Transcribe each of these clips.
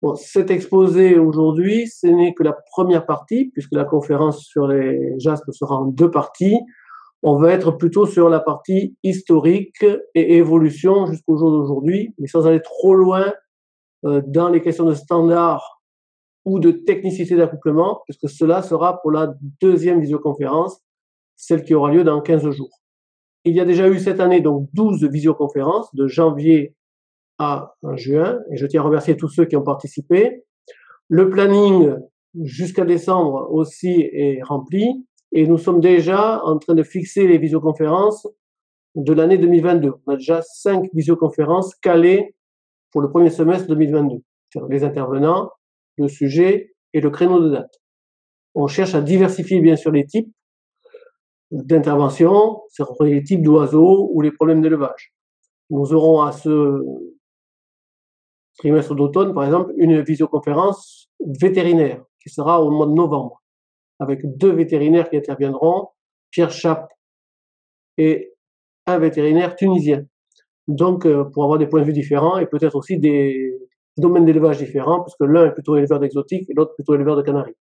Bon, cet exposé aujourd'hui, ce n'est que la première partie, puisque la conférence sur les jaspes sera en deux parties. On va être plutôt sur la partie historique et évolution jusqu'au jour d'aujourd'hui, mais sans aller trop loin dans les questions de standard ou de technicité d'accouplement, puisque cela sera pour la deuxième visioconférence, celle qui aura lieu dans 15 jours. Il y a déjà eu cette année donc 12 visioconférences de janvier à juin, et je tiens à remercier tous ceux qui ont participé. Le planning jusqu'à décembre aussi est rempli, et nous sommes déjà en train de fixer les visioconférences de l'année 2022. On a déjà 5 visioconférences calées pour le premier semestre 2022. Les intervenants, le sujet et le créneau de date. On cherche à diversifier bien sûr les types d'intervention, les types d'oiseaux ou les problèmes d'élevage. Nous aurons à ce trimestre d'automne, par exemple, une visioconférence vétérinaire qui sera au mois de novembre, avec 2 vétérinaires qui interviendront, Pierre Chape et un vétérinaire tunisien. Donc, pour avoir des points de vue différents et peut-être aussi des domaines d'élevage différents, puisque l'un est plutôt éleveur d'exotiques et l'autre plutôt éleveur de canaris.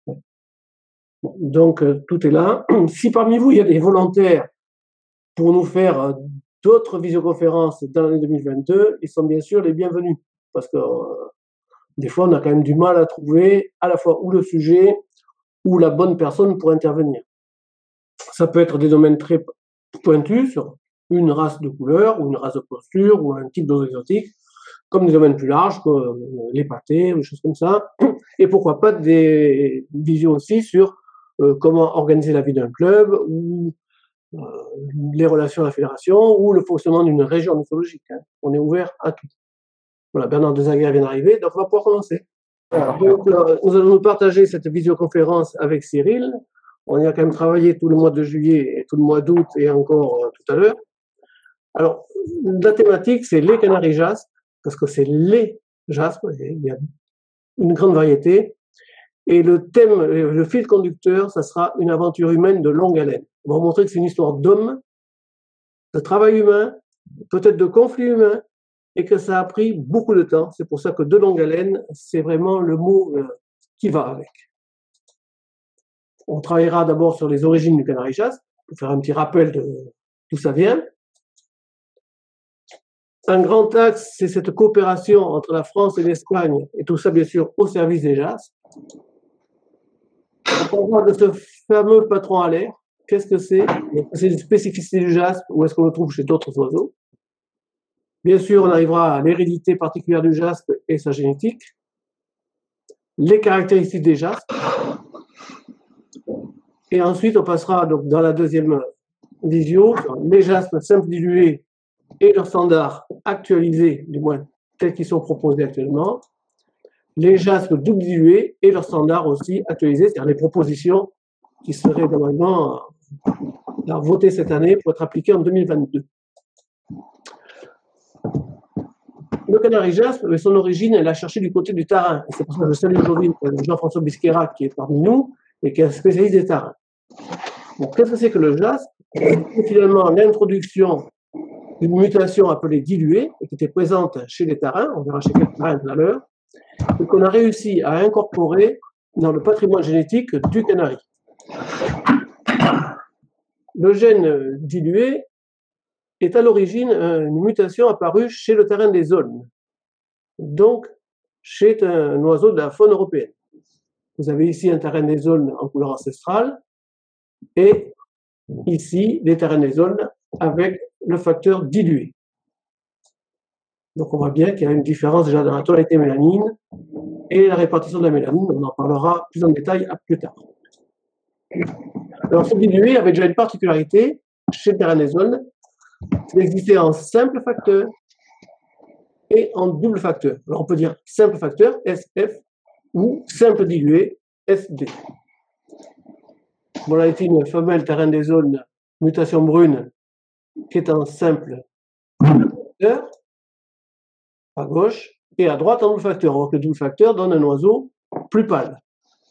Donc, tout est là. Si parmi vous, il y a des volontaires pour nous faire d'autres visioconférences dans l'année 2022, ils sont bien sûr les bienvenus, parce que des fois, on a quand même du mal à trouver à la fois ou le sujet ou la bonne personne pour intervenir. Ça peut être des domaines très pointus sur une race de couleur ou une race de posture ou un type d'oiseau exotique, comme des domaines plus larges, comme les pâtés, des choses comme ça. Et pourquoi pas des visions aussi sur comment organiser la vie d'un club ou les relations à la fédération ou le fonctionnement d'une région mythologique. Hein. On est ouvert à tout. Voilà, Bernard Dezaguer vient d'arriver, donc on va pouvoir commencer. Donc, nous allons nous partager cette visioconférence avec Cyril. On y a quand même travaillé tout le mois de juillet et tout le mois d'août et encore tout à l'heure. Alors, la thématique, c'est les canaris jaspes, parce que c'est les jaspes, il y a une grande variété. Et le thème, le fil conducteur, ça sera une aventure humaine de longue haleine. On va vous montrer que c'est une histoire d'hommes, de travail humain, peut-être de conflits humains, et que ça a pris beaucoup de temps. C'est pour ça que de longue haleine, c'est vraiment le mot qui va avec. On travaillera d'abord sur les origines du canari jaspe, pour faire un petit rappel de d'où ça vient. Un grand axe, c'est cette coopération entre la France et l'Espagne, et tout ça, bien sûr, au service des jaspes. On parlera de ce fameux patron à l'air. Qu'est-ce que c'est? C'est une spécificité du jaspe, ou est-ce qu'on le trouve chez d'autres oiseaux? Bien sûr, on arrivera à l'hérédité particulière du jaspe et sa génétique, les caractéristiques des jaspes, et ensuite on passera donc dans la deuxième visio les jaspes simples dilués et leurs standards actualisés, du moins tels qu'ils sont proposés actuellement, les jaspes double dilués et leurs standards aussi actualisés, c'est-à-dire les propositions qui seraient normalement votées cette année pour être appliquées en 2022. Le canari jaspe, son origine, elle a cherché du côté du Tharin. C'est pour ça que je salue aujourd'hui Jean-François Bisquera qui est parmi nous et qui est un spécialiste des Tharins. Donc, qu'est-ce que c'est que le jaspe? C'est finalement l'introduction d'une mutation appelée diluée, et qui était présente chez les Tharins, on verra chez quel Tharin tout à l'heure, et qu'on a réussi à incorporer dans le patrimoine génétique du canari. Le gène dilué est à l'origine une mutation apparue chez le Tharin des Aulnes, donc chez un oiseau de la faune européenne. Vous avez ici un Tharin des Aulnes en couleur ancestrale, et ici des Tharins des Aulnes avec le facteur dilué. Donc on voit bien qu'il y a une différence déjà dans la tonalité mélanine et la répartition de la mélanine, on en parlera plus en détail plus tard. Alors ce dilué avait déjà une particularité chez le Tharin des Aulnes, il existait en simple facteur et en double facteur. Alors on peut dire simple facteur, SF, ou simple dilué, SD. Voilà ici une femelle Tharin des Aulnes, mutation brune, qui est en simple facteur, à gauche, et à droite en double facteur. On voit que le double facteur donne un oiseau plus pâle.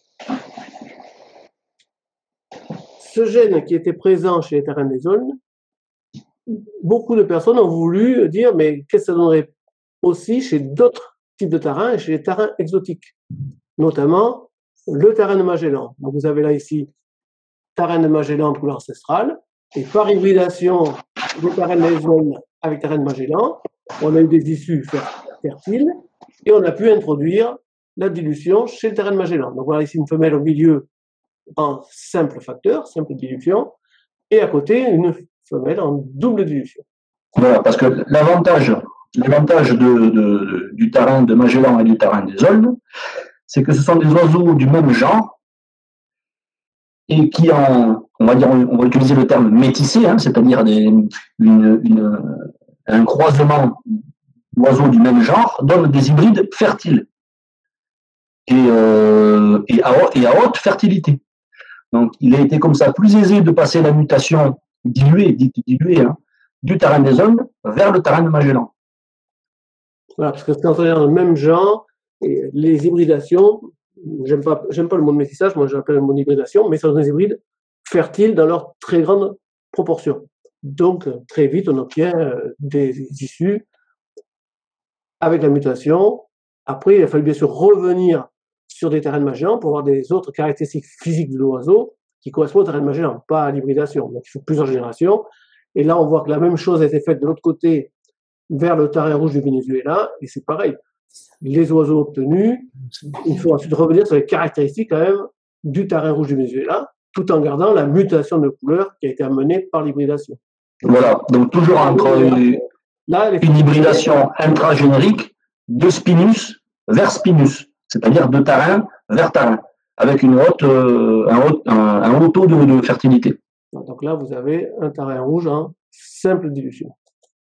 Ce gène qui était présent chez les Tharins des Aulnes, beaucoup de personnes ont voulu dire, mais qu'est-ce que ça donnerait aussi chez d'autres types de terrains et chez les terrains exotiques, notamment le terrain de Magellan. Donc vous avez là ici terrain de Magellan de couleur ancestrale, et par hybridation des terrains de zones avec terrain de Magellan, on a eu des issues fertiles et on a pu introduire la dilution chez le terrain de Magellan. Donc voilà ici une femelle au milieu en simple facteur, simple dilution, et à côté une femelle en double dilution. Voilà, parce que l'avantage du terrain de Magellan et du terrain des Aulnes, c'est que ce sont des oiseaux du même genre et qui on va utiliser le terme métissé, hein, c'est-à-dire un croisement d'oiseaux du même genre donne des hybrides fertiles et à haute fertilité. Donc, il a été comme ça plus aisé de passer la mutation diluée, hein, du terrain des Aulnes vers le terrain de Magellan. Voilà, parce que quand on est dans le même genre, et les hybridations, j'aime pas le mot de métissage, moi j'appelle le mot d'hybridation, mais ce sont des hybrides fertiles dans leur très grande proportion. Donc, très vite, on obtient des issues avec la mutation. Après, il a fallu bien sûr revenir sur des terrains de Magellan pour avoir des autres caractéristiques physiques de l'oiseau qui correspondent au terrain de Magellan, pas à l'hybridation. Donc, il faut plusieurs générations. Et là, on voit que la même chose a été faite de l'autre côté vers le terrain rouge du Venezuela, et c'est pareil. Les oiseaux obtenus, il faut ensuite revenir sur les caractéristiques quand même du terrain rouge du Venezuela, tout en gardant la mutation de couleur qui a été amenée par l'hybridation. Voilà, donc toujours entre une hybridation intragénérique de spinus vers spinus, c'est-à-dire de terrain vers terrain, avec un haut taux de fertilité. Donc là, vous avez un terrain rouge en simple dilution.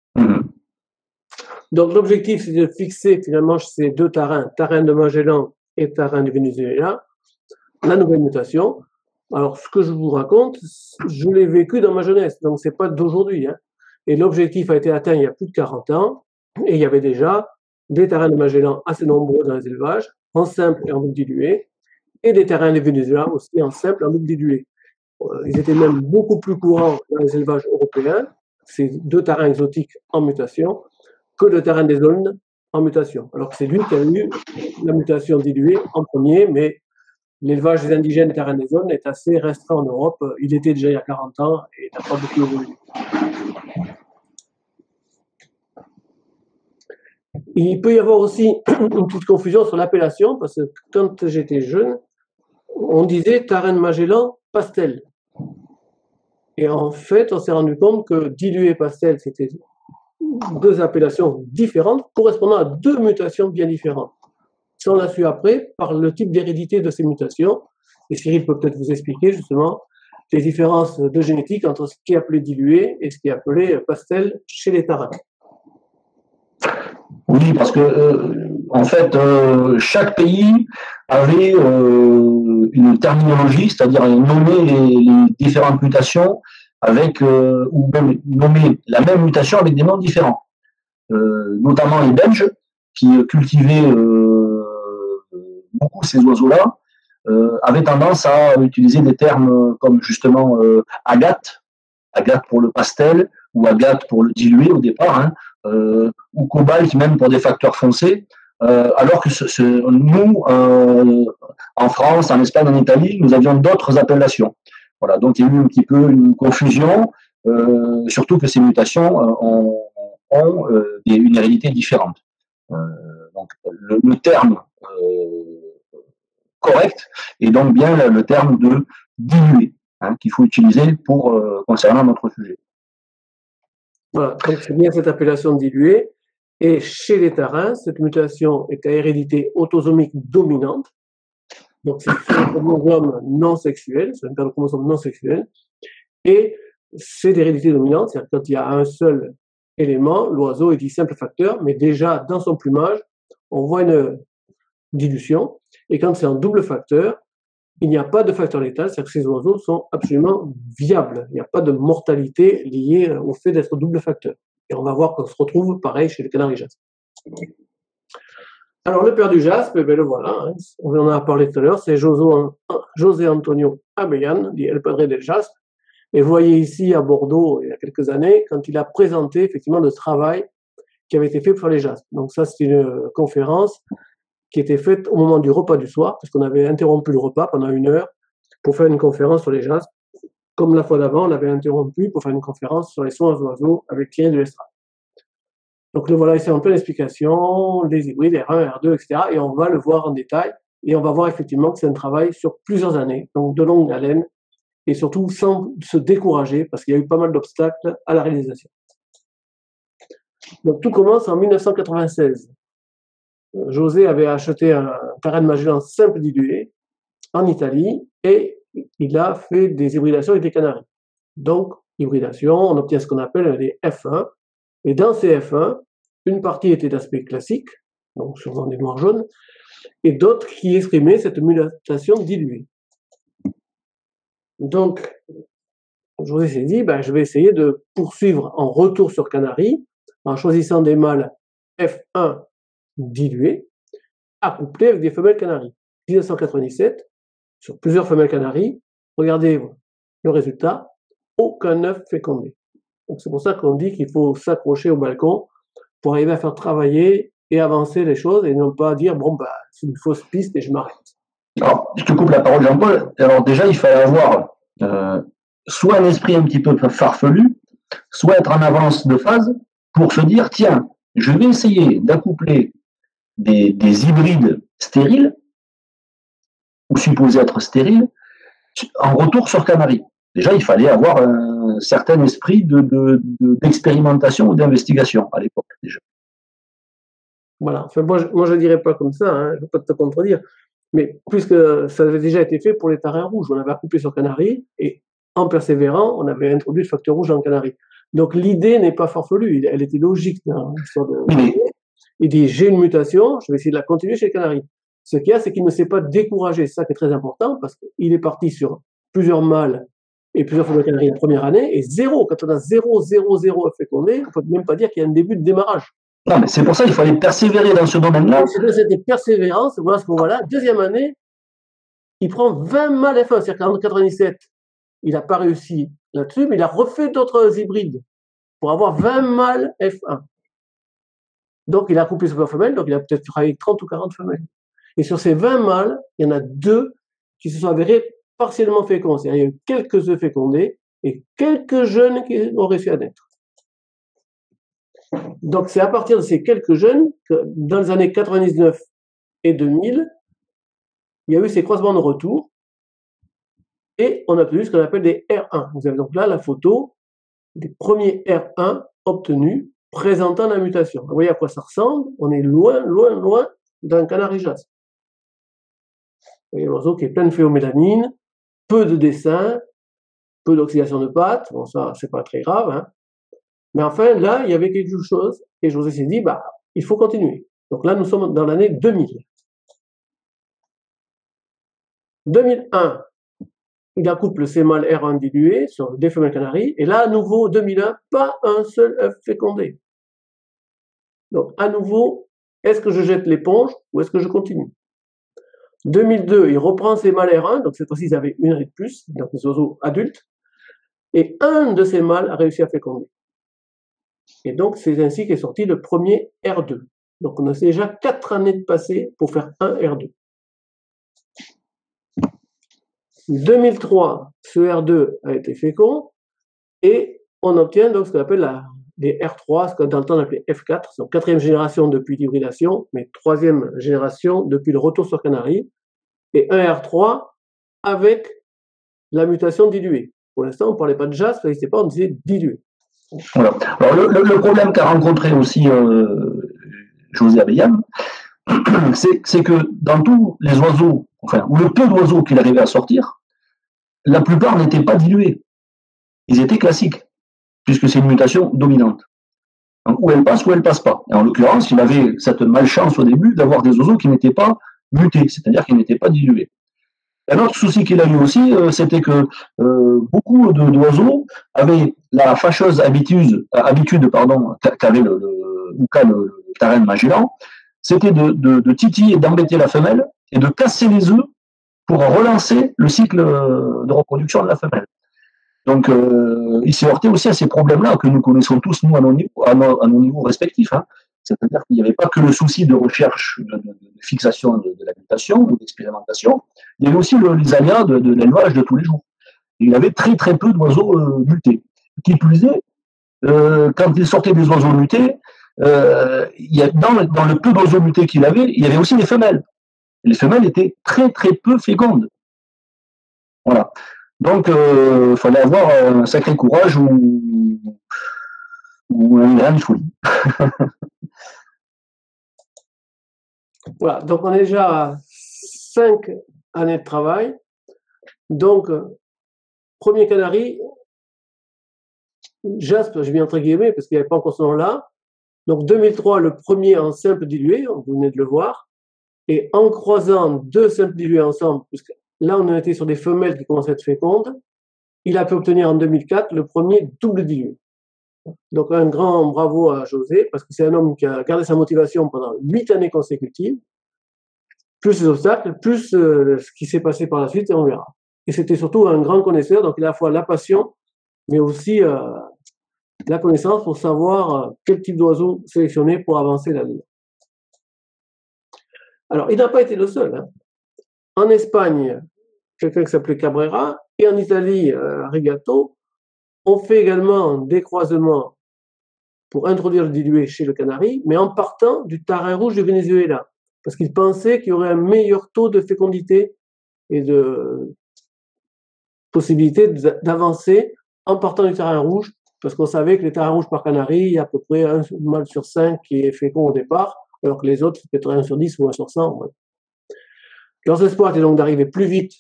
Donc l'objectif, c'est de fixer finalement ces deux terrains, terrain de Magellan et terrain du Venezuela, la nouvelle mutation. Alors ce que je vous raconte, je l'ai vécu dans ma jeunesse, donc c'est pas d'aujourd'hui, hein. Et l'objectif a été atteint il y a plus de 40 ans, et il y avait déjà des terrains de Magellan assez nombreux dans les élevages, en simple et en double dilué, et des terrains du Venezuela aussi en simple et en double dilué. Ils étaient même beaucoup plus courants dans les élevages européens, ces deux terrains exotiques en mutation, que le terrain des Aulnes en mutation. Alors que c'est lui qui a eu la mutation diluée en premier, mais l'élevage des indigènes des terrains des Aulnes est assez restreint en Europe. Il était déjà il y a 40 ans et n'a pas beaucoup évolué. Il peut y avoir aussi une petite confusion sur l'appellation, parce que quand j'étais jeune, on disait terrain de Magellan pastel. Et en fait, on s'est rendu compte que dilué et pastel, c'était deux appellations différentes, correspondant à deux mutations bien différentes. Ça, on l'a su après par le type d'hérédité de ces mutations. Et Cyril peut peut-être vous expliquer justement les différences de génétique entre ce qui est appelé dilué et ce qui est appelé pastel chez les tarins. Oui, parce que en fait, chaque pays avait une terminologie, c'est-à-dire nommer les différentes mutations avec ou même nommer la même mutation avec des noms différents. Notamment les Belges qui cultivaient beaucoup ces oiseaux-là avaient tendance à utiliser des termes comme justement agate pour le pastel ou agate pour le dilué au départ, hein, ou cobalt même pour des facteurs foncés, alors que nous, en France, en Espagne, en Italie, nous avions d'autres appellations. Voilà, donc il y a eu un petit peu une confusion, surtout que ces mutations ont une hérédité différente. Donc le terme correct est donc bien le terme de dilué, hein, qu'il faut utiliser pour concernant notre sujet. Voilà, donc c'est bien cette appellation diluée. Et chez les tarins, cette mutation est à hérédité autosomique dominante. Donc c'est un chromosome non sexuel, c'est un cas de chromosome non sexuel. Et c'est d'hérédité dominante, c'est-à-dire quand il y a un seul élément, l'oiseau est dit simple facteur, mais déjà dans son plumage, on voit une dilution. Et quand c'est en double facteur, il n'y a pas de facteur létal, c'est-à-dire que ces oiseaux sont absolument viables. Il n'y a pas de mortalité liée au fait d'être double facteur. Et on va voir qu'on se retrouve pareil chez le canari jaspe. Alors le père du jaspe, ben le voilà, hein, on en a parlé tout à l'heure, c'est José Antonio Abellan, dit El Padre del Jaspe. Et vous voyez ici à Bordeaux, il y a quelques années, quand il a présenté effectivement le travail qui avait été fait pour les jastres. Donc ça, c'est une conférence qui était faite au moment du repas du soir, parce qu'on avait interrompu le repas pendant 1 heure pour faire une conférence sur les jastres. Comme la fois d'avant, on l'avait interrompu pour faire une conférence sur les sons aux oiseaux avec Thierry de l'Estrade. Donc le voilà ici en pleine explication, les hybrides, R1, R2, etc. Et on va le voir en détail. Et on va voir effectivement que c'est un travail sur plusieurs années, donc de longue haleine, et surtout sans se décourager, parce qu'il y a eu pas mal d'obstacles à la réalisation. Donc tout commence en 1996. José avait acheté un terrain de Magellan simple dilué en Italie, et il a fait des hybridations avec des canaris. Donc, hybridation, on obtient ce qu'on appelle des F1, et dans ces F1, une partie était d'aspect classique, donc souvent des noirs jaunes, et d'autres qui exprimaient cette mutation diluée. Donc, José s'est dit, je vais essayer de poursuivre en retour sur Canari, en choisissant des mâles F1 dilués, accouplés avec des femelles Canaries. 1997, sur plusieurs femelles Canaries, regardez le résultat, aucun œuf fécondé. Donc c'est pour ça qu'on dit qu'il faut s'accrocher au balcon pour arriver à faire travailler et avancer les choses et non pas dire c'est une fausse piste et je m'arrête. Alors, je te coupe la parole, Jean-Paul. Alors déjà, il fallait avoir soit un esprit un petit peu farfelu, soit être en avance de phase pour se dire, tiens, je vais essayer d'accoupler des hybrides stériles, ou supposés être stériles, en retour sur Canari. Déjà, il fallait avoir un certain esprit d'expérimentation ou d'investigation à l'époque, déjà. Voilà. Enfin, moi, je ne dirais pas comme ça, je ne veux pas te contredire, mais puisque ça avait déjà été fait pour les tarins rouges, on avait accouplé sur Canari, et en persévérant, on avait introduit le facteur rouge dans Canari. Donc l'idée n'est pas farfelue, elle était logique dans l'histoire de... Il dit, j'ai une mutation, je vais essayer de la continuer chez Canari. Ce qu'il y a, c'est qu'il ne s'est pas découragé, c'est ça qui est très important, parce qu'il est parti sur plusieurs mâles et plusieurs femelles Canaries la première année, et zéro, quand on a 0, 0, 0 fécondé, on ne peut même pas dire qu'il y a un début de démarrage. Non, mais c'est pour ça qu'il fallait persévérer dans ce domaine-là. C'est de cette persévérance, voilà ce qu'on voit là. Deuxième année, il prend 20 mâles F1, c'est-à-dire qu'en 97, il n'a pas réussi là-dessus, mais il a refait d'autres hybrides pour avoir 20 mâles F1. Donc, il a couplé sur femelles, donc il a peut-être travaillé avec 30 ou 40 femelles. Et sur ces 20 mâles, il y en a 2 qui se sont avérés partiellement féconds. C'est-à-dire, il y a eu quelques œufs fécondés et quelques jeunes qui ont réussi à naître. Donc, c'est à partir de ces quelques jeunes que, dans les années 99 et 2000, il y a eu ces croisements de retour et on a obtenu ce qu'on appelle des R1. Vous avez donc là la photo des premiers R1 obtenus présentant la mutation. Vous voyez à quoi ça ressemble? On est loin, loin, loin d'un canari jastre. Vous voyez l'oiseau qui est plein de phéomélanine, peu de dessin, peu d'oxydation de pattes. Bon, ça, c'est pas très grave, Mais enfin, là, il y avait quelque chose, et José s'est dit, il faut continuer. Donc là, nous sommes dans l'année 2000. 2001, il accouple ses mâles R1 dilués sur des femelles Canaries, et là, à nouveau, 2001, pas un seul œuf fécondé. Donc, à nouveau, est-ce que je jette l'éponge ou est-ce que je continue? 2002, il reprend ses mâles R1, donc cette fois-ci, ils avaient une année de plus, donc des oiseaux adultes, et un de ces mâles a réussi à féconder. Et donc, c'est ainsi qu'est sorti le premier R2. Donc, on a déjà 4 années de passé pour faire un R2. 2003, ce R2 a été fécond, et on obtient donc ce qu'on appelle des R3, ce qu'on dans le temps on appelait F4, donc 4e génération depuis l'hybridation, mais 3e génération depuis le retour sur Canari, et un R3 avec la mutation diluée. Pour l'instant, on ne parlait pas de jastre, ça n'existait pas, on disait dilué. Voilà. Alors le problème qu'a rencontré aussi José Abeyam, c'est que dans tous les oiseaux, ou le peu d'oiseaux qu'il arrivait à sortir, la plupart n'étaient pas dilués. Ils étaient classiques, puisque c'est une mutation dominante. Donc, ou elle passe pas. Et en l'occurrence, il avait cette malchance au début d'avoir des oiseaux qui n'étaient pas mutés, c'est-à-dire qui n'étaient pas dilués. Un autre souci qu'il a eu aussi, c'était que beaucoup d'oiseaux avaient la fâcheuse habitude qu'avait le tarin de Magellan, c'était de titiller et d'embêter la femelle et de casser les œufs pour relancer le cycle de reproduction de la femelle. Donc, il s'est heurté aussi à ces problèmes-là que nous connaissons tous, nous, à nos niveaux respectifs. C'est-à-dire qu'il n'y avait pas que le souci de recherche, de fixation de la mutation ou d'expérimentation, il y avait aussi les aléas de l'élevage de tous les jours. Et il avait très très peu d'oiseaux mutés. Qui plus est, quand il sortait des oiseaux mutés, dans le peu d'oiseaux mutés qu'il avait, il y avait aussi des femelles. Les femelles étaient très très peu fécondes. Voilà. Donc, il fallait avoir un sacré courage ou un grain de folie. Voilà, donc on est déjà à 5 années de travail. Donc, premier canari, Jaspe, je mets entre guillemets parce qu'il n'y avait pas encore ce nom-là. Donc 2003, le premier en simple dilué, vous venez de le voir. Et en croisant 2 simples dilués ensemble, puisque là on était sur des femelles qui commençaient à être fécondes, il a pu obtenir en 2004 le premier double dilué. Donc un grand bravo à José, parce que c'est un homme qui a gardé sa motivation pendant 8 années consécutives, plus les obstacles, plus ce qui s'est passé par la suite, et on verra. Et c'était surtout un grand connaisseur, donc il a à la fois la passion, mais aussi la connaissance pour savoir quel type d'oiseau sélectionner pour avancer là-dedans. Alors, il n'a pas été le seul. Hein. En Espagne, quelqu'un qui s'appelait Cabrera, et en Italie, Rigato, ont fait également des croisements pour introduire le dilué chez le canari, mais en partant du tarin rouge du Venezuela, parce qu'ils pensaient qu'il y aurait un meilleur taux de fécondité et de possibilité d'avancer en partant du tarin rouge, parce qu'on savait que les tarins rouges par canari, il y a à peu près 1 mâle sur 5 qui est fécond au départ, alors que les autres, c'est peut-être 1 sur 10 ou 1 sur 100. Ouais. Leurs espoirs étaient donc d'arriver plus vite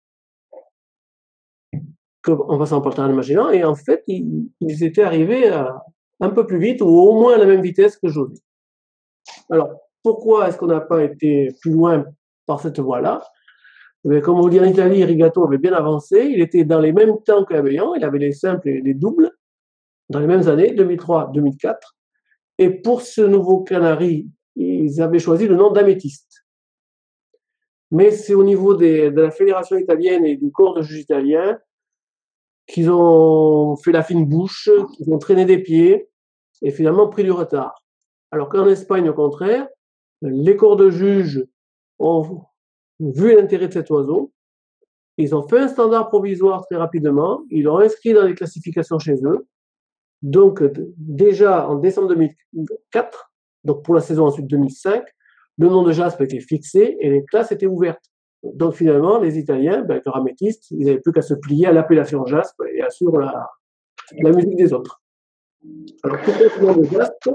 qu'en passant par le terrain de Magellan, et en fait, ils étaient arrivés un peu plus vite, ou au moins à la même vitesse que José. Alors, pourquoi est-ce qu'on n'a pas été plus loin par cette voie-là? Comme on dit en Italie, Rigato avait bien avancé, il était dans les mêmes temps qu'Abellan, il avait les simples et les doubles, dans les mêmes années, 2003-2004, et pour ce nouveau canari, ils avaient choisi le nom d'améthyste. Mais c'est au niveau de la fédération italienne et du corps de juge italien qu'ils ont fait la fine bouche, qu'ils ont traîné des pieds et finalement pris du retard. Alors qu'en Espagne, au contraire, les corps de juges ont vu l'intérêt de cet oiseau, ils ont fait un standard provisoire très rapidement, ils l'ont inscrit dans les classifications chez eux. Donc déjà en décembre 2004, donc pour la saison ensuite 2005, le nom de Jaspe a été fixé et les classes étaient ouvertes. Donc finalement, les Italiens, avec leur améthyste, ils n'avaient plus qu'à se plier à l'appellation Jaspe et à suivre la musique des autres. Alors pourquoi ce nom de Jaspe?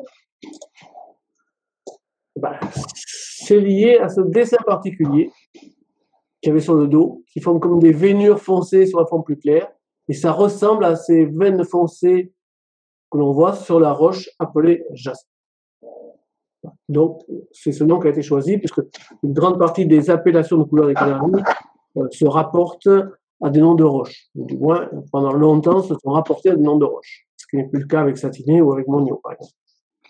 C'est lié à ce dessin particulier qu'il y avait sur le dos, qui forme comme des veinures foncées sur un fond plus clair, et ça ressemble à ces veines foncées que l'on voit sur la roche appelée jaspe. Donc, c'est ce nom qui a été choisi, puisque une grande partie des appellations de couleurs des Canaries se rapportent à des noms de roches. Du moins, pendant longtemps, se sont rapportés à des noms de roches, ce qui n'est plus le cas avec Satiné ou avec Monio, par exemple.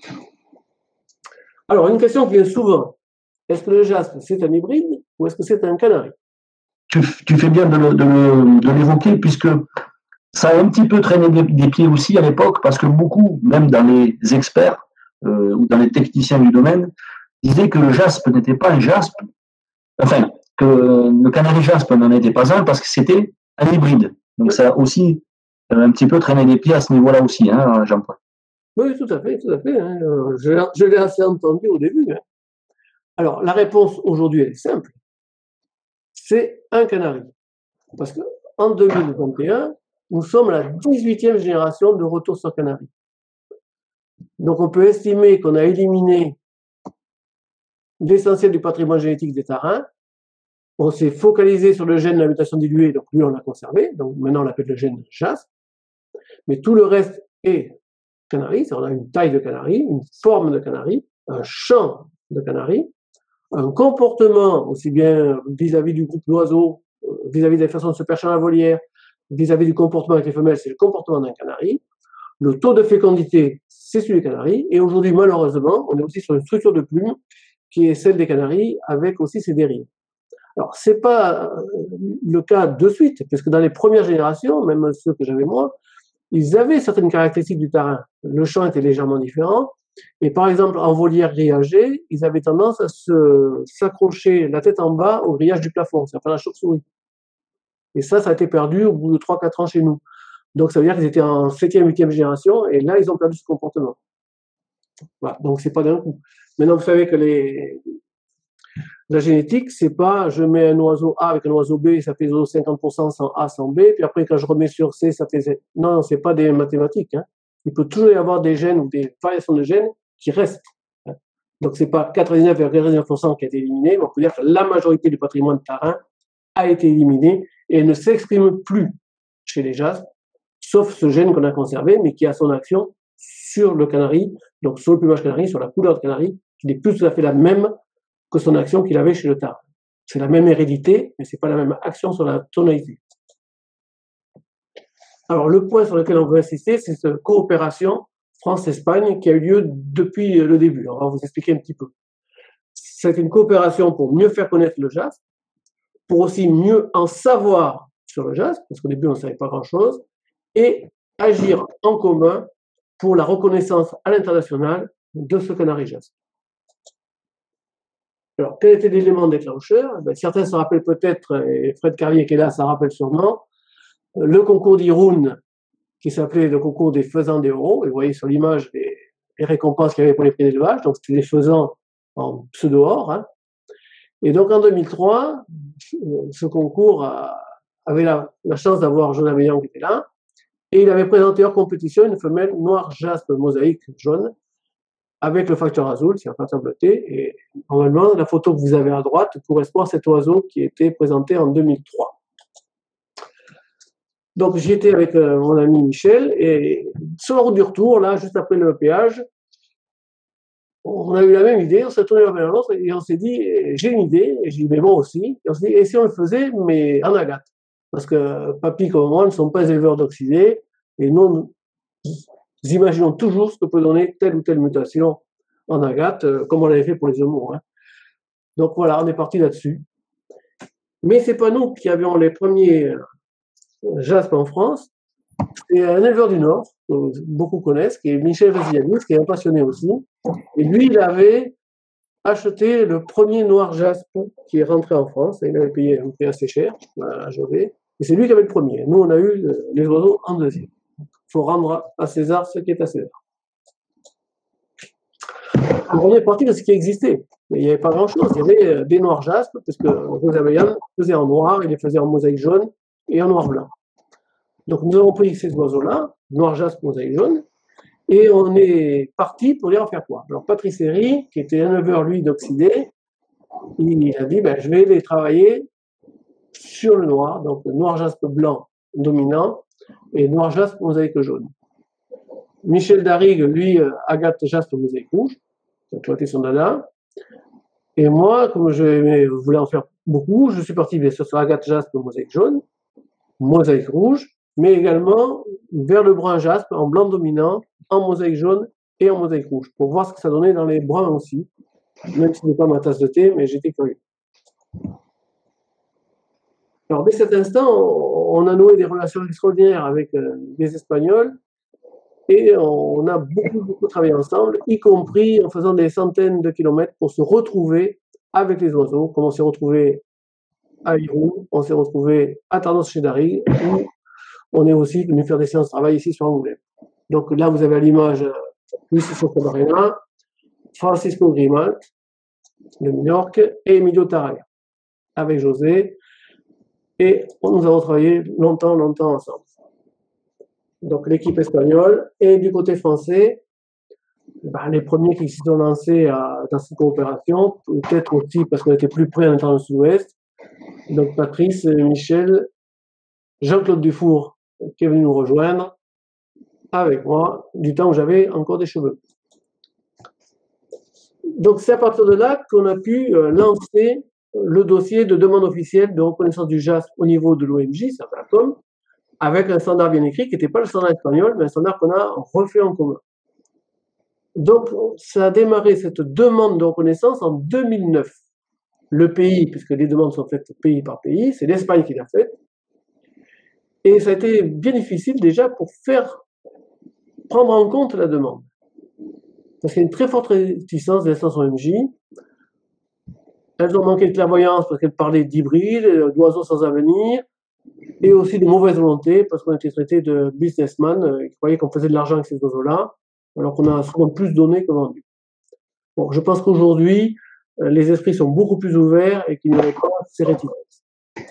Alors, une question qui vient souvent, est-ce que le jaspe, c'est un hybride ou est-ce que c'est un canari? Tu fais bien de l'évoquer, puisque ça a un petit peu traîné des pieds aussi à l'époque, parce que beaucoup, même dans les experts ou dans les techniciens du domaine, disaient que le jaspe n'était pas un jaspe, enfin, que le canari jaspe n'en était pas un, parce que c'était un hybride. Donc ça a aussi un petit peu traîné des pieds à ce niveau-là aussi, hein, Jean-Paul. Oui, tout à fait, tout à fait. Hein. Je l'ai assez entendu au début. Hein. Alors, la réponse aujourd'hui, elle est simple. C'est un canari. Parce qu'en 2021, nous sommes à la 18e génération de retour sur canari. Donc, on peut estimer qu'on a éliminé l'essentiel du patrimoine génétique des tarins. On s'est focalisé sur le gène de la mutation diluée, donc lui, on l'a conservé. Donc, maintenant, on l'appelle le gène JASP. Mais tout le reste est canari. On a une taille de canari, une forme de canari, un champ de canari, un comportement aussi bien vis-à-vis du groupe d'oiseaux, vis-à-vis de la façon de se percher dans la volière, vis-à-vis du comportement avec les femelles, c'est le comportement d'un canari. Le taux de fécondité, c'est celui des canaris. Et aujourd'hui, malheureusement, on est aussi sur une structure de plume qui est celle des canaris, avec aussi ses dérives. Alors, c'est pas le cas de suite, parce que dans les premières générations, même ceux que j'avais moi, ils avaient certaines caractéristiques du tarin. Le champ était légèrement différent, Et par exemple, en volière grillagée, ils avaient tendance à s'accrocher la tête en bas au grillage du plafond, ça s'appelle la chauve-souris. Et ça a été perdu au bout de 3-4 ans chez nous. Donc ça veut dire qu'ils étaient en 7e, 8e génération, et là, ils ont perdu ce comportement. Voilà, donc c'est pas d'un coup. Maintenant, vous savez que la génétique, c'est pas je mets un oiseau A avec un oiseau B, ça fait 50% sans A, sans B, puis après, quand je remets sur C, ça fait Z. Non, c'est pas des mathématiques. Hein. Il peut toujours y avoir des gènes ou des variations de gènes qui restent. Hein. Donc, c'est pas 99,99% qui a été éliminé, mais on peut dire que la majorité du patrimoine tarin a été éliminé et ne s'exprime plus chez les jaspes, sauf ce gène qu'on a conservé, mais qui a son action sur le canari, donc sur le plumage canari, sur la couleur de canari, qui n'est plus tout à fait la même que son action qu'il avait chez le tarin. C'est la même hérédité, mais c'est pas la même action sur la tonalité. Alors, le point sur lequel on veut insister, c'est cette coopération France-Espagne qui a eu lieu depuis le début. On va vous expliquer un petit peu. C'est une coopération pour mieux faire connaître le jaspe, pour aussi mieux en savoir sur le jaspe, parce qu'au début, on ne savait pas grand-chose, et agir en commun pour la reconnaissance à l'international de ce canari jaspe. Alors, quel était l'élément déclencheur? Certains se rappellent peut-être, et Fred Carlier qui est là, ça rappelle sûrement, le concours d'Irun, qui s'appelait le concours des faisans des oraux, et vous voyez sur l'image les récompenses qu'il y avait pour les prix d'élevage, donc c'était des faisans en pseudo-or. Hein. Et donc en 2003, ce concours avait la chance d'avoir Jonah Meillan qui était là, et il avait présenté hors compétition une femelle noire jaspe mosaïque jaune, avec le facteur azul, c'est un facteur bleuté, et normalement, la photo que vous avez à droite correspond à cet oiseau qui était présenté en 2003. Donc, j'y étais avec mon ami Michel, et sur la route du retour, là, juste après le péage, on a eu la même idée, on s'est tourné l'un vers l'autre, et on s'est dit, j'ai une idée, et j'ai dit, mais moi aussi, et on s'est dit, et si on le faisait, mais en agate? Parce que papy comme moi ne sont pas éleveurs d'oxydés, et nous imaginons toujours ce que peut donner telle ou telle mutation en agate, comme on l'avait fait pour les homos. Hein. Donc voilà, on est parti là-dessus. Mais c'est pas nous qui avions les premiers jaspes en France. C'est un éleveur du Nord, que beaucoup connaissent, qui est Michel Vasiliadis, qui est un passionné aussi. Et lui, il avait acheté le premier noir jaspe qui est rentré en France. Et il avait payé un prix assez cher à Jovet. Et c'est lui qui avait le premier. Nous, on a eu les oiseaux en deuxième. Il faut rendre à César ce qui est à César. On est parti de ce qui existait. Mais il n'y avait pas grand-chose. Il y avait des noirs jaspes, parce que Rosa Meillan faisait en noir, il les faisait en mosaïque jaune et en noir blanc. Donc nous avons pris ces oiseaux-là, noir jaspe, mosaïque jaune, et on est parti pour les en faire quoi? Alors Patrice Herry, qui était un éleveur, lui, d'oxydés, il a dit, je vais les travailler sur le noir, donc le noir jaspe blanc dominant, et noir jaspe, mosaïque jaune. Michel Darrigue, lui, agate jaspe, mosaïque rouge, ça a été son dada. Et moi, comme je voulais en faire beaucoup, je suis parti bien sûr sur agate jaspe, mosaïque jaune, mosaïque rouge, mais également vers le brun jaspe en blanc dominant, en mosaïque jaune et en mosaïque rouge, pour voir ce que ça donnait dans les bruns aussi, même si ce n'est pas ma tasse de thé, mais j'étais curieux. Alors dès cet instant, on a noué des relations extraordinaires avec les Espagnols, et on a beaucoup travaillé ensemble, y compris en faisant des centaines de kilomètres pour se retrouver avec les oiseaux, comme on s'est retrouvé à Irun, on s'est retrouvé à Tarnos chez Darrigue, où on est aussi venu faire des séances de travail ici sur Angoulême. Donc là, vous avez à l'image Luis Socorbarena, Francisco Grimalt de Minorque et Emilio Tarraga, avec José, et nous avons travaillé longtemps ensemble. Donc l'équipe espagnole, et du côté français, les premiers qui se sont lancés dans cette coopération, peut-être aussi parce qu'on était plus près dans le sud-ouest, donc Patrice, Michel, Jean-Claude Dufour qui est venu nous rejoindre avec moi, du temps où j'avais encore des cheveux. Donc c'est à partir de là qu'on a pu lancer le dossier de demande officielle de reconnaissance du jaspe au niveau de l'OMJ, ça s'appelle comme, avec un standard bien écrit qui n'était pas le standard espagnol, mais un standard qu'on a refait en commun. Donc ça a démarré cette demande de reconnaissance en 2009. Le pays, puisque les demandes sont faites pays par pays, c'est l'Espagne qui l'a faite. Et ça a été bien difficile déjà pour faire prendre en compte la demande. parce qu'il y a une très forte réticence des instances OMJ. Elles ont manqué de clairvoyance parce qu'elles parlaient d'hybrides, d'oiseaux sans avenir, et aussi de mauvaise volonté parce qu'on était traité de businessmen qui croyaient qu'on faisait de l'argent avec ces oiseaux-là, alors qu'on a souvent plus donné que vendu. Bon, je pense qu'aujourd'hui, les esprits sont beaucoup plus ouverts et qu'il n'y aurait pas ces réticences.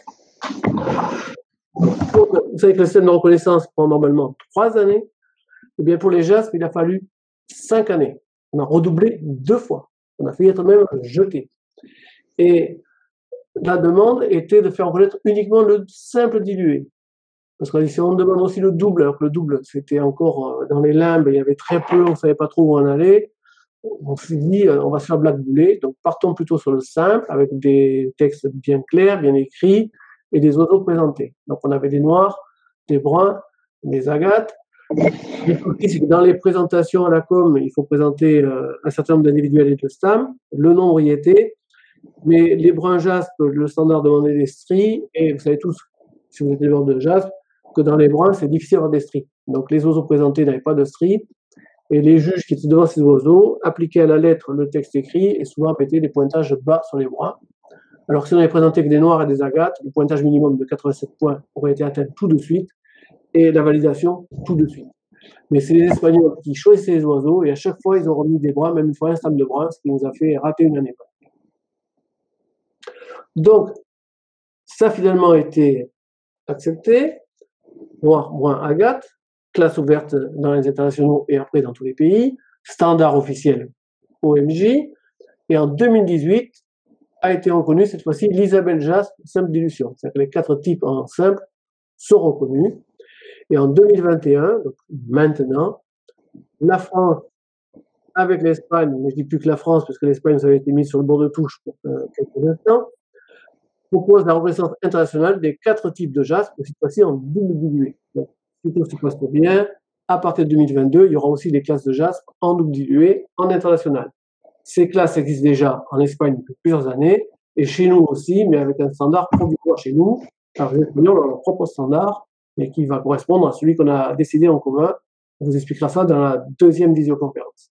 Donc, vous savez que le système de reconnaissance prend normalement 3 années. Eh bien, pour les JASP, il a fallu 5 années. On a redoublé 2 fois. On a failli être même jeté. Et la demande était de faire reconnaître uniquement le simple dilué. Parce que si on demande aussi le double, alors que le double, c'était encore dans les limbes, il y avait très peu, on ne savait pas trop où on allait, on s'est dit, on va se faire blackbouler, donc partons plutôt sur le simple, avec des textes bien clairs, bien écrits, et des oiseaux présentés. Donc on avait des noirs, des bruns, des agates. Le souci, c'est que dans les présentations à la com, il faut présenter un certain nombre d'individuels et de stammes, le nombre y était, mais les bruns jaspes, le standard demandait des stries, et vous savez tous, si vous êtes éleveur de jaspe, que dans les bruns, c'est difficile d'avoir des stries. Donc les oiseaux présentés n'avaient pas de stries, et les juges qui étaient devant ces oiseaux appliquaient à la lettre le texte écrit et souvent mettaient des pointages bas sur les bruns. Alors que si on avait présenté que des noirs et des agates, le pointage minimum de 87 points aurait été atteint tout de suite, et la validation tout de suite. Mais c'est les Espagnols qui choisissaient les oiseaux, et à chaque fois, ils ont remis des bruns, même une fois un stade de bruns, ce qui nous a fait rater une année. Donc, ça finalement a été accepté. Noir, brun, agate, classe ouverte dans les internationaux et après dans tous les pays, standard officiel OMJ, et en 2018 a été reconnu cette fois-ci l'Isabelle Jaspe simple dilution. C'est-à-dire que les 4 types en simple sont reconnus. Et en 2021, donc maintenant, la France, avec l'Espagne, mais je dis plus que la France, parce que l'Espagne avait été mise sur le bord de touche pour quelques instants, propose la reconnaissance internationale des 4 types de jaspe, cette fois-ci en double dilué. Donc, si tout se passe bien, à partir de 2022, il y aura aussi des classes de jaspe en double dilué en international. Ces classes existent déjà en Espagne depuis plusieurs années, et chez nous aussi, mais avec un standard provisoire chez nous. Alors, les Espagnols ont leur propre standard, mais qui va correspondre à celui qu'on a décidé en commun. On vous expliquera ça dans la deuxième visioconférence.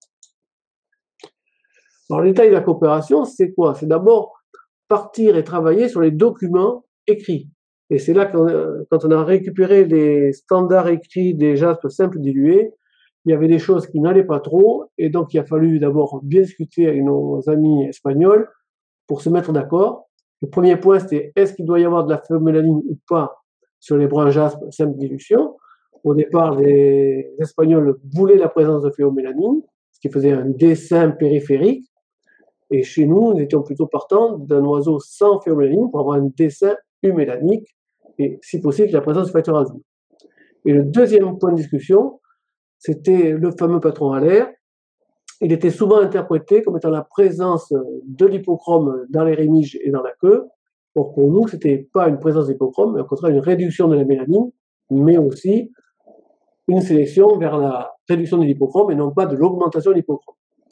Alors, le détail de la coopération, c'est quoi? C'est d'abord partir et travailler sur les documents écrits. Et c'est là que quand on a récupéré les standards écrits des jaspes simples dilués, il y avait des choses qui n'allaient pas trop, et donc il a fallu d'abord bien discuter avec nos amis espagnols pour se mettre d'accord. Le premier point, c'était est-ce qu'il doit y avoir de la phéomélanine ou pas sur les bruns jaspes simple dilution. Au départ, les Espagnols voulaient la présence de phéomélanine, ce qui faisait un dessin périphérique. Et chez nous, nous étions plutôt partants d'un oiseau sans phéomélanine pour avoir un dessin humélanique et, si possible, la présence de facteur azur. Et le deuxième point de discussion, c'était le fameux patron alaire. Il était souvent interprété comme étant la présence de l'hypochrome dans les rémiges et dans la queue. Or, pour nous, ce n'était pas une présence d'hypochrome, mais au contraire une réduction de la mélanine, mais aussi une sélection vers la réduction de l'hypochrome et non pas de l'augmentation de l'hypochrome.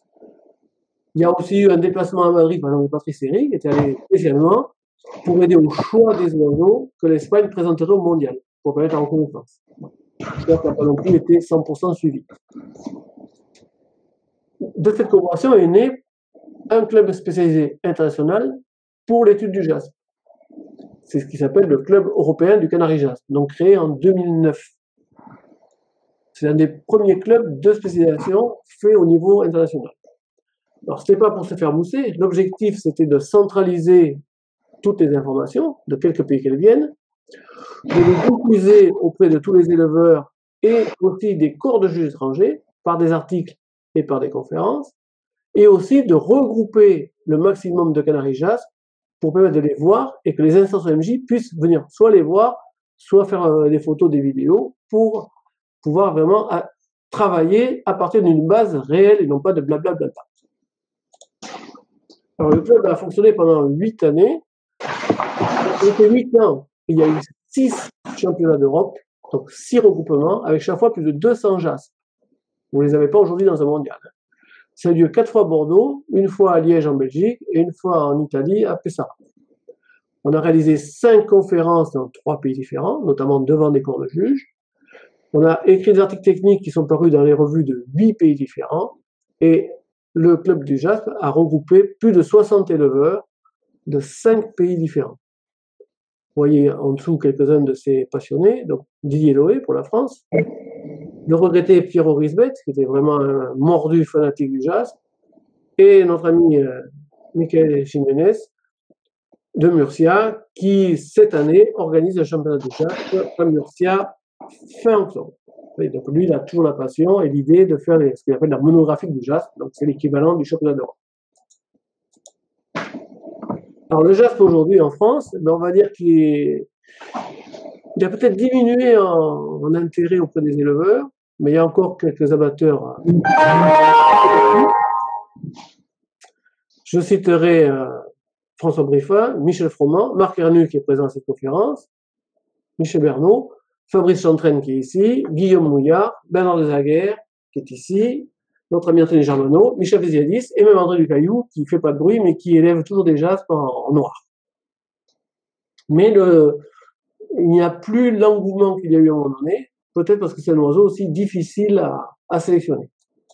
Il y a aussi eu un déplacement à Madrid par exemple de Patrice Eric, qui était allé spécialement pour aider au choix des oiseaux que l'Espagne présenterait au mondial, pour permettre la reconnaissance. Ça n'a pas non plus été 100% suivi. De cette coopération est né un club spécialisé international pour l'étude du jaspe. C'est ce qui s'appelle le Club européen du canari jaspe, donc créé en 2009. C'est un des premiers clubs de spécialisation fait au niveau international. Alors, ce n'était pas pour se faire mousser. L'objectif, c'était de centraliser toutes les informations, de quelques pays qu'elles viennent, de les diffuser auprès de tous les éleveurs et aussi des corps de juges étrangers par des articles et par des conférences, et aussi de regrouper le maximum de canaris jaspes pour permettre de les voir et que les instances OMJ puissent venir soit les voir, soit faire des photos, des vidéos pour pouvoir vraiment travailler à partir d'une base réelle et non pas de blablabla. Alors, le club a fonctionné pendant 8 années. Depuis 8 ans, il y a eu 6 championnats d'Europe, donc 6 regroupements, avec chaque fois plus de 200 jaspes. Vous ne les avez pas aujourd'hui dans un mondial. Ça a eu lieu 4 fois à Bordeaux, une fois à Liège en Belgique et une fois en Italie à Pessara. On a réalisé 5 conférences dans 3 pays différents, notamment devant des corps de juges. On a écrit des articles techniques qui sont parus dans les revues de 8 pays différents. Et le club du jaspe a regroupé plus de 60 éleveurs de 5 pays différents. Vous voyez en dessous quelques-uns de ces passionnés, donc Didier Loé pour la France, le regretté Pierrot Risbet, qui était vraiment un mordu fanatique du jaspe, et notre ami Michael Jiménez de Murcia, qui cette année organise le championnat de jaspe à Murcia fin octobre. Et donc lui, il a toujours la passion et l'idée de faire ce qu'il appelle la monographique du jaspe, donc c'est l'équivalent du championnat d'Europe. Alors le jaspe aujourd'hui en France, on va dire qu'il a peut-être diminué en intérêt auprès des éleveurs, mais il y a encore quelques amateurs. Je citerai François Briffin, Michel Froment, Marc Hernu qui est présent à cette conférence, Michel Bernot, Fabrice Chantraine qui est ici, Guillaume Mouillard, Bernard Desaguerres qui est ici, notre ami Anthony Germano, Michel Véziadis et même André Ducaillou qui ne fait pas de bruit mais qui élève toujours des jaspes en noir. Mais il n'y a plus l'engouement qu'il y a eu à un moment donné, peut-être parce que c'est un oiseau aussi difficile à sélectionner.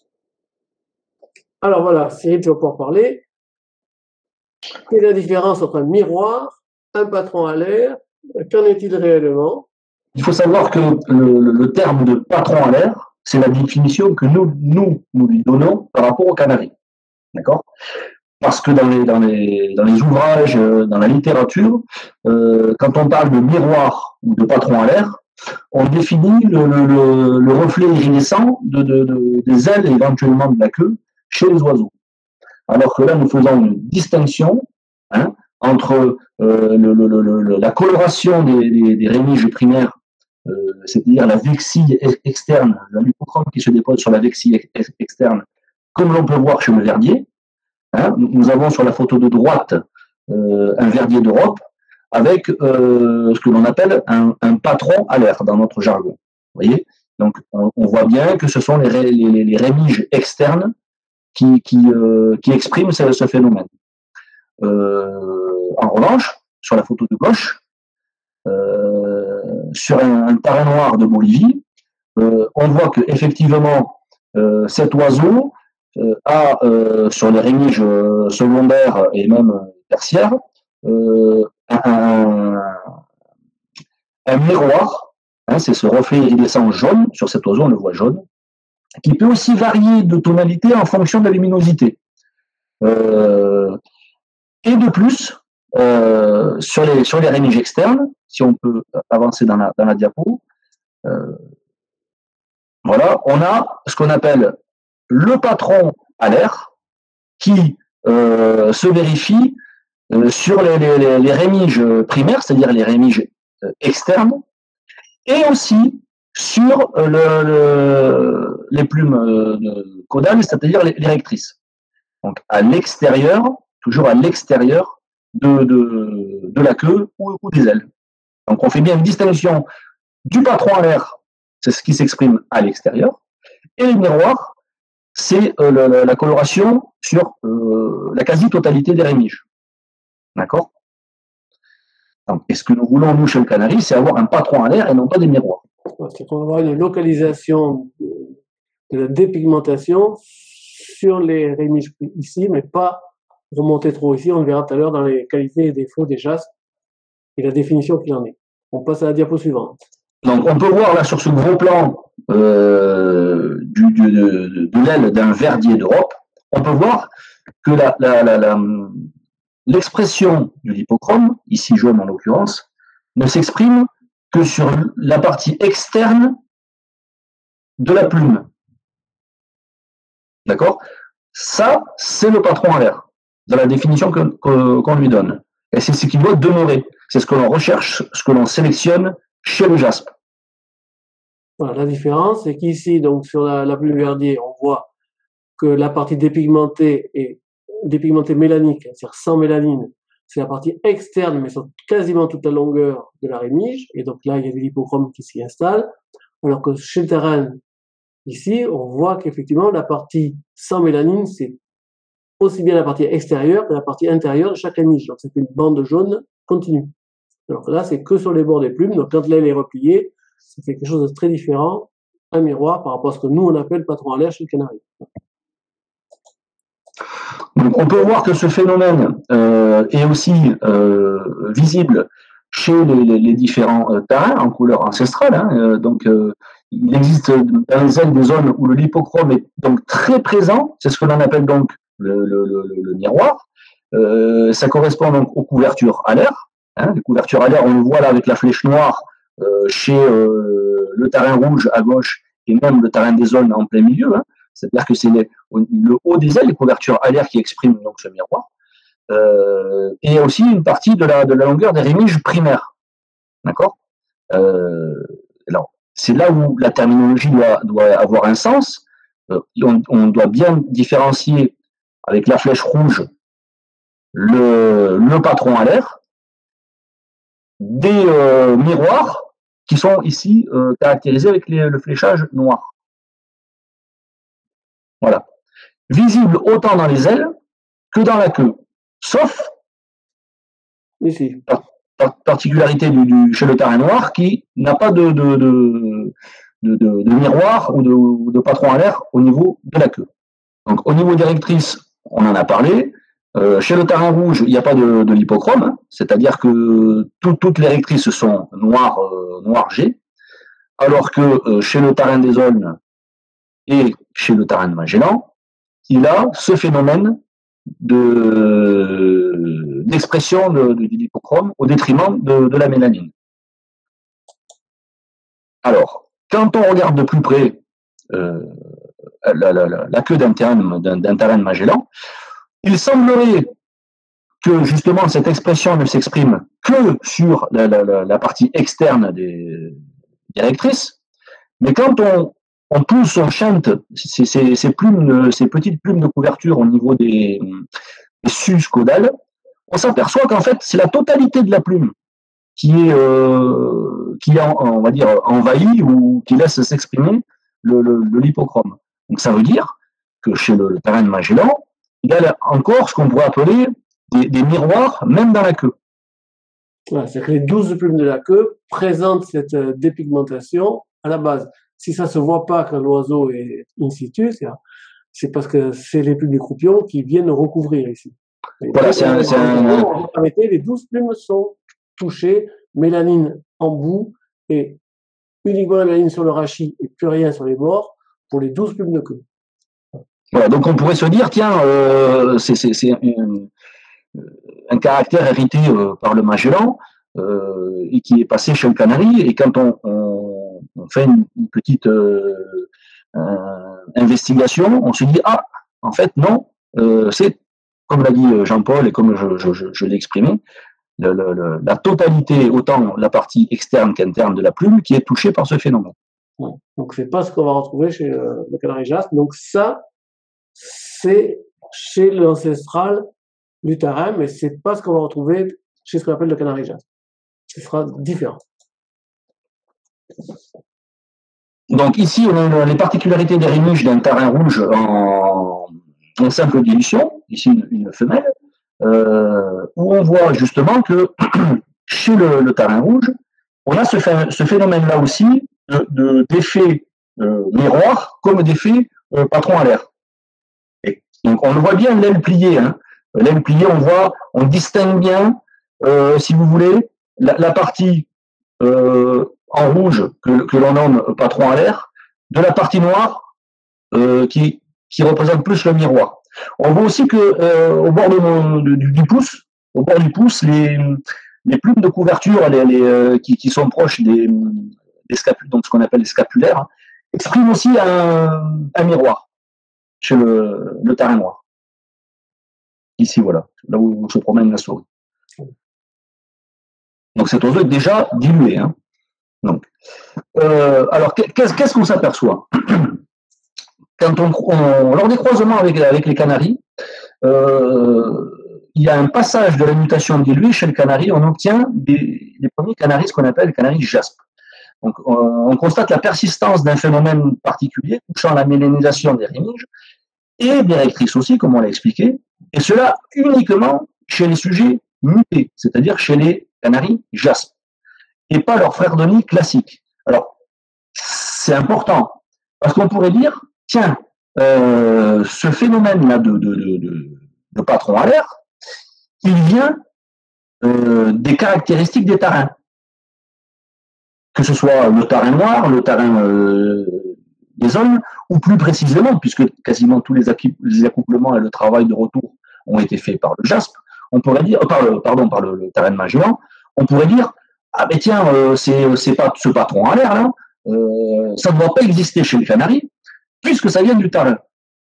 Alors voilà, Cyril, tu vas pouvoir parler. Quelle est la différence entre un miroir, un patron à l'air? Qu'en est-il réellement? Il faut savoir que le terme de patron à l'air, c'est la définition que nous lui donnons par rapport aux canaris. D'accord? Parce que dans les ouvrages, dans la littérature, quand on parle de miroir ou de patron à l'air, on définit le reflet iridescent des ailes et éventuellement de la queue chez les oiseaux. Alors que là, nous faisons une distinction entre la coloration des rémiges primaires, c'est-à-dire la vexille externe, la lupochrome qui se dépose sur la vexille externe, comme l'on peut voir chez le verdier. Nous avons sur la photo de droite un verdier d'Europe avec ce que l'on appelle un patron à l'air dans notre jargon. Vous voyez? Donc, on voit bien que ce sont les rémiges externes qui expriment ce phénomène. En revanche, sur la photo de gauche, sur un terrain noir de Bolivie, on voit que effectivement cet oiseau a sur les rémiges secondaires et même tertiaires un miroir, c'est ce reflet iridescent jaune, sur cet oiseau on le voit jaune, qui peut aussi varier de tonalité en fonction de la luminosité. Et de plus, sur les rémiges externes, si on peut avancer dans la diapo, voilà, on a ce qu'on appelle le patron à l'air qui se vérifie sur les rémiges primaires, c'est-à-dire les rémiges externes, et aussi sur les plumes caudales, c'est-à-dire les rectrices. Donc à l'extérieur, toujours à l'extérieur de la queue ou des ailes. Donc on fait bien une distinction du patron à l'air, c'est ce qui s'exprime à l'extérieur, et le miroir, c'est la coloration sur la quasi-totalité des rémiges. D'accord? Donc, et ce que nous voulons, nous, chez le canari, c'est avoir un patron à l'air et non pas des miroirs. C'est qu'on va avoir une localisation de la dépigmentation sur les rémiges ici, mais pas remonter trop ici. On le verra tout à l'heure dans les qualités et défauts des jaspes et la définition qu'il en est. On passe à la diapo suivante. Donc, on peut voir là sur ce gros plan de l'aile d'un verdier d'Europe, on peut voir que l'expression de l'hippochrome, ici jaune en l'occurrence, ne s'exprime que sur la partie externe de la plume. D'accord? Ça, c'est le patron à l'air, dans la définition qu'on lui donne. Et c'est ce qui doit demeurer. C'est ce que l'on recherche, ce que l'on sélectionne chez le jaspe. Voilà, la différence, c'est qu'ici, donc sur la plume verdier, on voit que la partie dépigmentée est dépigmentée mélanique, c'est-à-dire sans mélanine, c'est la partie externe, mais sur quasiment toute la longueur de la rémige, et donc là, il y a de l'hippochrome qui s'y installe, alors que chez le terrain, ici, on voit qu'effectivement, la partie sans mélanine, c'est aussi bien la partie extérieure que la partie intérieure de chaque rémige, donc c'est une bande jaune continue. Alors que là, c'est que sur les bords des plumes, donc quand l'aile est repliée, ça fait quelque chose de très différent, un miroir par rapport à ce que nous, on appelle patron à l'air chez le canari. Donc on peut voir que ce phénomène est aussi visible chez les différents terrains en couleur ancestrale. Hein, donc il existe dans les ailes des zones où le lipochrome est donc très présent. C'est ce que l'on appelle donc le miroir. Ça correspond donc aux couvertures alaires. Hein, les couvertures alaires, on le voit là avec la flèche noire chez le terrain rouge à gauche et même le terrain des zones en plein milieu. Hein. C'est-à-dire que c'est le haut des ailes, les couvertures alaires qui expriment donc ce miroir. Et aussi une partie de la longueur des rémiges primaires. D'accord. Alors, c'est là où la terminologie doit avoir un sens. On doit bien différencier avec la flèche rouge le patron alaire des miroirs qui sont ici caractérisés avec le fléchage noir. Voilà. Visible autant dans les ailes que dans la queue. Sauf ici. Particularité chez le terrain noir qui n'a pas de miroir ou de patron alaire au niveau de la queue. Donc au niveau directrice, on en a parlé. Chez le terrain rouge, il n'y a pas de lipochrome, hein, c'est-à-dire que toutes les rectrices sont noir G, alors que chez le terrain des zones et chez le terrain de Magellan, il a ce phénomène d'expression du lipochrome au détriment de la mélanine. Alors, quand on regarde de plus près la queue d'un terrain de Magellan, il semblerait que justement cette expression ne s'exprime que sur la partie externe des rectrices, mais quand on pousse, on chante ces petites plumes de couverture au niveau des sus caudales, on s'aperçoit qu'en fait c'est la totalité de la plume qui est on va dire envahie ou qui laisse s'exprimer le lipochrome. Donc ça veut dire que chez le terrain de Magellan, il y a encore ce qu'on pourrait appeler des miroirs, même dans la queue. Voilà, c'est que les 12 plumes de la queue présentent cette dépigmentation à la base. Si ça ne se voit pas quand l'oiseau est in situ, c'est parce que c'est les plumes du croupion qui viennent recouvrir ici. Voilà, les 12 plumes sont touchées, mélanine en bout, et uniquement la mélanine sur le rachis et plus rien sur les bords pour les 12 plumes de queue. Voilà, donc on pourrait se dire, tiens, c'est un caractère hérité par le Magellan et qui est passé chez le canari, et quand on fait une petite investigation, on se dit, ah, en fait, non, c'est, comme l'a dit Jean-Paul et comme je l'ai exprimé, la totalité, autant la partie externe qu'interne de la plume, qui est touchée par ce phénomène. Ouais. Donc, c'est pas ce qu'on va retrouver chez le canari jaspe. Donc, ça, c'est chez l'ancestral du terrain, mais c'est pas ce qu'on va retrouver chez ce qu'on appelle le canari jaspe. Ce sera différent. Donc ici, on a les particularités des rémiges d'un terrain rouge en simple dilution, ici une femelle, où on voit justement que chez le terrain rouge, on a ce phénomène-là aussi d'effet miroir comme d'effet patron à l'air. Donc on le voit bien, l'aile pliée. Hein. L'aile pliée, on distingue bien, si vous voulez, la partie en rouge que l'on nomme patron à l'air, de la partie noire qui représente plus le miroir. On voit aussi que au bord du pouce, les plumes de couverture qui sont proches des scapules, donc ce qu'on appelle les scapulaires, hein, expriment aussi un miroir chez le terrain noir. Ici, voilà, là où se promène la souris. Donc cet oiseau est déjà dilué. Hein. Donc, alors, qu'est-ce qu'on s'aperçoit quand lors des croisements avec les canaris, il y a un passage de la mutation diluée chez le canari, on obtient les premiers canaris, ce qu'on appelle les canaris jaspe. Donc, on constate la persistance d'un phénomène particulier touchant la mélanisation des rémiges et des rectrices aussi, comme on l'a expliqué, et cela uniquement chez les sujets mutés, c'est-à-dire chez les canaris jaspe, et pas leurs frères de nid classiques. Alors, c'est important, parce qu'on pourrait dire, tiens, ce phénomène-là le patron alaire, il vient des caractéristiques des terrains. Que ce soit le terrain noir, le terrain des zones, ou plus précisément, puisque quasiment tous les accouplements et le travail de retour ont été faits par le JASP, on pourrait dire, par le terrain de Magellan, on pourrait dire, ah ben tiens, c'est pas ce patron à l'air là, ça ne doit pas exister chez les Canaries, puisque ça vient du terrain.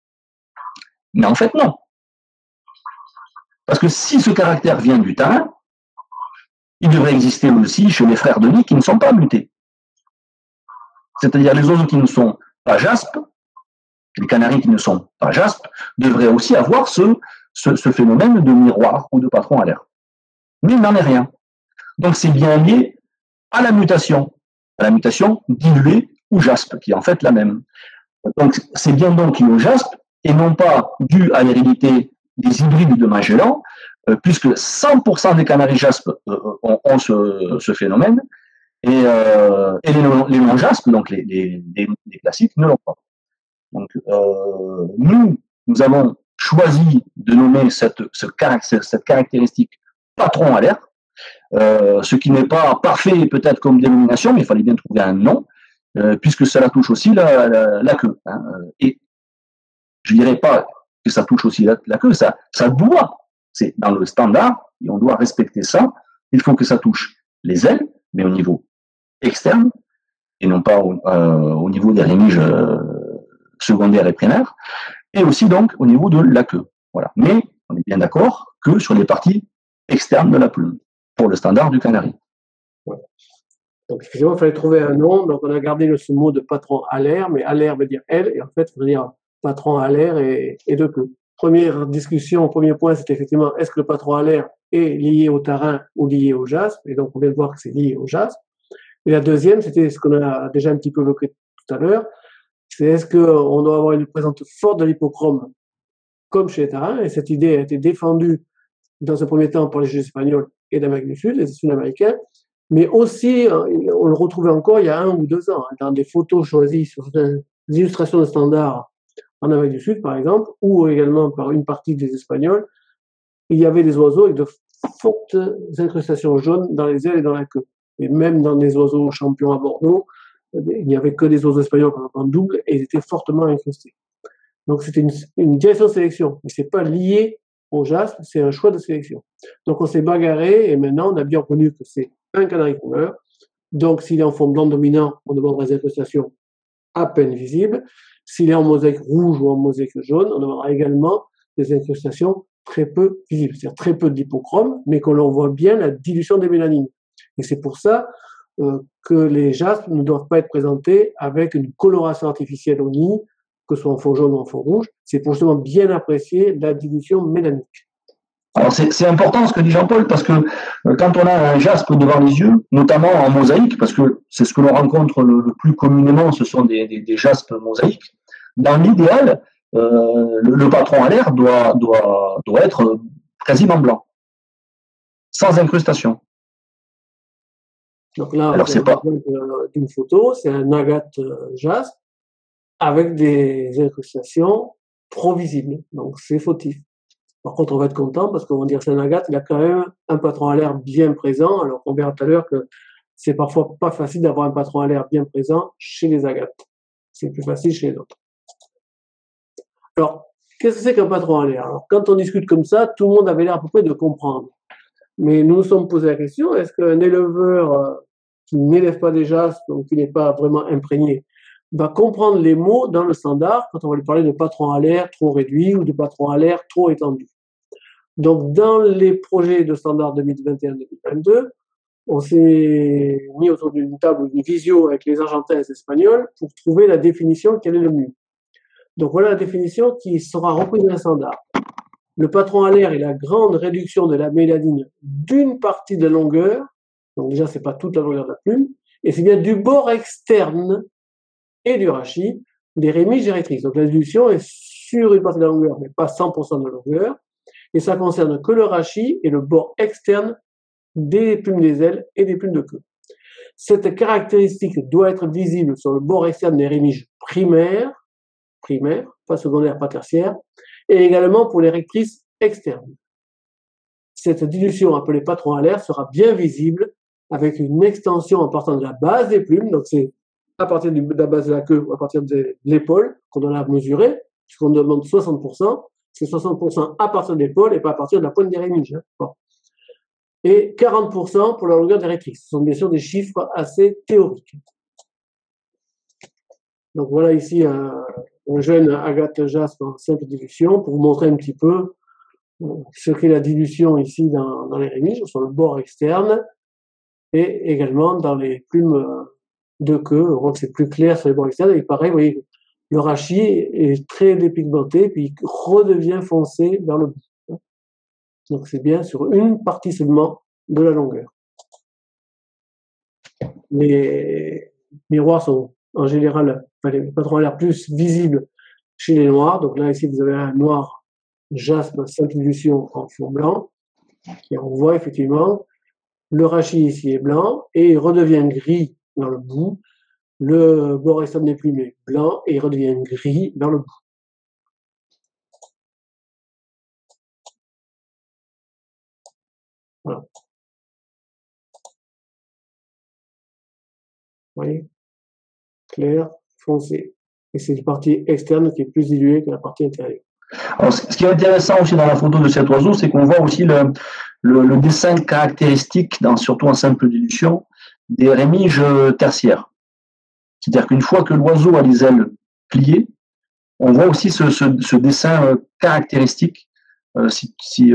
Mais en fait, non. Parce que si ce caractère vient du terrain, il devrait exister aussi chez les frères de nid qui ne sont pas mutés. C'est-à-dire les oiseaux qui ne sont pas JASP, les canaris qui ne sont pas JASP, devraient aussi avoir ce phénomène de miroir ou de patron à l'air. Mais il n'en est rien. Donc c'est bien lié à la mutation diluée ou JASP, qui est en fait la même. Donc c'est bien donc lié au JASP, et non pas dû à l'hérédité des hybrides de Magellan, puisque 100% des canaris JASP ont ce phénomène, et les non-JASP, donc les classiques, ne l'ont pas. Donc nous avons choisi de nommer cette caractéristique patron à l'air, ce qui n'est pas parfait peut-être comme dénomination, mais il fallait bien trouver un nom, puisque cela touche aussi la queue. Hein. Et je ne dirais pas que ça touche aussi la queue, ça doit, c'est dans le standard, et on doit respecter ça, il faut que ça touche les ailes, mais au niveau externe, et non pas au niveau des rémiges secondaires et primaires, et aussi donc au niveau de la queue. Voilà. Mais on est bien d'accord que sur les parties externes de la plume, pour le standard du canari. Ouais. Donc effectivement, il fallait trouver un nom, donc on a gardé ce mot de patron alaire, mais alaire veut dire aile, et en fait, il veut dire patron alaire et de queue. Première discussion, premier point, c'était effectivement, est-ce que le patron alaire est lié au terrain ou lié au JASP? Et donc on vient de voir que c'est lié au JASP. Et la deuxième, c'était ce qu'on a déjà un petit peu évoqué tout à l'heure, c'est est-ce qu'on doit avoir une présence forte de l'hypochrome comme chez les terrains? Et cette idée a été défendue dans un premier temps par les juges espagnols et d'Amérique du Sud, les Sud-Américains, mais aussi, on le retrouvait encore il y a 1 ou 2 ans, dans des photos choisies sur certaines illustrations de standards en Amérique du Sud, par exemple, ou également par une partie des Espagnols, il y avait des oiseaux avec de fortes incrustations jaunes dans les ailes et dans la queue. Et même dans des oiseaux champions à Bordeaux, il n'y avait que des oiseaux espagnols en double et ils étaient fortement incrustés. Donc c'était une direction de sélection, mais c'est pas lié au JASP, c'est un choix de sélection. Donc on s'est bagarré et maintenant on a bien reconnu que c'est un canari couleur. Donc s'il est en fond blanc dominant, on demandera des incrustations à peine visibles. S'il est en mosaïque rouge ou en mosaïque jaune, on demandera également des incrustations très peu visibles, c'est-à-dire très peu d'hypochrome, mais qu'on voit bien la dilution des mélanines. Et c'est pour ça que les JASP ne doivent pas être présentés avec une coloration artificielle au nid, que ce soit en fond jaune ou en fond rouge. C'est pour justement bien apprécier la dilution mélanique. Alors c'est important ce que dit Jean-Paul, parce que quand on a un jaspe devant les yeux, notamment en mosaïque, parce que c'est ce que l'on rencontre le plus communément, ce sont des jaspes mosaïques, dans l'idéal, le patron à l'air doit être quasiment blanc, sans incrustation. Donc là, c'est pas d'une photo, c'est un agate jaspe avec des incrustations trop visibles, donc c'est fautif. Par contre, on va être content parce qu'on va dire que c'est un agate, il a quand même un patron à l'air bien présent, alors qu'on verra tout à l'heure que c'est parfois pas facile d'avoir un patron à l'air bien présent chez les agates. C'est plus facile chez les autres. Alors, qu'est-ce que c'est qu'un patron à l'air? Alors, quand on discute comme ça, tout le monde avait l'air à peu près de comprendre. Mais nous nous sommes posé la question, est-ce qu'un éleveur qui n'élève pas des jaspes, donc qui n'est pas vraiment imprégné, va comprendre les mots dans le standard quand on va lui parler de patron à l'air trop réduit ou de patron à l'air trop étendu. Donc, dans les projets de standard 2021-2022, on s'est mis autour d'une table ou d'une visio avec les Argentins et les Espagnols pour trouver la définition quelle est le mieux. Donc, voilà la définition qui sera reprise dans le standard. Le patron à l'air est la grande réduction de la mélanine d'une partie de la longueur, donc déjà, c'est pas toute la longueur de la plume, et c'est bien du bord externe et du rachis des rémiges érectrices. Donc la réduction est sur une partie de la longueur, mais pas 100% de la longueur, et ça concerne que le rachis et le bord externe des plumes des ailes et des plumes de queue. Cette caractéristique doit être visible sur le bord externe des rémiges primaires, pas secondaires, pas tertiaires, et également pour les rectrices externe. Cette dilution appelée patron à l'air sera bien visible avec une extension en partant de la base des plumes, donc c'est à partir de la base de la queue ou à partir de l'épaule qu'on doit la mesurer, puisqu'on demande 60%, c'est 60% à partir de l'épaule et pas à partir de la pointe des rémiges. Hein. Bon. Et 40% pour la longueur des rétrix. Ce sont bien sûr des chiffres assez théoriques. Donc voilà ici un jeune agate jaspe en simple dilution pour vous montrer un petit peu ce qu'est la dilution ici dans les rémiges, sur le bord externe, et également dans les plumes de queue. On voit que c'est plus clair sur les bords externes, et pareil, vous voyez, le rachis est très dépigmenté, puis il redevient foncé vers le bout. Donc c'est bien sur une partie seulement de la longueur. Les miroirs sont en général, les patrons à l'air plus visibles chez les noirs. Donc là, ici, vous avez un noir jaspe simple dilution en fond blanc. Et on voit effectivement le rachis ici est blanc et il redevient gris vers le bout. Le bord externe des plumes est blanc et il redevient gris vers le bout. Voilà. Vous voyez, clair, foncé. Et c'est la partie externe qui est plus diluée que la partie intérieure. Alors, ce qui est intéressant aussi dans la photo de cet oiseau, c'est qu'on voit aussi le dessin caractéristique, surtout en simple dilution, des rémiges tertiaires. C'est-à-dire qu'une fois que l'oiseau a les ailes pliées, on voit aussi ce dessin caractéristique. Si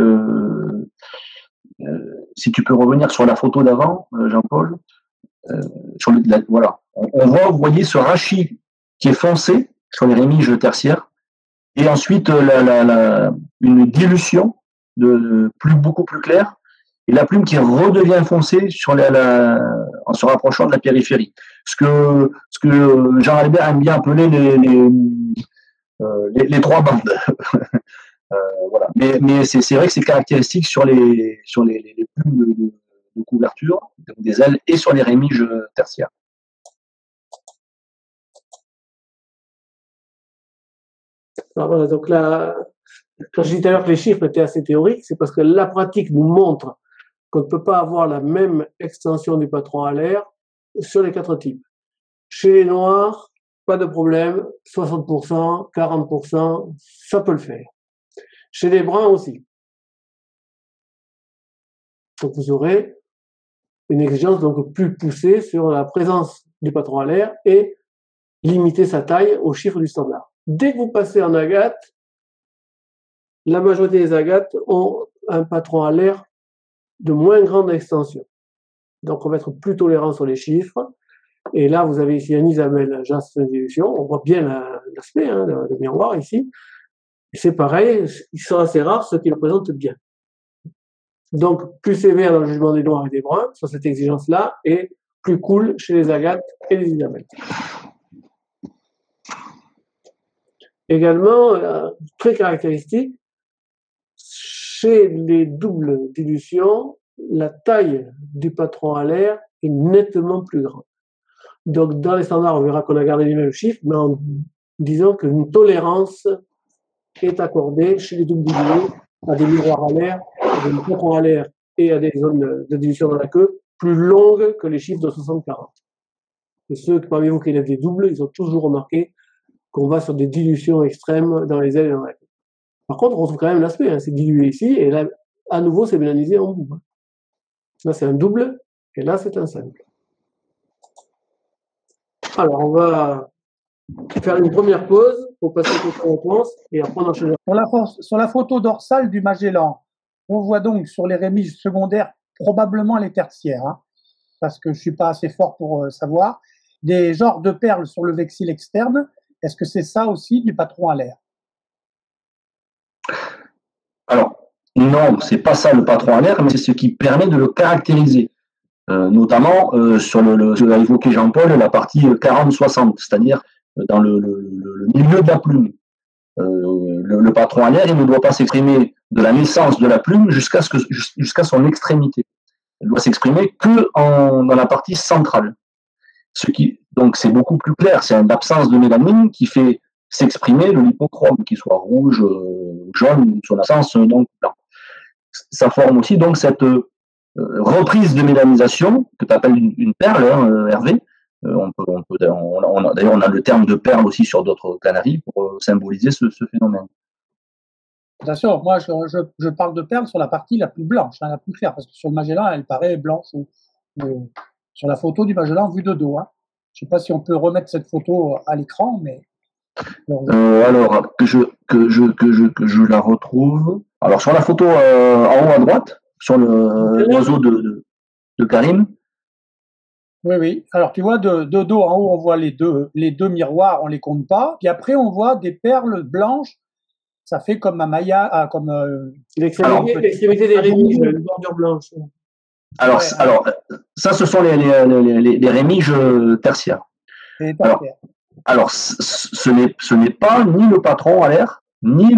tu peux revenir sur la photo d'avant, Jean-Paul, voilà. On voit, vous voyez, ce rachis qui est foncé sur les rémiges tertiaires, et ensuite une dilution beaucoup plus claire, et la plume qui redevient foncée en se rapprochant de la périphérie. Ce que Jean Albert aime bien appeler les trois bandes. Voilà. Mais c'est vrai que c'est caractéristique sur les plumes de couverture, des ailes, et sur les rémiges tertiaires. Alors voilà, donc là, quand je disais tout à l'heure que les chiffres étaient assez théoriques, c'est parce que la pratique nous montre qu'on ne peut pas avoir la même extension du patron à l'air sur les quatre types. Chez les noirs, pas de problème, 60%, 40%, ça peut le faire. Chez les bruns aussi. Donc vous aurez une exigence donc plus poussée sur la présence du patron à l'air et limiter sa taille au chiffre du standard. Dès que vous passez en agate, la majorité des agates ont un patron à l'air de moins grande extension. Donc on va être plus tolérant sur les chiffres. Et là, vous avez ici un Isabelle jaspe dilution. On voit bien l'aspect, hein, le miroir ici. Et c'est pareil, ils sont assez rares ceux qui le présentent bien. Donc plus sévère dans le jugement des noirs et des bruns sur cette exigence-là, et plus cool chez les agates et les Isabelles. Également, très caractéristique, chez les doubles dilutions, la taille du patron à l'air est nettement plus grande. Donc, dans les standards, on verra qu'on a gardé les mêmes chiffres, mais en disant qu'une tolérance est accordée chez les doubles dilués à des miroirs à l'air, à des patrons à l'air et à des zones de dilution dans la queue plus longues que les chiffres de 60-40. Et ceux parmi vous qui élèvent des doubles, ils ont toujours remarqué qu'on va sur des dilutions extrêmes dans les ailes et dans la queue. Par contre, on retrouve quand même l'aspect, hein, c'est dilué ici, et là, à nouveau, c'est mélanisé en bout. Là, c'est un double, et là, c'est un simple. Alors, on va faire une première pause pour passer aux questions-réponses, et après, on enchaîne. Sur la photo dorsale du Magellan, on voit donc sur les rémiges secondaires, probablement les tertiaires, hein, parce que je ne suis pas assez fort pour savoir, des genres de perles sur le vexille externe. Est-ce que c'est ça aussi du patron à l'air? Alors, non, c'est pas ça le patron à l'air, mais c'est ce qui permet de le caractériser. Notamment sur ce qu'a évoqué Jean-Paul, la partie 40-60, c'est-à-dire dans le milieu de la plume. Le patron à l'air, il ne doit pas s'exprimer de la naissance de la plume jusqu'à son extrémité. Il doit s'exprimer que dans la partie centrale. Donc c'est beaucoup plus clair, c'est une absence de mélanine qui fait s'exprimer le lipochrome, qu'il soit rouge, jaune, son absence donc blanc. Ça forme aussi donc cette reprise de mélanisation que tu appelles une perle, hein, Hervé. D'ailleurs, on a le terme de perle aussi sur d'autres canaries pour symboliser ce phénomène. Bien sûr, moi je parle de perle sur la partie la plus blanche, hein, la plus claire, parce que sur le Magellan, elle paraît blanche sur la photo du Magellan vue de dos. Hein. Je ne sais pas si on peut remettre cette photo à l'écran, mais. Alors que je la retrouve. Alors sur la photo en haut à droite, sur l'oiseau de Karim. Oui. Alors tu vois de dos en haut, on voit les deux miroirs, on les compte pas. Puis après, on voit des perles blanches. Ça fait comme un maillage, comme. L'extrémité des rémiges, une bordure blanche. Alors, ça, ce sont les rémiges tertiaires. Alors, ce n'est pas ni le patron à l'air, ni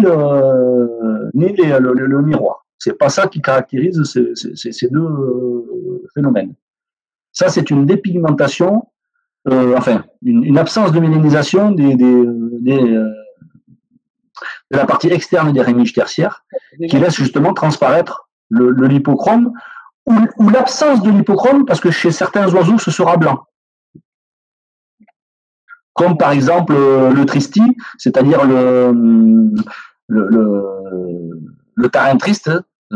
le miroir. C'est pas ça qui caractérise ces deux phénomènes. Ça, c'est une dépigmentation, une absence de mélanisation de la partie externe des rémiges tertiaires, qui laisse justement transparaître le lipochrome ou l'absence de lipochrome, parce que chez certains oiseaux, ce sera blanc. Comme par exemple le tristi, c'est-à-dire le tarin triste,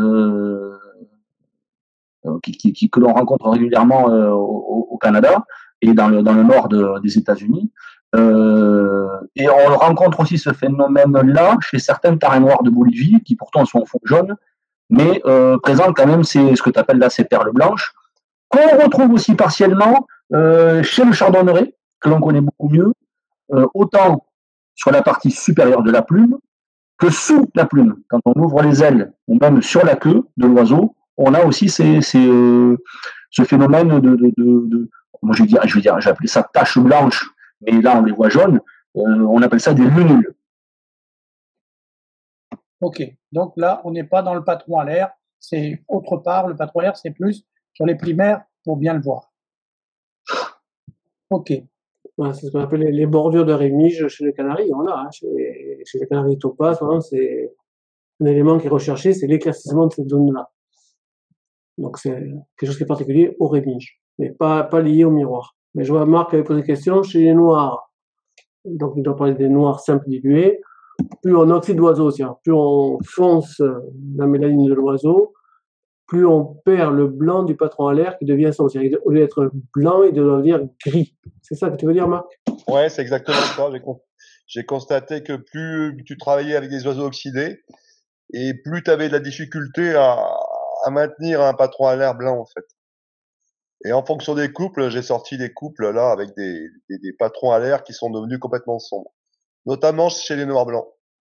que l'on rencontre régulièrement au Canada et dans le nord des États-Unis. Et on rencontre aussi ce phénomène-là chez certains tarins noirs de Bolivie, qui pourtant sont en fond jaune, mais présentent quand même ce que tu appelles là ces perles blanches, qu'on retrouve aussi partiellement chez le chardonneret, que l'on connaît beaucoup mieux, autant sur la partie supérieure de la plume que sous la plume. Quand on ouvre les ailes, ou même sur la queue de l'oiseau, on a aussi ce phénomène moi j'ai appelé ça tache blanche, mais là on les voit jaunes, on appelle ça des lunules. Ok, donc là on n'est pas dans le patron à l'air, c'est autre part, le patron à l'air c'est plus sur les primaires pour bien le voir. Ok. Ouais, c'est ce qu'on appelle les bordures de rémiges chez les canaris, on a, hein, chez les canaris topaz, c'est un élément qui est recherché, c'est l'éclaircissement de cette zone-là. Donc c'est quelque chose qui est particulier aux rémiges, mais pas lié au miroir. Mais je vois Marc avait posé une question chez les noirs. Donc il doit parler des noirs simples dilués. Plus on oxyde l'oiseau, plus on fonce la mélanine de l'oiseau, plus on perd le blanc du patron à l'air qui devient sombre. Au lieu d'être blanc, il doit devenir gris. C'est ça que tu veux dire, Marc? Ouais, c'est exactement ça. J'ai constaté que plus tu travaillais avec des oiseaux oxydés, et plus tu avais de la difficulté à maintenir un patron à l'air blanc, en fait. Et en fonction des couples, j'ai sorti des couples là avec des patrons à l'air qui sont devenus complètement sombres, notamment chez les noirs blancs.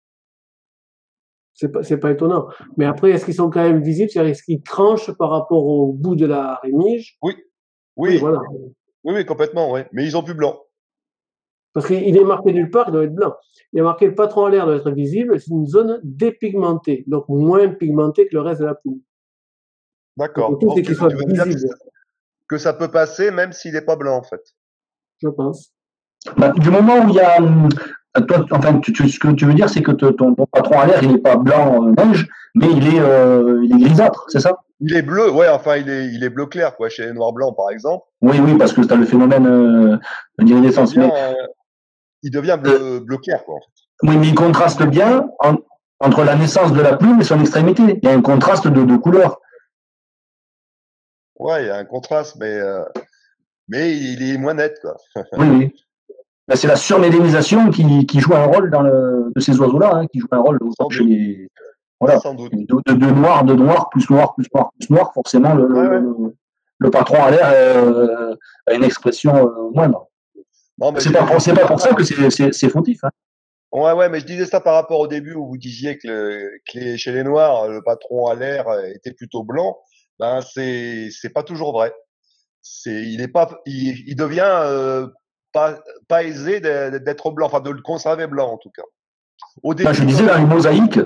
C'est pas étonnant. Mais après, est-ce qu'ils sont quand même visibles? C'est-à-dire, est-ce qu'ils tranchent par rapport au bout de la rémige? Oui, voilà. Oui, complètement, oui. Mais ils ont plus blanc. Parce qu'il est marqué nulle part, il doit être blanc. Il est marqué le patron à l'air doit être visible, c'est une zone dépigmentée, donc moins pigmentée que le reste de la plume. D'accord. Donc, qu'il soit visible. Que ça peut passer même s'il n'est pas blanc, en fait. Je pense. Du moment où il y a toi, enfin, ce que tu veux dire, c'est que ton patron à l'air, il n'est pas blanc neige, mais il est grisâtre, c'est ça? Il est bleu, ouais, enfin, il est bleu clair, quoi, chez les noirs blancs, par exemple. Oui, parce que tu as le phénomène d'iridescence. Il devient bleu clair, quoi, en fait. Oui, mais il contraste bien entre la naissance de la plume et son extrémité. Il y a un contraste de couleur. Ouais, il y a un contraste, mais il est moins net, quoi. Oui. C'est la surmélanisation qui joue un rôle de ces oiseaux-là, hein, qui joue un rôle chez les. Voilà. Sans doute. De noir, plus noir, forcément, le patron à l'air a une expression moindre. C'est pas pour ça que c'est fautif. Hein. Ouais, mais je disais ça par rapport au début où vous disiez que chez les noirs, le patron à l'air était plutôt blanc. Ben, c'est pas toujours vrai. Il devient pas aisé d'être blanc, enfin de le conserver blanc en tout cas. Je disais dans les mosaïques,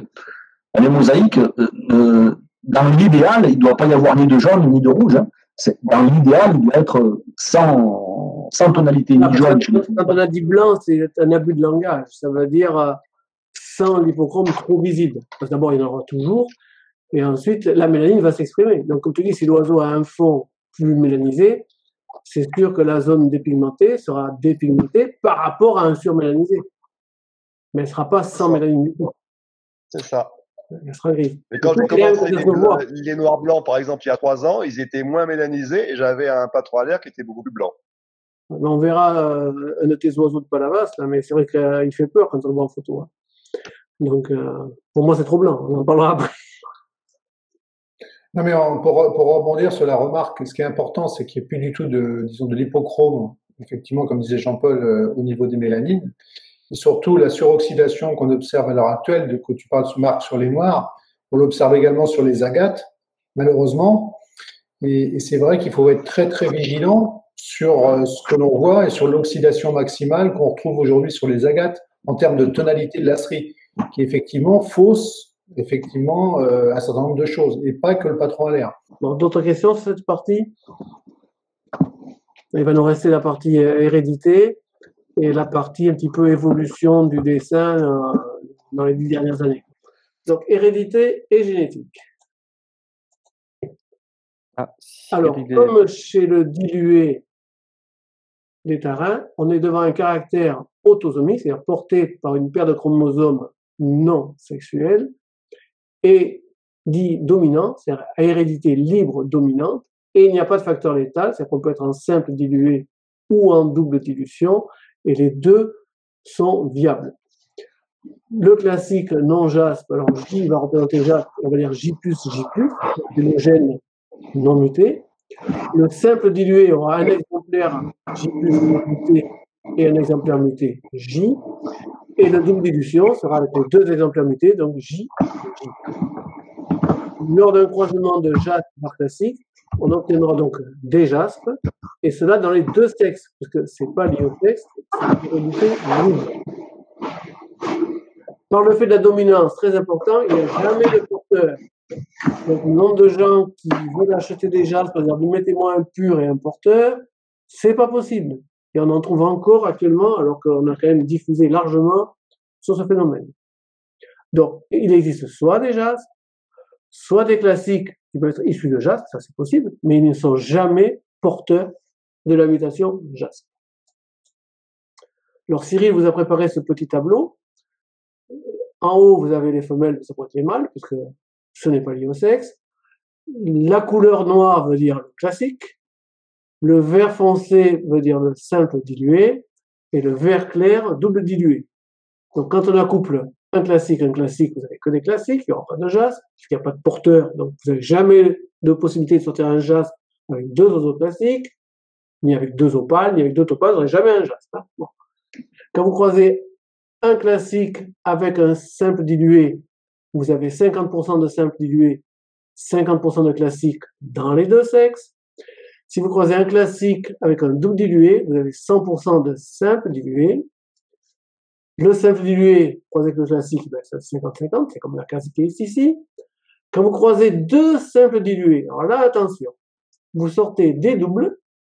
dans l'idéal, il ne doit pas y avoir ni de jaune ni de rouge. Hein. Dans l'idéal, il doit être sans tonalité ni jaune. Quand on a dit blanc, c'est un abus de langage. Ça veut dire sans l'hypochrome trop visible. Parce que d'abord, il y en aura toujours, et ensuite, la mélanine va s'exprimer. Donc, comme tu dis, si l'oiseau a un fond plus mélanisé, c'est sûr que la zone dépigmentée sera dépigmentée par rapport à un surmélanisé. Mais elle ne sera pas sans mélanine du tout. C'est ça. Elle sera grise. Mais quand j'ai commencé les noirs-blancs, par exemple, il y a 3 ans, ils étaient moins mélanisés et j'avais un patron à l'air qui était beaucoup plus blanc. On verra un de tes oiseaux de Palavas, là, mais c'est vrai qu'il fait peur quand on le voit en photo. Hein. Donc, pour moi, c'est trop blanc. On en parlera après. Non, mais pour rebondir sur la remarque, ce qui est important, c'est qu'il n'y ait plus du tout de l'hypochrome, effectivement, comme disait Jean-Paul, au niveau des mélanines. Et surtout, la suroxydation qu'on observe à l'heure actuelle, de que tu parles, Marc, sur les noirs, on l'observe également sur les agates, malheureusement. Et c'est vrai qu'il faut être très, très vigilant sur ce que l'on voit et sur l'oxydation maximale qu'on retrouve aujourd'hui sur les agates en termes de tonalité de lacerie, qui effectivement fausse un certain nombre de choses, et pas que le patron à l'air. Bon, d'autres questions sur cette partie? Il va nous rester la partie hérédité et la partie un petit peu évolution du dessin dans les 10 dernières années. Donc, hérédité et génétique. Alors, comme chez le dilué des tarins, on est devant un caractère autosomique, c'est-à-dire porté par une paire de chromosomes non sexuels, et dit dominant, c'est-à-dire à hérédité libre dominante, et il n'y a pas de facteur létal, c'est-à-dire qu'on peut être en simple dilué ou en double dilution, et les deux sont viables. Le classique non-jaspe, alors J va représenter jaspe, on va dire J+, c'est le gène non muté. Le simple dilué aura un exemplaire J+ non muté et un exemplaire muté J, et la double dilution sera avec les deux exemplaires mutés, donc J et J. Lors d'un croisement de jaspe par classique, on obtiendra donc des jaspes, et cela dans les deux sexes, parce que ce n'est pas lié au sexe, c'est l'hérédité libre. Par le fait de la dominance, très important, il n'y a jamais de porteur. Donc, le nombre de gens qui veulent acheter des jaspes, c'est-à-dire mettez-moi un pur et un porteur, c'est pas possible. Et on en trouve encore actuellement, alors qu'on a quand même diffusé largement sur ce phénomène. Donc, il existe soit des jaspes, soit des classiques qui peuvent être issus de jaspe, ça c'est possible, mais ils ne sont jamais porteurs de la mutation jaspe. Alors, Cyril vous a préparé ce petit tableau. En haut, vous avez les femelles, ça peut être les mâles, puisque ce n'est pas lié au sexe. La couleur noire veut dire le classique. Le vert foncé veut dire le simple dilué. Et le vert clair, double dilué. Donc, quand on accouple un classique, vous n'avez que des classiques, il n'y aura pas de jaspe, puisqu'il n'y a pas de porteur. Donc, vous n'avez jamais de possibilité de sortir un jaspe avec deux oiseaux classiques, ni avec deux opales, ni avec deux topazes, vous n'aurez jamais un jaspe. Hein. Bon. Quand vous croisez un classique avec un simple dilué, vous avez 50% de simple dilué, 50% de classique dans les deux sexes. Si vous croisez un classique avec un double dilué, vous avez 100% de simple dilué. Le simple dilué croisé avec le classique, ben, c'est 50-50, c'est comme la case qui est ici. Quand vous croisez deux simples dilués, alors là, attention, vous sortez des doubles,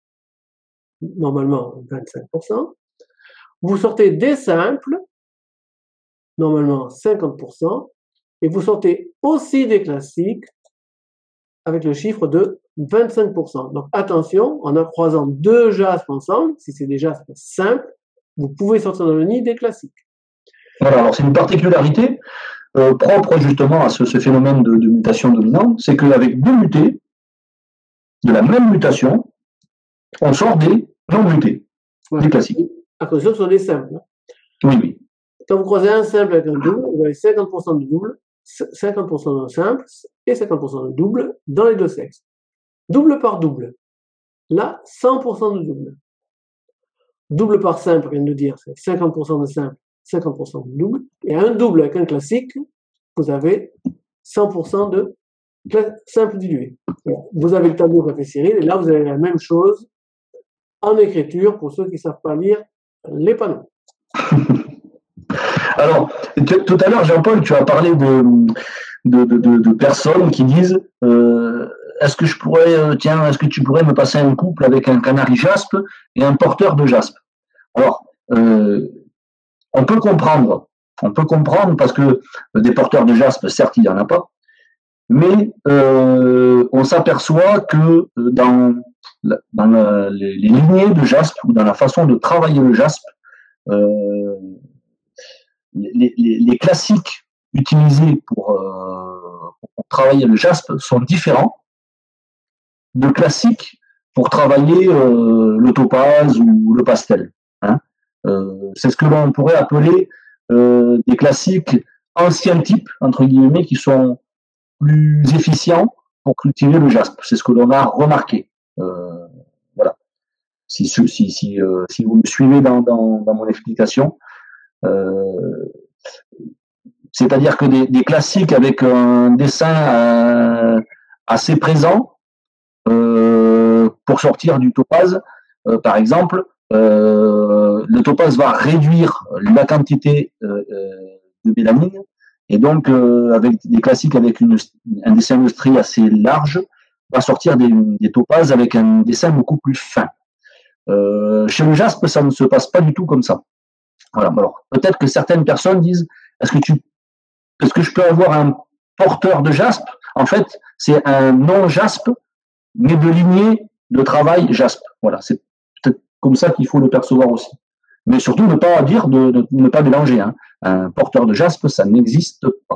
normalement 25%. Vous sortez des simples, normalement 50%, et vous sortez aussi des classiques avec le chiffre de 25%. Donc attention, en croisant deux jaspes ensemble, si c'est des jaspes simples, vous pouvez sortir dans le nid des classiques. Voilà, alors c'est une particularité propre justement à ce phénomène de mutation dominante, c'est qu'avec deux mutés, de la même mutation, on sort des non mutés, des classiques. À cause de ce sont des simples. Oui, oui. Quand vous croisez un simple avec un double, vous avez 50% de double, 50% de simple et 50% de double dans les deux sexes. Double par double. Là, 100% de double. Double par simple, je viens de dire, c'est 50% de simple, 50% de double. Et un double avec un classique, vous avez 100% de simple dilué. Vous avez le tableau qu'a fait Cyril, et là, vous avez la même chose en écriture pour ceux qui ne savent pas lire les panneaux. Alors, tout à l'heure, Jean-Paul, tu as parlé de personnes qui disent est-ce que tu pourrais me passer un couple avec un canari jaspe et un porteur de jaspe? Alors, on peut comprendre On peut comprendre parce que des porteurs de jaspe, certes, il n'y en a pas, mais on s'aperçoit que dans les lignées de jaspe ou dans la façon de travailler le jaspe, les classiques utilisés pour travailler le jaspe sont différents de classiques pour travailler le topaz ou le pastel. Hein. C'est ce que l'on pourrait appeler des classiques anciens types, entre guillemets, qui sont plus efficients pour cultiver le jaspe. C'est ce que l'on a remarqué. Voilà. Si vous me suivez dans mon explication, c'est-à-dire que des classiques avec un dessin assez présent pour sortir du topaz, par exemple, le topaz va réduire la quantité de mélanine et donc avec des classiques avec un dessin de strie assez large, va sortir des topazes avec un dessin beaucoup plus fin. Chez le jaspe, ça ne se passe pas du tout comme ça. Voilà. Alors peut-être que certaines personnes disent est-ce que je peux avoir un porteur de jaspe? En fait, c'est un non-jaspe, mais de lignée de travail jaspe. Voilà, c'est peut-être comme ça qu'il faut le percevoir aussi. Mais surtout, ne pas dire de ne pas mélanger. Hein. Un porteur de jaspe, ça n'existe pas.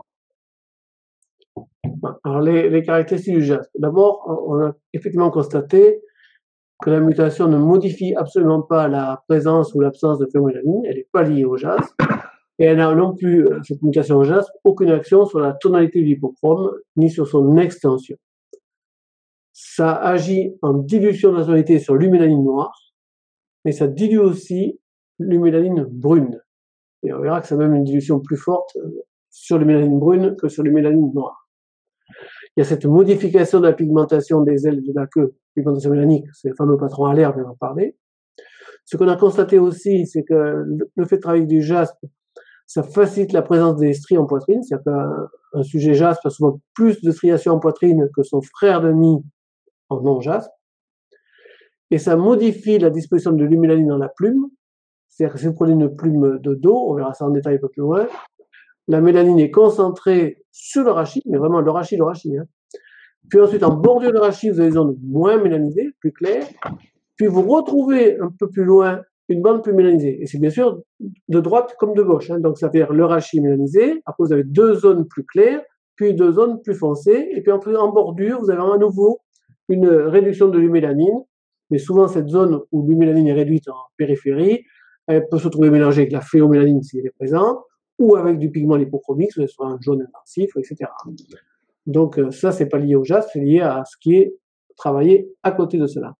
Alors, les caractéristiques du jaspe. D'abord, on a effectivement constaté que la mutation ne modifie absolument pas la présence ou l'absence de phénomélanine. Elle n'est pas liée au jaspe. Et elle n'a non plus, cette mutation au jaspe, aucune action sur la tonalité du lipochrome, ni sur son extension. Ça agit en dilution de la tonalité sur l'humélanine noire, mais ça dilue aussi l'humélanine brune. Et on verra que c'est même une dilution plus forte sur l'humélanine brune que sur l'humélanine noire. Il y a cette modification de la pigmentation des ailes de la queue, pigmentation mélanique, c'est le fameux patron alaire, on vient d'en parler. Ce qu'on a constaté aussi, c'est que le fait de travailler du jaspe, ça facilite la présence des stries en poitrine, c'est-à-dire qu'un sujet jaspe a souvent plus de striations en poitrine que son frère demi en non-jaspe. Et ça modifie la disposition de l'humélanine dans la plume, c'est-à-dire que si vous prenez une plume de dos, on verra ça en détail un peu plus loin, la mélanine est concentrée sur le rachis, mais vraiment le rachis. Hein. Puis ensuite, en bordure de rachis, vous avez des zones moins mélanisées, plus claires. Puis vous retrouvez un peu plus loin une bande plus mélanisée. Et c'est bien sûr de droite comme de gauche. Hein. Donc ça fait le rachis mélanisé. Après, vous avez deux zones plus claires, puis deux zones plus foncées. Et puis en bordure, vous avez à nouveau une réduction de l'humélanine. Mais souvent, cette zone où l'humélanine est réduite en périphérie, elle peut se trouver mélangée avec la phéomélanine si elle est présente, ou avec du pigment lipochromique, soit un jaune intensif, etc. Donc ça, c'est pas lié au jaspe, c'est lié à ce qui est travaillé à côté de cela.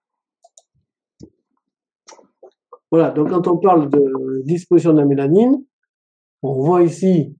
Voilà, donc quand on parle de disposition de la mélanine, on voit ici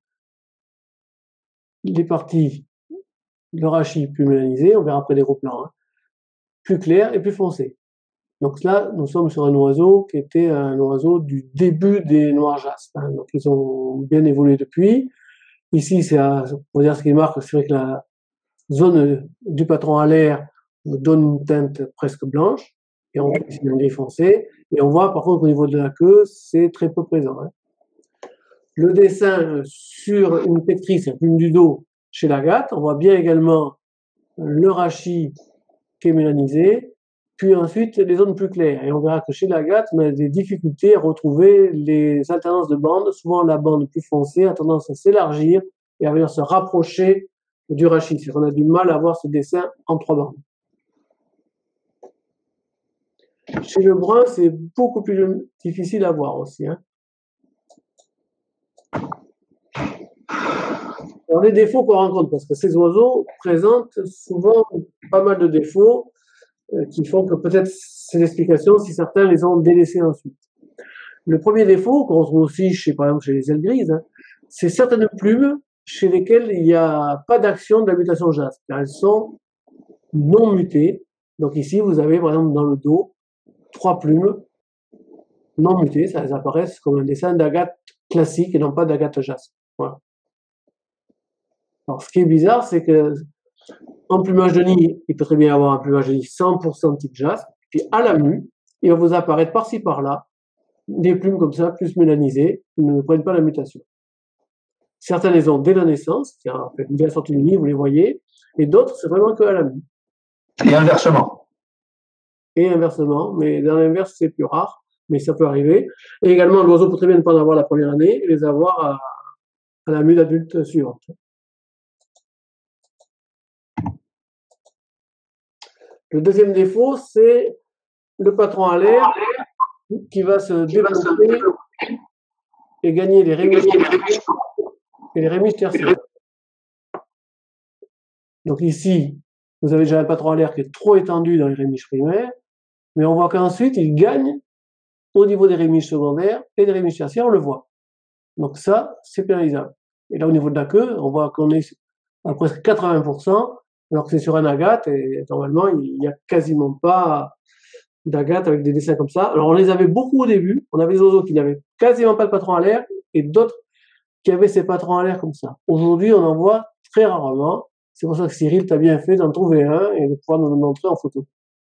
les parties de rachis plus mélanisées, on verra après des gros plans, hein, plus claires et plus foncées. Donc là, nous sommes sur un oiseau qui était un oiseau du début des noirs jaspes. Hein. Donc ils ont bien évolué depuis. Ici, on va dire ce qui marque, c'est vrai que la zone du patron alaire donne une teinte presque blanche, et on voit ici un gris foncé. Et on voit par contre au niveau de la queue, c'est très peu présent. Hein. Le dessin sur une pectrice, la plume du dos, chez l'agate, on voit bien également le rachis qui est mélanisé, puis ensuite les zones plus claires. Et on verra que chez l'agate, on a des difficultés à retrouver les alternances de bandes. Souvent, la bande plus foncée a tendance à s'élargir et à venir se rapprocher du rachis. C'est qu'on a du mal à voir ce dessin en trois bandes. Chez le brun, c'est beaucoup plus difficile à voir aussi. Hein. Alors, les défauts qu'on rencontre, parce que ces oiseaux présentent souvent pas mal de défauts qui font que peut-être c'est l'explication si certains les ont délaissés ensuite. Le premier défaut, qu'on trouve aussi par exemple chez les ailes grises, hein, c'est certaines plumes chez lesquelles il n'y a pas d'action de la mutation jaspe, car elles sont non mutées. Donc ici, vous avez par exemple dans le dos 3 plumes non mutées, ça apparaissent comme un dessin d'agate classique et non pas d'agate jaspe. Voilà. Alors ce qui est bizarre, c'est que en plumage de nid, il peut très bien avoir un plumage de nid 100% type jaspe, puis à la mue, il va vous apparaître par-ci par-là des plumes comme ça, plus mélanisées, qui ne prennent pas la mutation. Certains les ont dès la naissance, dès la sortie du nid, vous les voyez, et d'autres, c'est vraiment que à la nuit. Et inversement. Et inversement, mais dans l'inverse, c'est plus rare, mais ça peut arriver. Et également, l'oiseau peut très bien ne pas en avoir la première année et les avoir à la mue d'adulte suivante. Le deuxième défaut, c'est le patron à l'air qui va se développer et gagner les rémiges et les rémiges tertiaires. Donc ici, vous avez déjà un patron à l'air qui est trop étendu dans les rémiges primaires, mais on voit qu'ensuite, il gagne au niveau des rémiges secondaires et des rémiges tertiaires, on le voit. Donc ça, c'est pénalisable. Et là, au niveau de la queue, on voit qu'on est à presque 80%, alors que c'est sur un agate, et normalement, il n'y a quasiment pas d'agate avec des dessins comme ça. Alors, on les avait beaucoup au début. On avait des oiseaux qui n'avaient quasiment pas de patron à l'air, et d'autres qui avaient ces patrons à l'air comme ça. Aujourd'hui, on en voit très rarement. C'est pour ça que Cyril, t'as bien fait d'en trouver un et de pouvoir nous le montrer en photo.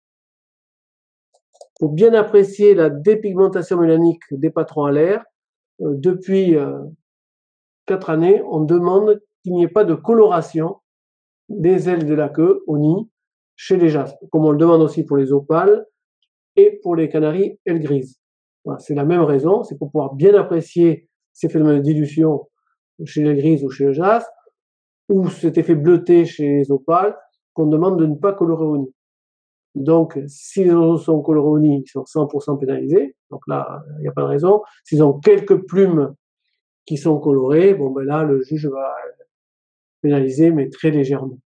Pour bien apprécier la dépigmentation mélanique des patrons à l'air, depuis 4 années, on demande qu'il n'y ait pas de coloration des ailes de la queue au nid chez les jaspes, comme on le demande aussi pour les opales et pour les canaris ailes grises. Voilà, c'est la même raison, c'est pour pouvoir bien apprécier ces phénomènes de dilution chez les grises ou chez le jaspe, ou cet effet bleuté chez les opales, qu'on demande de ne pas colorer au nid. Donc, si les oiseaux sont colorés au nid, ils sont 100% pénalisés. Donc là, il n'y a pas de raison. S'ils ont quelques plumes qui sont colorées, bon ben là, le juge va pénaliser, mais très légèrement.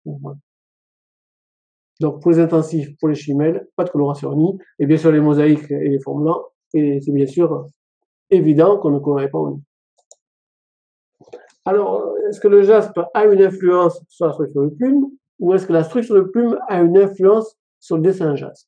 Donc, pour les intensifs, pour les chimelles, pas de coloration au nid. Et bien sûr, les mosaïques et les fonds blancs. Et c'est bien sûr évident qu'on ne colorait pas au nid. Alors, est-ce que le jaspe a une influence sur la structure de plume, ou est-ce que la structure de plume a une influence sur le dessin jaspe?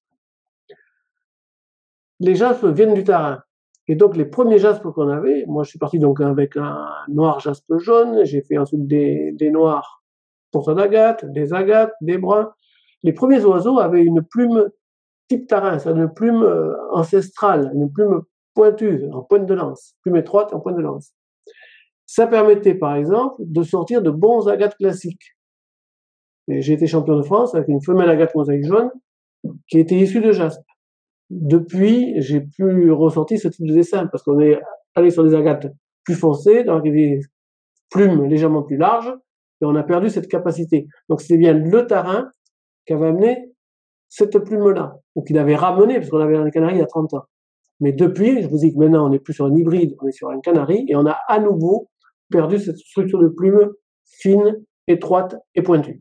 Les jaspes viennent du tarin. Et donc, les premiers jaspes qu'on avait, moi je suis parti donc avec un noir jaspe jaune, j'ai fait ensuite des noirs pourtant d'agate, des agates, des bruns. Les premiers oiseaux avaient une plume type tarin, c'est une plume ancestrale, une plume pointue, en pointe de lance, plume étroite en pointe de lance. Ça permettait par exemple de sortir de bons agates classiques. J'ai été champion de France avec une femelle agate mosaïque jaune qui était issue de jaspe. Depuis, j'ai plus ressorti ce type de dessin parce qu'on est allé sur des agates plus foncées, dans des plumes légèrement plus larges, et on a perdu cette capacité. Donc c'est bien le tarin qui avait amené cette plume-là, ou qui l'avait ramené, parce qu'on avait un canari il y a 30 ans. Mais depuis, je vous dis que maintenant on n'est plus sur un hybride, on est sur un canari, et on a à nouveau perdu cette structure de plume fine, étroite et pointue.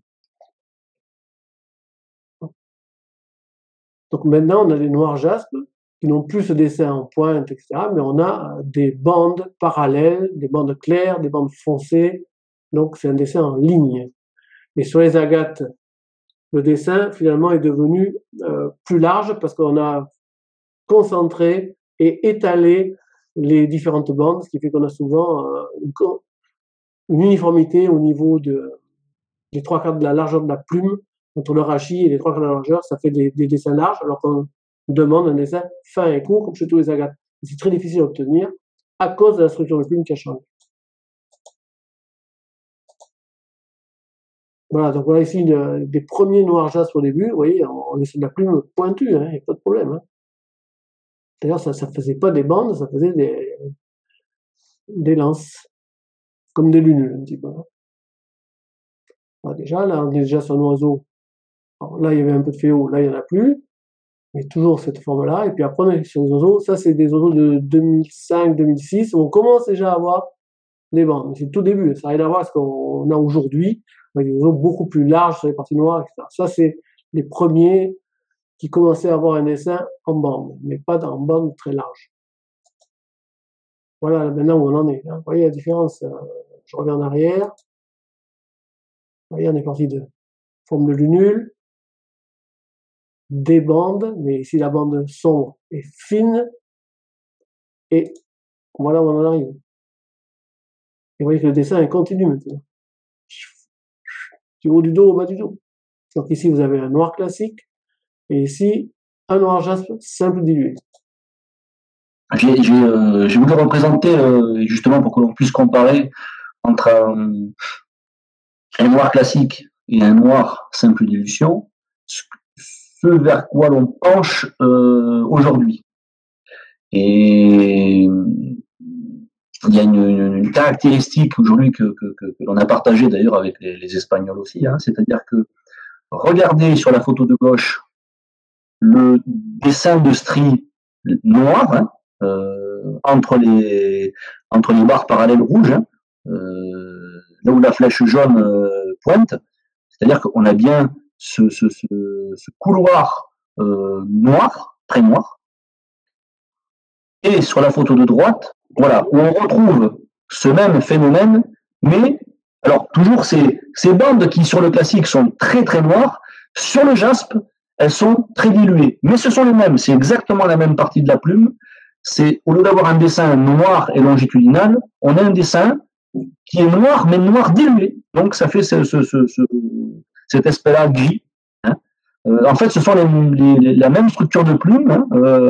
Donc maintenant, on a des noirs jaspes qui n'ont plus ce dessin en pointe, etc., mais on a des bandes parallèles, des bandes claires, des bandes foncées. Donc c'est un dessin en ligne. Et sur les agates, le dessin finalement est devenu plus large parce qu'on a concentré et étalé les différentes bandes, ce qui fait qu'on a souvent une uniformité au niveau des 3/4 de la largeur de la plume entre le rachis et les 3/4 de la largeur, ça fait des dessins larges, alors qu'on demande un dessin fin et court, comme chez tous les agates. C'est très difficile à obtenir à cause de la structure de plume qui a changé. Voilà, donc voilà ici des premiers noirs jaspes au début. Vous voyez, on est sur de la plume pointue, il n'y a pas de problème. D'ailleurs, ça ne faisait pas des bandes, ça faisait des lances, comme des lunules un petit peu. Alors déjà, là, on est déjà sur un oiseau. Alors là, il y avait un peu de féo, là, il n'y en a plus. Mais toujours cette forme-là. Et puis après, on est sur des oiseaux. Ça, c'est des oiseaux de 2005-2006. On commence déjà à avoir des bandes. C'est le tout début. Ça n'a rien à voir avec ce qu'on a aujourd'hui, avec des oiseaux beaucoup plus larges sur les parties noires, etc. Ça, c'est les premiers qui commençaient à avoir un dessin en bande, mais pas en bande très large. Voilà, maintenant où on en est. Vous voyez la différence. Je reviens en arrière. Vous voyez, on est parti de forme de lunule, des bandes, mais ici la bande sombre et fine, et voilà où on en arrive. Et vous voyez que le dessin est continu maintenant. Du haut du dos au bas du dos. Donc ici vous avez un noir classique, et ici un noir jaspe simple dilué. J'ai voulu représenter, justement pour que l'on puisse comparer entre un noir classique et un noir simple dilution, ce vers quoi l'on penche aujourd'hui. Et il y a une caractéristique aujourd'hui que l'on a partagée d'ailleurs avec les Espagnols aussi, hein, c'est-à-dire que regardez sur la photo de gauche le dessin de stries noires, hein, entre les barres parallèles rouges, hein, là où la flèche jaune pointe, c'est-à-dire qu'on a bien ce couloir noir, très noir, et sur la photo de droite, voilà, où on retrouve ce même phénomène, mais alors toujours ces bandes qui sur le classique sont très très noires, sur le jaspe, elles sont très diluées, mais ce sont les mêmes, c'est exactement la même partie de la plume. C'est au lieu d'avoir un dessin noir et longitudinal, on a un dessin qui est noir mais noir dilué. Donc ça fait cet aspect-là gris. Hein. En fait, ce sont la même structure de plume, hein,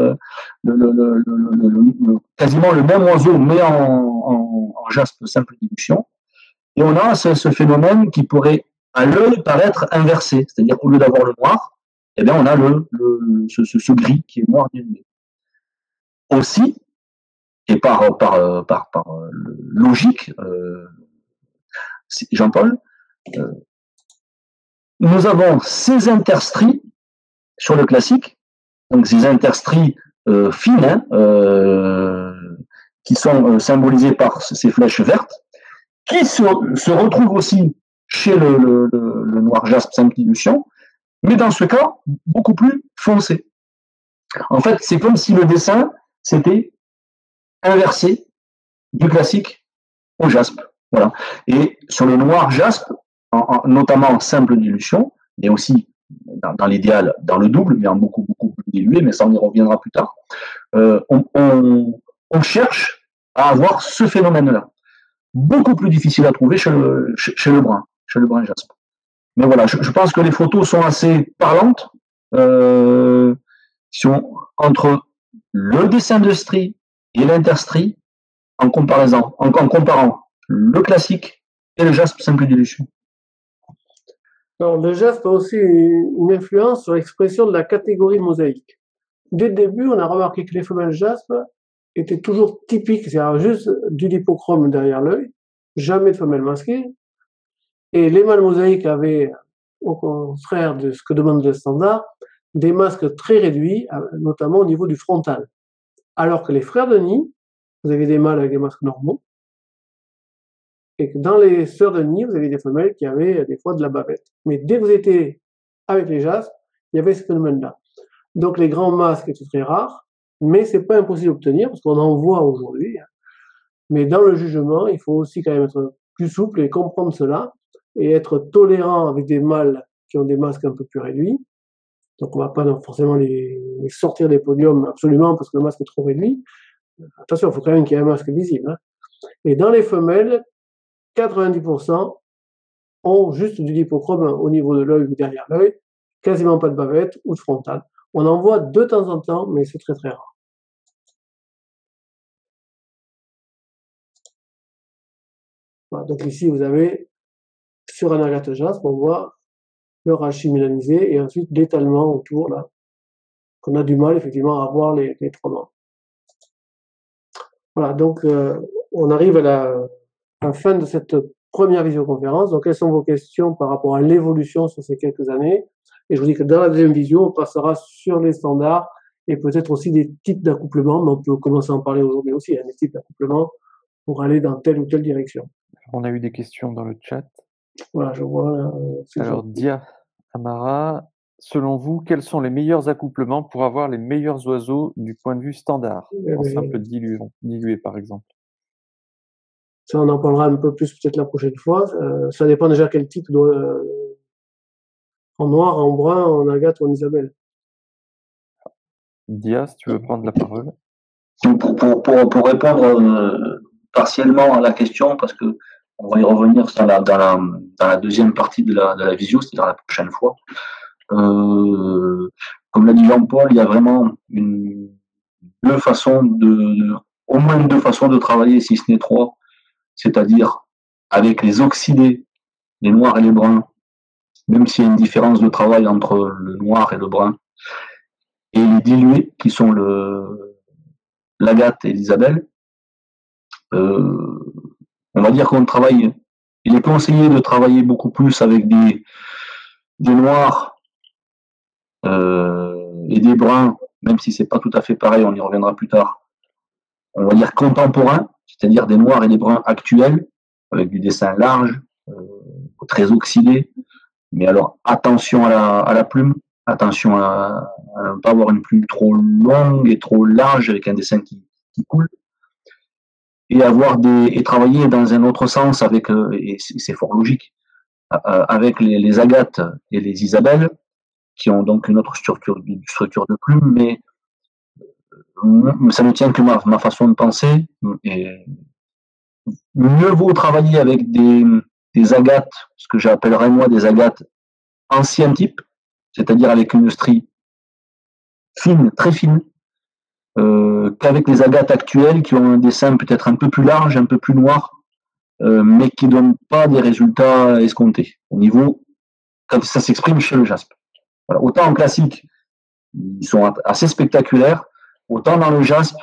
quasiment le même oiseau mais en jaspe simple dilution. Et on a ce phénomène qui pourrait à l'œil paraître inversé, c'est-à-dire au lieu d'avoir le noir, eh bien on a ce gris qui est noir dilué. Aussi, et par logique, Jean-Paul, nous avons ces interstries sur le classique, donc ces interstries fines, hein, qui sont symbolisées par ces flèches vertes, qui se retrouvent aussi chez le noir jaspe simple dilution, mais dans ce cas, beaucoup plus foncé. En fait, c'est comme si le dessin s'était inversé du classique au jaspe. Voilà. Et sur le noir jaspe, notamment en simple dilution, mais aussi dans l'idéal, dans le double, mais en beaucoup plus dilué, mais ça on y reviendra plus tard, on cherche à avoir ce phénomène-là. Beaucoup plus difficile à trouver chez le brun jaspe. Mais voilà, je pense que les photos sont assez parlantes, entre le dessin de strie et l'interstrie en comparant le classique et le jaspe simple dilution. Alors, le jaspe a aussi une influence sur l'expression de la catégorie mosaïque. Dès le début, on a remarqué que les femelles jaspe étaient toujours typiques, c'est-à-dire juste du lipochrome derrière l'œil, jamais de femelle masquée. Et les mâles mosaïques avaient, au contraire de ce que demande le standard, des masques très réduits, notamment au niveau du frontal. Alors que les frères de nid, vous avez des mâles avec des masques normaux, et que dans les sœurs de nid, vous avez des femelles qui avaient des fois de la bavette. Mais dès que vous étiez avec les jaspes, il y avait ce phénomène-là. Donc les grands masques étaient très rares, mais c'est pas impossible d'obtenir, parce qu'on en voit aujourd'hui. Mais dans le jugement, il faut aussi quand même être plus souple et comprendre cela, et être tolérant avec des mâles qui ont des masques un peu plus réduits. Donc on va pas forcément les sortir des podiums absolument parce que le masque est trop réduit. Attention, il faut quand même qu'il y ait un masque visible. Hein. Et dans les femelles, 90% ont juste du lipochrome au niveau de l'œil ou derrière l'œil, quasiment pas de bavette ou de frontal. On en voit de temps en temps, mais c'est très très rare. Voilà, donc ici vous avez sur un agate jaspe, on voit le rachis mélanisé et ensuite l'étalement autour là, qu'on a du mal effectivement à voir les trois bandes. Voilà, donc on arrive à la fin de cette première visioconférence. Donc quelles sont vos questions par rapport à l'évolution sur ces quelques années? Et je vous dis que dans la deuxième visio, on passera sur les standards et peut-être aussi des types d'accouplement, mais on peut commencer à en parler aujourd'hui aussi, hein, des types d'accouplement pour aller dans telle ou telle direction. On a eu des questions dans le chat. Voilà, je vois. Alors, Dia Amara, selon vous, quels sont les meilleurs accouplements pour avoir les meilleurs oiseaux du point de vue standard, en simple dilué par exemple? Ça, on en parlera un peu plus peut-être la prochaine fois. Ça dépend déjà quel type en noir, en brun, en agate ou en Isabelle. Dia, si tu veux prendre la parole. Pour répondre partiellement à la question, parce que on va y revenir dans la deuxième partie de la visio, c'est-à-dire la prochaine fois. Comme l'a dit Jean-Paul, il y a vraiment au moins deux façons de travailler, si ce n'est trois, c'est-à-dire avec les oxydés, les noirs et les bruns, même s'il y a une différence de travail entre le noir et le brun, et les dilués, qui sont l'agate et l'isabelle, on va dire qu'on travaille, il est conseillé de travailler beaucoup plus avec des noirs et des bruns, même si c'est pas tout à fait pareil, on y reviendra plus tard. On va dire contemporains, c'est-à-dire des noirs et des bruns actuels, avec du dessin large, très oxydé. Mais alors attention à la plume, attention à ne pas avoir une plume trop longue et trop large avec un dessin qui coule. Et et travailler dans un autre sens avec, et c'est fort logique, avec les agates et les isabelles, qui ont donc une autre structure de plume, mais ça ne tient que ma façon de penser. Et mieux vaut travailler avec des agates, ce que j'appellerais moi des agates ancien type, c'est-à-dire avec une strie fine, très fine, qu'avec les agates actuelles qui ont un dessin peut-être un peu plus large, un peu plus noir, mais qui ne donnent pas des résultats escomptés au niveau quand ça s'exprime chez le jaspe. Voilà. Autant en classique, ils sont assez spectaculaires, autant dans le jaspe,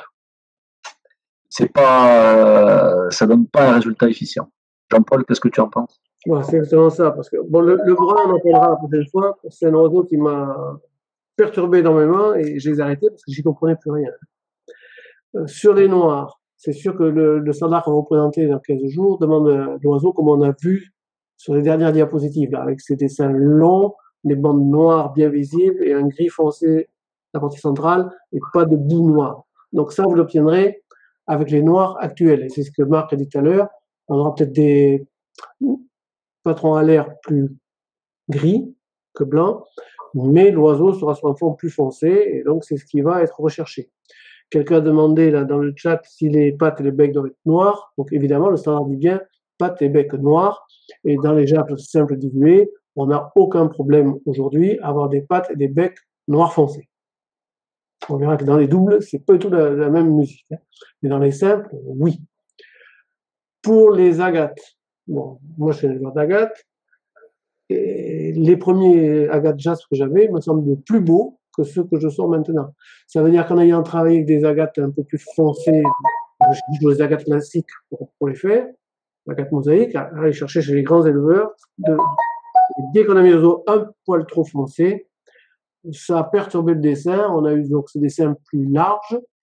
ça donne pas un résultat efficient. Jean-Paul, qu'est-ce que tu en penses? Ouais, c'est exactement ça, parce que bon, le brun, on en parlera la prochaine fois. C'est un oiseau qui m'a perturbé énormément et je les ai arrêtés parce que j'y comprenais plus rien. Sur les noirs, c'est sûr que le standard qu'on va vous présenter dans 15 jours demande l'oiseau comme on a vu sur les dernières diapositives, là, avec ses dessins longs, les bandes noires bien visibles et un gris foncé la partie centrale et pas de bout noir. Donc ça, vous l'obtiendrez avec les noirs actuels. Et c'est ce que Marc a dit tout à l'heure. On aura peut-être des patrons à l'air plus gris que blanc, mais l'oiseau sera sur un fond plus foncé et donc c'est ce qui va être recherché. Quelqu'un a demandé là dans le chat si les pattes et les becs doivent être noirs. Donc évidemment, le standard dit bien pattes et becs noirs. Et dans les jappes simples diluées, on n'a aucun problème aujourd'hui à avoir des pattes et des becs noirs foncés. On verra que dans les doubles, c'est pas du tout la même musique. Hein. Mais dans les simples, oui. Pour les agates, bon, moi je suis un éleveur d'agates. Et les premiers agates jaspe que j'avais me semblent plus beaux que ceux que je sors maintenant. Ça veut dire qu'en ayant travaillé avec des agates un peu plus foncées, je dis les agates classiques pour les faire, l'agate mosaïque, aller chercher chez les grands éleveurs, dès qu'on a mis les oiseaux un poil trop foncé, ça a perturbé le dessin, on a eu donc ce dessin plus large,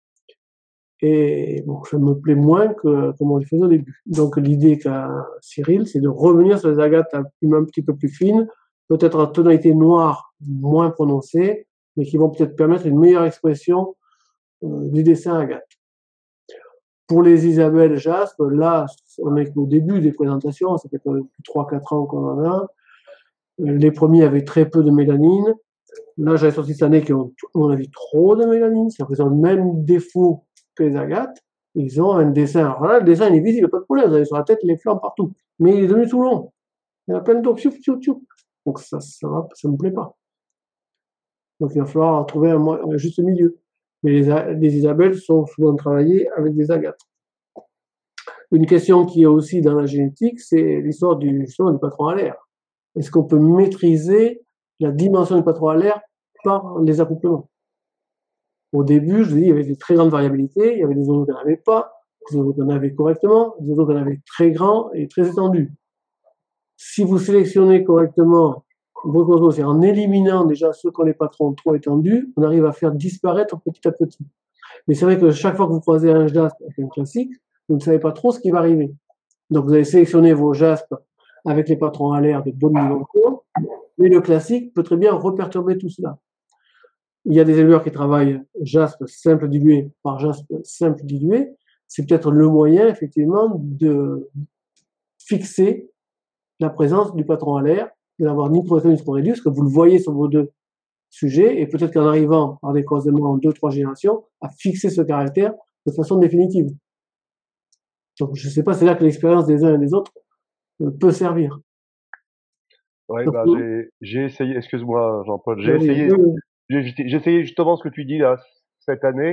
et bon, ça me plaît moins que comme on le faisait au début. Donc l'idée qu'a Cyril, c'est de revenir sur les agates à plume un petit peu plus fine, peut-être en tonalité noire moins prononcée, mais qui vont peut-être permettre une meilleure expression du dessin agate. Pour les Isabelle jaspe, là, on est au début des présentations, ça fait depuis 3-4 ans qu'on en a. Les premiers avaient très peu de mélanine. Là, j'avais sorti cette année qui ont, à mon avis, trop de mélanine. Ça présente le même défaut que les agates. Ils ont un dessin. Alors là, le dessin il est visible, pas de problème. Vous avez sur la tête les flancs partout. Mais il est devenu tout long. Il y a plein de tours. Donc ça me plaît pas. Donc il va falloir trouver un juste milieu. Mais les Isabelles sont souvent travaillées avec des agates. Une question qui est aussi dans la génétique, c'est l'histoire du patron à l'air. Est-ce qu'on peut maîtriser la dimension du patron à l'air par les accouplements? Au début, je vous dis, il y avait des très grandes variabilités, il y avait des oiseaux qui n'en avaient pas, des oiseaux qui en avaient correctement, des oiseaux qui en avaient très grands et très étendus. Si vous sélectionnez correctement votre oiseau, c'est en éliminant déjà ceux qui ont les patrons trop étendus, on arrive à faire disparaître petit à petit. Mais c'est vrai que chaque fois que vous croisez un jaspe avec un classique, vous ne savez pas trop ce qui va arriver. Donc vous allez sélectionner vos jaspes avec les patrons à l'air de bonne dimension, mais le classique peut très bien reperturber tout cela. Il y a des éleveurs qui travaillent jaspe simple dilué par jaspe simple dilué. C'est peut-être le moyen, effectivement, de fixer la présence du patron à l'air, de n'avoir ni progression ni trop réduit, parce que vous le voyez sur vos deux sujets, et peut-être qu'en arrivant par des croisements en 2-3 générations, à fixer ce caractère de façon définitive. Donc, je ne sais pas, c'est là que l'expérience des uns et des autres peut servir. Ouais, bah, j'ai essayé, excuse-moi Jean-Paul, j'ai essayé justement ce que tu dis là cette année.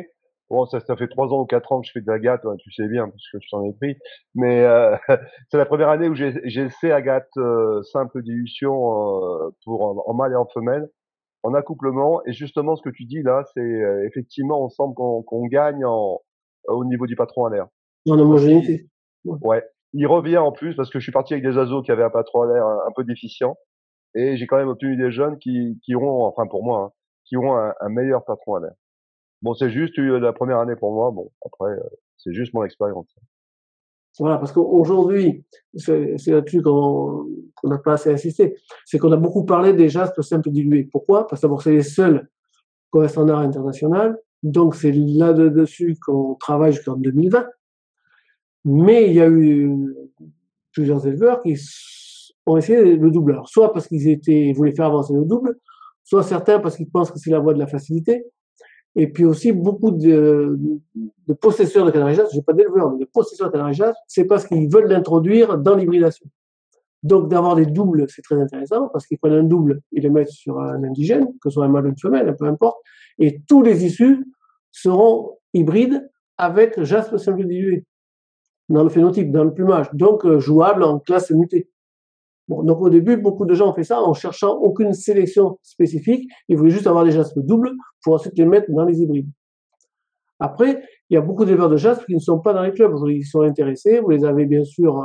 Bon, ça fait 3 ans ou 4 ans que je fais de l'agate, tu sais bien, parce que je t'en ai pris. Mais c'est la première année où j'ai essayé agate simple dilution pour en mâle et en femelle, en accouplement. Et justement, ce que tu dis là, c'est effectivement, on semble qu'on gagne au niveau du patron à l'air. En homogénéité. Ouais. Il revient en plus parce que je suis parti avec des oiseaux qui avaient un patron à l'air un peu déficient. Et j'ai quand même obtenu des jeunes qui auront, enfin pour moi, hein, qui auront un meilleur patron à l'air. Bon, c'est juste la première année pour moi. Bon, après, c'est juste mon expérience. Voilà, parce qu'aujourd'hui, c'est là-dessus qu'on n'a pas assez insisté, c'est qu'on a beaucoup parlé des jaspes simples dilués. Pourquoi? Parce que d'abord, c'est les seuls qui ont un standard international, donc c'est là-dessus qu'on travaille jusqu'en 2020. Mais il y a eu plusieurs éleveurs qui ont essayé le double. Alors, soit parce qu'ils voulaient faire avancer le double, soit certains parce qu'ils pensent que c'est la voie de la facilité. Et puis aussi, beaucoup de possesseurs de canari jaspe, j'ai pas d'éleveurs, mais de possesseurs de canari jaspe, c'est parce qu'ils veulent l'introduire dans l'hybridation. Donc, d'avoir des doubles, c'est très intéressant, parce qu'ils prennent un double, ils le mettent sur un indigène, que ce soit un mâle ou une femelle, peu importe, et tous les issus seront hybrides avec jaspe simple dilué, dans le phénotype, dans le plumage, donc jouable en classe mutée. Bon, donc au début, beaucoup de gens ont fait ça en cherchant aucune sélection spécifique. Ils voulaient juste avoir des jaspes doubles pour ensuite les mettre dans les hybrides. Après, il y a beaucoup d'éleveurs de jaspes qui ne sont pas dans les clubs. Aujourd'hui, ils sont intéressés. Vous les avez bien sûr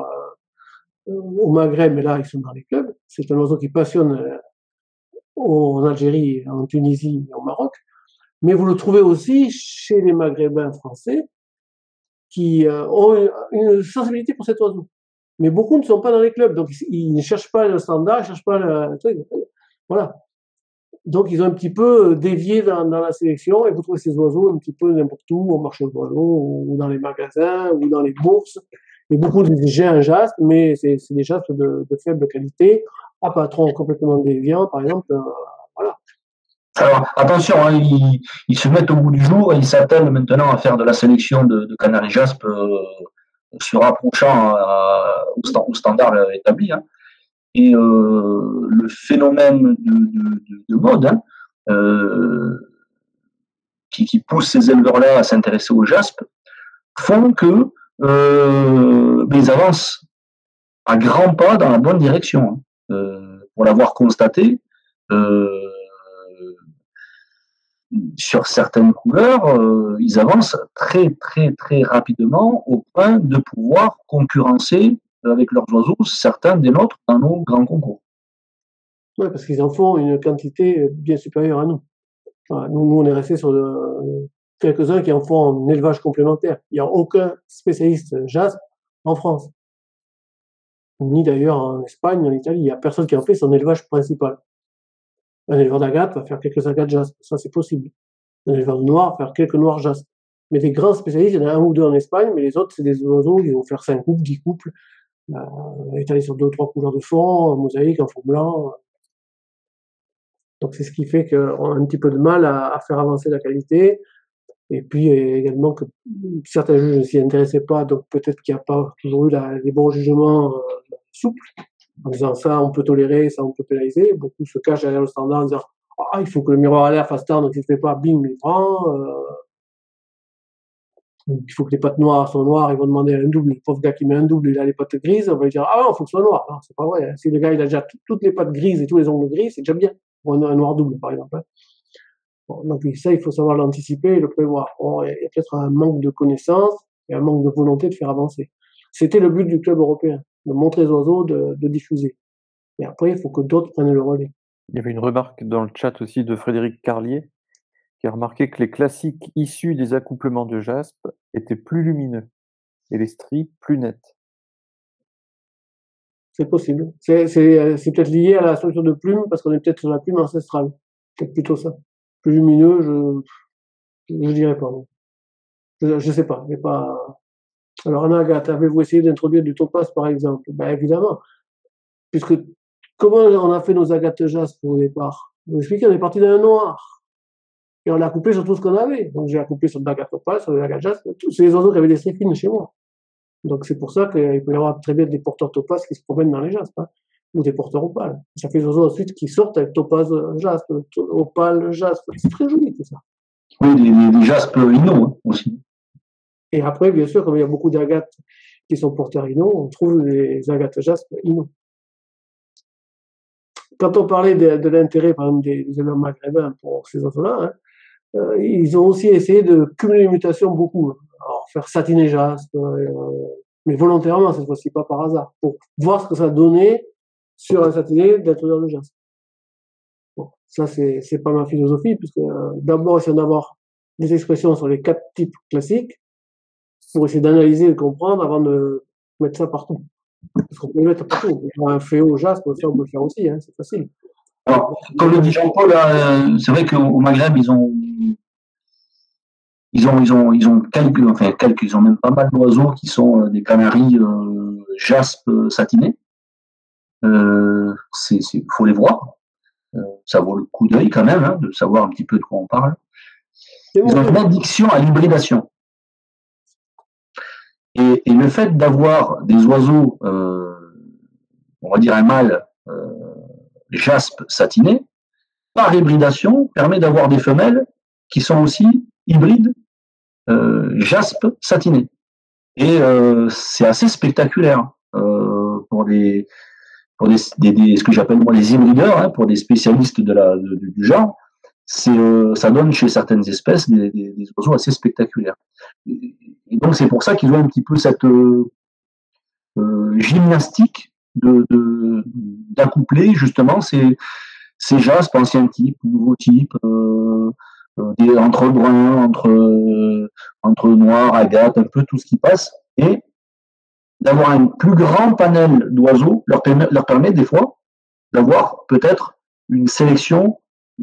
au Maghreb, mais là, ils sont dans les clubs. C'est un oiseau qui passionne en Algérie, en Tunisie et au Maroc. Mais vous le trouvez aussi chez les Maghrébins français qui ont une sensibilité pour cet oiseau. Mais beaucoup ne sont pas dans les clubs, donc ils ne cherchent pas le standard, ils ne cherchent pas le truc. Voilà. Donc ils ont un petit peu dévié dans la sélection et vous trouvez ces oiseaux un petit peu n'importe où, au marché aux oiseaux, ou dans les magasins, ou dans les bourses. Et beaucoup disent j'ai un jaspe, mais c'est des jaspes de faible qualité, à patron complètement déviant, par exemple. Voilà. Alors attention, hein, ils se mettent au bout du jour et ils s'attellent maintenant à faire de la sélection de canari jaspe se rapprochant au standard établi. Hein. Et le phénomène de mode hein, qui pousse ces éleveurs-là à s'intéresser aux jaspes font que ils avancent à grands pas dans la bonne direction. Hein. Pour l'avoir constaté, sur certaines couleurs, ils avancent très très très rapidement au point de pouvoir concurrencer avec leurs oiseaux certains des nôtres dans nos grands concours. Oui, parce qu'ils en font une quantité bien supérieure à nous. Enfin, nous, on est resté sur quelques-uns qui en font un élevage complémentaire. Il n'y a aucun spécialiste jaspe en France. Ni d'ailleurs en Espagne, en Italie. Il n'y a personne qui en fait son élevage principal. Un éleveur d'agate va faire quelques agates jaspe, ça c'est possible. Un éleveur de noir va faire quelques noirs jaspe. Mais des grands spécialistes, il y en a un ou deux en Espagne, mais les autres, c'est des oiseaux, ils vont faire 5 couples, 10 couples, étalés sur 2 ou 3 couleurs de fond, en mosaïque, en fond blanc. Donc c'est ce qui fait qu'on a un petit peu de mal à faire avancer la qualité. Et puis également que certains juges ne s'y intéressaient pas, donc peut-être qu'il n'y a pas toujours eu les bons jugements souples, en disant ça on peut tolérer, ça on peut pénaliser. Beaucoup se cachent derrière le standard en disant ah, il faut que le miroir à l'air fasse tant, donc il ne fait pas, bim, il prend. Il faut que les pattes noires soient noires, ils vont demander un double. Le pauvre gars qui met un double, il a les pattes grises, on va lui dire ah non, il faut que ce soit noir. Non, c'est pas vrai. Si le gars il a déjà toutes les pattes grises et tous les ongles gris, c'est déjà bien. Pour un noir double, par exemple. Bon, donc ça, il faut savoir l'anticiper et le prévoir. Bon, il y a peut-être un manque de connaissances et un manque de volonté de faire avancer. C'était le but du club européen, de montrer aux oiseaux, de diffuser. Et après, il faut que d'autres prennent le relais. Il y avait une remarque dans le chat aussi de Frédéric Carlier qui a remarqué que les classiques issus des accouplements de jaspe étaient plus lumineux et les stries plus nettes. C'est possible. C'est peut-être lié à la structure de plume parce qu'on est peut-être sur la plume ancestrale. Peut-être plutôt ça. Plus lumineux, je dirais pas. Je sais pas. Alors, en agate, avez-vous essayé d'introduire du topaz, par exemple? Ben, évidemment. Puisque, comment on a fait nos agates jaspe au départ? Je vous explique, on est parti d'un noir. Et on l'a couplé sur tout ce qu'on avait. Donc, j'ai coupé sur de l'agate topaz, sur de l'agate jaspe. C'est les oiseaux qui avaient des stries fines chez moi. Donc, c'est pour ça qu'il peut y avoir très bien des porteurs topaz qui se promènent dans les jaspes, hein, ou des porteurs opales. Ça fait des oiseaux ensuite qui sortent avec topaz jaspe, opale jaspe. C'est très joli tout ça. Oui, des jaspes inno hein, aussi. Et après, bien sûr, comme il y a beaucoup d'agates qui sont porteurs inno, on trouve des agates jaspes inno. Quand on parlait de l'intérêt, par exemple, des éleveurs maghrébins pour ces oiseaux-là, hein, ils ont aussi essayé de cumuler les mutations beaucoup. Hein. Alors, faire satiner jaspe, mais volontairement cette fois-ci, pas par hasard, pour voir ce que ça donnait sur un satiné d'introduire le jaspe. Bon, ça, c'est pas ma philosophie, puisque d'abord, essayons d'avoir des expressions sur les 4 types classiques, pour essayer d'analyser et de comprendre avant de mettre ça partout. Parce qu'on peut le mettre partout. On peut faire un féo au jaspe, ça on peut le faire aussi, hein, c'est facile. Alors, comme le dit Jean-Paul, c'est vrai qu'au Maghreb, ils ont quelques, ils ont même pas mal d'oiseaux qui sont des canaris jaspes satinés. Faut les voir. Ça vaut le coup d'œil quand même, hein, de savoir un petit peu de quoi on parle. Ils ont une addiction à l'hybridation. Et le fait d'avoir des oiseaux, on va dire un mâle jaspe satiné, par hybridation, permet d'avoir des femelles qui sont aussi hybrides jaspe satiné. Et c'est assez spectaculaire pour ce que j'appelle moi les hybrideurs, hein, pour des spécialistes du genre. Ça donne chez certaines espèces des oiseaux assez spectaculaires. Et donc c'est pour ça qu'ils ont un petit peu cette gymnastique d'accoupler justement ces jaspes, anciens types, nouveaux types, entre bruns, entre noirs, agates, un peu tout ce qui passe, et d'avoir un plus grand panel d'oiseaux leur permet des fois d'avoir peut-être une sélection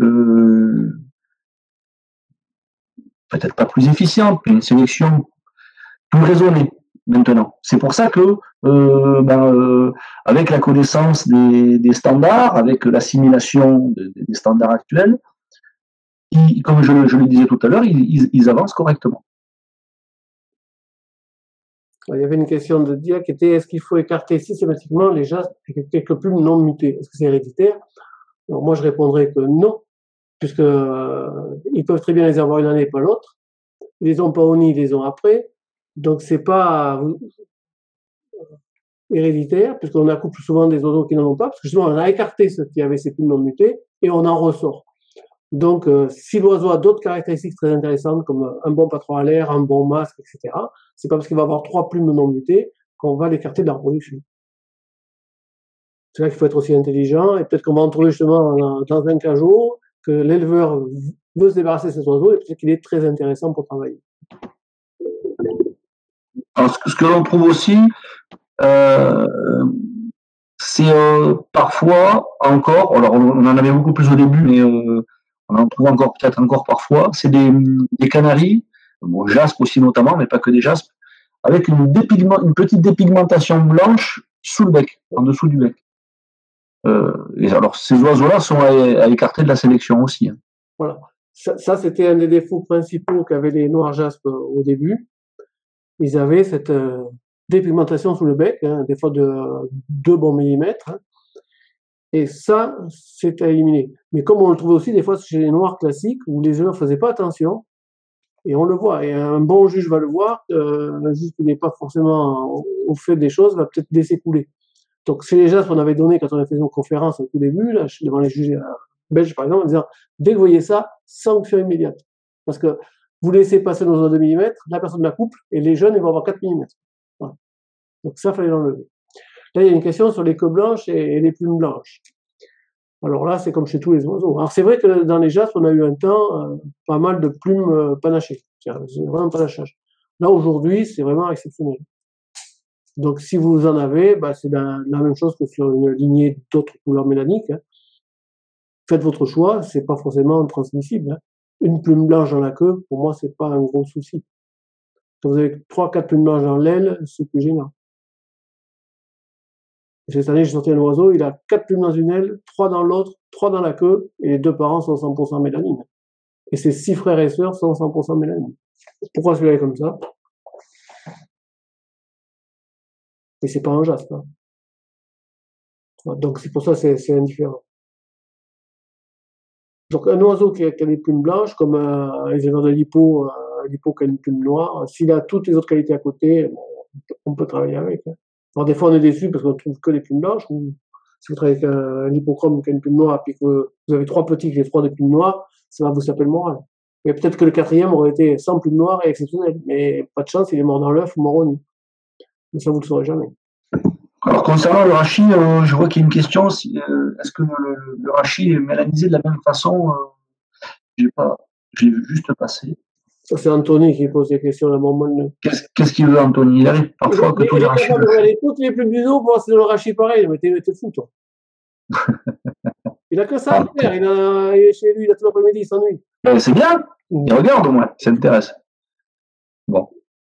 peut-être pas plus efficiente, mais une sélection plus raisonnée maintenant. C'est pour ça que avec la connaissance des standards, avec l'assimilation des standards actuels, comme je le disais tout à l'heure, ils avancent correctement. Il y avait une question de Dia qui était est-ce qu'il faut écarter systématiquement les jaspes avec quelques plumes non mutées? Est-ce que c'est héréditaire? Alors moi je répondrais que non, puisque ils peuvent très bien les avoir une année et pas l'autre. Ils les ont pas au nid, ils les ont après. Donc c'est pas héréditaire, puisqu'on accouple souvent des oiseaux qui n'en ont pas, parce que justement on a écarté ceux qui avaient ces plumes non mutées et on en ressort. Donc, si l'oiseau a d'autres caractéristiques très intéressantes, comme un bon patron à l'air, un bon masque, etc., c'est pas parce qu'il va avoir 3 plumes non mutées qu'on va l'écarter de la reproduction. C'est là qu'il faut être aussi intelligent, et peut-être qu'on va en trouver justement dans un cajot, que l'éleveur veut se débarrasser de cet oiseau, et peut-être qu'il est très intéressant pour travailler. Alors, ce que l'on trouve aussi, c'est parfois encore, alors on en avait beaucoup plus au début, mais on en trouve peut-être encore parfois, c'est des canaris, bon, jaspes aussi notamment, mais pas que des jaspes, avec une petite dépigmentation blanche sous le bec, en dessous du bec. Et alors ces oiseaux-là sont à écarter de la sélection aussi. Hein. Voilà. Ça c'était un des défauts principaux qu'avaient les noirs jaspes au début. Ils avaient cette dépigmentation sous le bec, hein, des fois de 2 bons millimètres. Hein. Et ça, c'est à éliminer. Mais comme on le trouvait aussi des fois chez les noirs classiques, où les éleveurs ne faisaient pas attention, et on le voit, et un bon juge va le voir, un juge qui n'est pas forcément au fait des choses va peut-être laisser couler. Donc c'est les gestes qu'on avait donné quand on a fait une conférence au tout début, là, devant les juges belges par exemple, en disant, dès que vous voyez ça, sanction immédiate. Parce que vous laissez passer nos oiseaux de millimètres, la personne la couple, et les jeunes, ils vont avoir 4 mm. Voilà. Donc ça, il fallait l'enlever. Là, il y a une question sur les queues blanches et les plumes blanches. Alors là, c'est comme chez tous les oiseaux. Alors c'est vrai que dans les jaspes, on a eu un temps pas mal de plumes panachées. C'est vraiment panachage. Là, aujourd'hui, c'est vraiment exceptionnel. Donc si vous en avez, bah, c'est la même chose que sur une lignée d'autres couleurs mélaniques. Hein. Faites votre choix, c'est pas forcément transmissible. Hein. Une plume blanche dans la queue, pour moi, c'est pas un gros souci. Quand vous avez 3-4 plumes blanches dans l'aile, c'est plus gênant. Cette année, j'ai sorti un oiseau, il a 4 plumes dans une aile, 3 dans l'autre, 3 dans la queue, et les 2 parents sont 100% mélanine. Et ses 6 frères et sœurs sont 100% mélanine. Pourquoi celui-là est comme ça? Et c'est pas un jaspe. Hein. Donc c'est pour ça que c'est indifférent. Donc, un oiseau qui a des plumes blanches, comme les éleveurs de l'hippo, l'hippo qui a une plume noire, s'il a toutes les autres qualités à côté, bon, on peut travailler avec. Hein. Alors, des fois, on est déçu parce qu'on trouve que des plumes blanches. Ou si vous travaillez avec un hippochrome qui a une plume noire, puis que vous avez 3 petits qui ont 3 des plumes noires, ça va vous taper le moral. Mais peut-être que le 4e aurait été sans plume noire et exceptionnel. Mais pas de chance, il est mort dans l'œuf ou mort au nid. Mais ça, vous le saurez jamais. Alors, concernant le rachis, je vois qu'il y a une question. Est-ce que le rachis est mélanisé de la même façon? J'ai vu juste passer. Ça, c'est Anthony qui pose des questions à mon moment. Qu'est-ce qu'il veut, Anthony? Il arrive parfois que tous les rachis. Il est regarder toutes les plumes du dos pour voir si c'est le rachis pareil. Mais t'es fou, toi. Il a que ça à faire. Il est chez lui, il a tout l'après-midi, il s'ennuie. C'est bien. Il regarde au moins. Ça intéresse. Bon.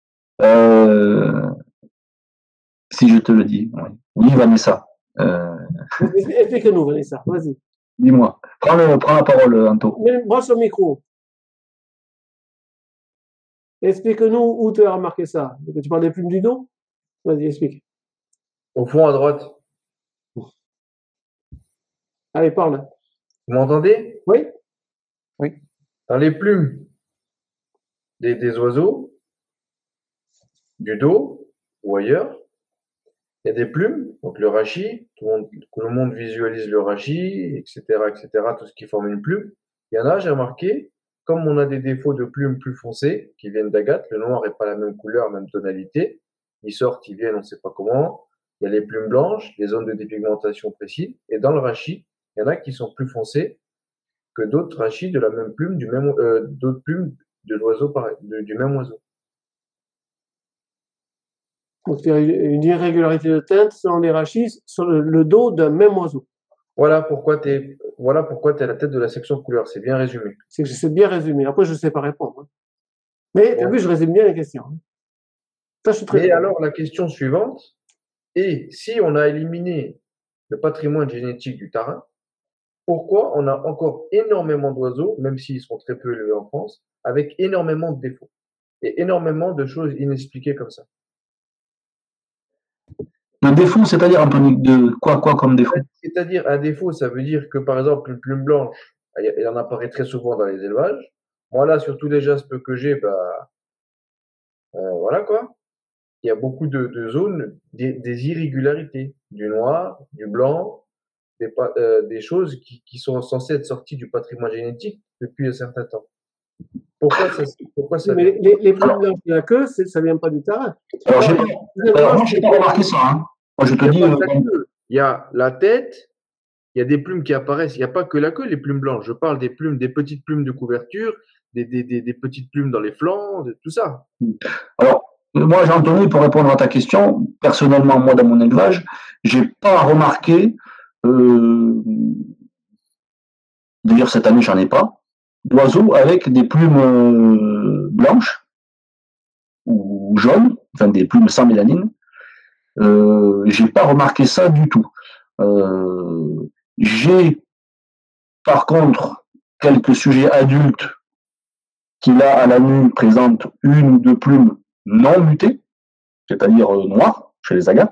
Si je te le dis. Oui, Vanessa. Explique-nous, Vanessa. Vas-y. Dis-moi. Prends la parole, Anto. Branche le micro. Explique-nous où tu as remarqué ça. Tu parles des plumes du dos? Vas-y, explique. Au fond, à droite. Allez, parle. Vous m'entendez? Oui. Oui. Dans les plumes des oiseaux, du dos ou ailleurs, il y a des plumes, donc le rachis, tout le monde visualise le rachis, etc., tout ce qui forme une plume. Il y en a, j'ai remarqué, comme on a des défauts de plumes plus foncées, qui viennent d'agate, le noir n'est pas la même couleur, même tonalité, ils sortent, ils viennent, on ne sait pas comment. Il y a les plumes blanches, les zones de dépigmentation précises, et dans le rachis, il y en a qui sont plus foncés que d'autres rachis de la même plume, d'autres plumes de l'oiseau du même oiseau. Donc, il y a une irrégularité de teinte selon les rachis sur le dos d'un même oiseau. Voilà pourquoi tu es à la tête de la section couleur. C'est bien résumé. C'est que je sais bien résumer. Après, je ne sais pas répondre. Mais tu as vu, je résume bien les questions. Ça, je suis très Et alors, la question suivante est, si on a éliminé le patrimoine génétique du tarin, pourquoi on a encore énormément d'oiseaux, même s'ils sont très peu élevés en France, avec énormément de défauts et énormément de choses inexpliquées comme ça? Le défaut, c'est-à-dire, Anthony, de quoi comme défaut? C'est-à-dire, un défaut, ça veut dire que, par exemple, une plume blanche, il en apparaît très souvent dans les élevages. Moi, là, sur tous les jaspes que j'ai, voilà quoi. Il y a beaucoup de zones, des irrégularités, du noir, du blanc, des choses qui sont censées être sorties du patrimoine génétique depuis un certain temps. Pourquoi ça Mais les plumes blanches de la queue, ça ne vient pas du tarin. Alors, moi, je n'ai pas remarqué ça. Hein. Moi, je te dis. Il y a la tête, il y a des plumes qui apparaissent. Il n'y a pas que la queue, les plumes blanches. Je parle des plumes, des petites plumes de couverture, des petites plumes dans les flancs, tout ça. Alors, moi, Jean-Anthony, pour répondre à ta question, personnellement, moi, dans mon élevage, j'ai pas remarqué, d'ailleurs, cette année, j'en ai pas, d'oiseaux avec des plumes blanches ou jaunes, enfin des plumes sans mélanine. J'ai pas remarqué ça du tout. J'ai, par contre, quelques sujets adultes qui, là, à la nuit, présentent une ou deux plumes non mutées, c'est-à-dire noires, chez les agates.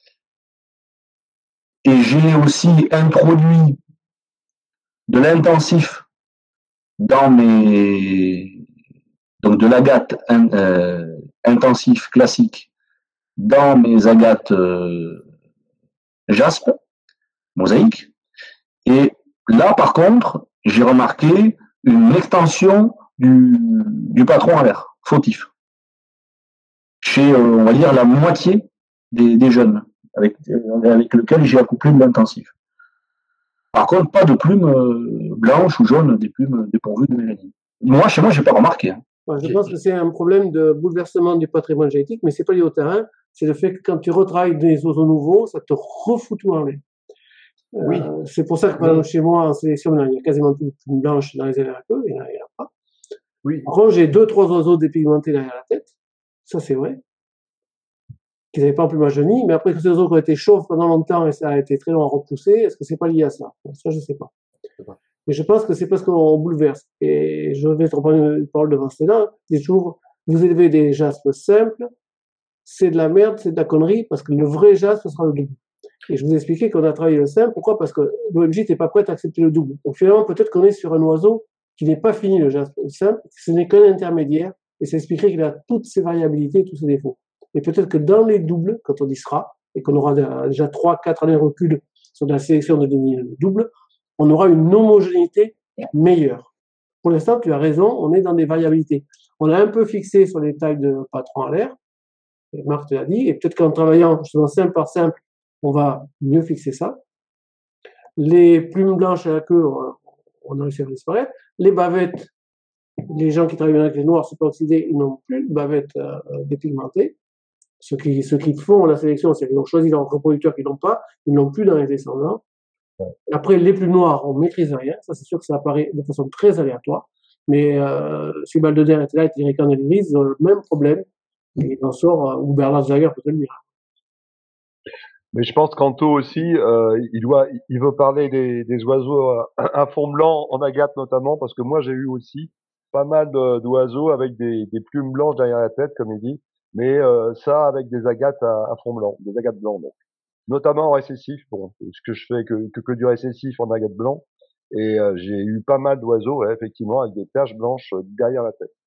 Et j'ai aussi introduit de l'intensif dans donc de l'agate intensif classique dans mes agates jaspe, mosaïque. Et là, par contre, j'ai remarqué une extension du patron alaire, fautif. Chez, on va dire, la moitié des jeunes avec lequel j'ai accouplé de l'intensif. Par contre, pas de plumes blanches ou jaunes, des plumes dépourvues de mélanine. Moi, chez moi, j'ai pas remarqué. Hein. Je pense que c'est un problème de bouleversement du patrimoine génétique, mais c'est pas lié au terrain. C'est le fait que quand tu retravailles des oiseaux nouveaux, ça te refout tout en l'air. Oui. C'est pour ça que, par exemple, chez moi, en sélection, il y a quasiment plus de plumes blanches dans les ailes à queue, il n'y en a pas. Oui. Par contre, j'ai 2-3 oiseaux dépigmentés derrière la tête. Ça, c'est vrai. Qu'ils n'avaient pas en plumage de nid, mais après que ces oiseaux ont été chauves pendant longtemps et ça a été très long à repousser, est-ce que c'est pas lié à ça? Ça, je sais pas. Mais je pense que c'est parce qu'on bouleverse. Et je vais te reprendre une parole de Vincent, il dit toujours, vous élevez des jaspes simples, c'est de la merde, c'est de la connerie, parce que le vrai jaspe, ce sera le debout. Et je vous ai expliqué qu'on a travaillé le simple. Pourquoi? Parce que l'OMJ n'était pas prête à accepter le double. Donc finalement, peut-être qu'on est sur un oiseau qui n'est pas fini le jaspe simple, ce n'est qu'un intermédiaire, et ça expliquerait qu'il a toutes ses variabilités, tous ses défauts. Et peut-être que dans les doubles, quand on y sera, et qu'on aura déjà 3-4 années de recul sur la sélection de lignes doubles, on aura une homogénéité meilleure. Pour l'instant, tu as raison, on est dans des variabilités. On a un peu fixé sur les tailles de patrons à l'air, et Marc te l'a dit, et peut-être qu'en travaillant justement simple par simple, on va mieux fixer ça. Les plumes blanches à la queue, on a réussi à faire disparaître. Les bavettes, les gens qui travaillent avec les noirs superoxydés, ils n'ont plus de bavettes dépigmentées. Ceux qui font la sélection, c'est qu'ils ont choisi leurs reproducteurs qui n'ont pas, ils n'ont plus dans les descendants. Après, les plumes noires, on maîtrise rien. Ça, c'est sûr que ça apparaît de façon très aléatoire. Mais si Baldeder était là, et Thierry Canellis, ils ont le même problème. Et il en sort, ou Bernard Jagger peut te le dire. Mais je pense qu'Anto aussi, il veut parler des oiseaux à fond blanc, en agate notamment, parce que moi j'ai eu aussi pas mal d'oiseaux avec des plumes blanches derrière la tête, comme il dit, mais ça avec des agates à fond blanc, des agates blancs, donc. Notamment en récessif, bon, ce que je fais que du récessif en agate blanc, et j'ai eu pas mal d'oiseaux, ouais, effectivement, avec des taches blanches derrière la tête.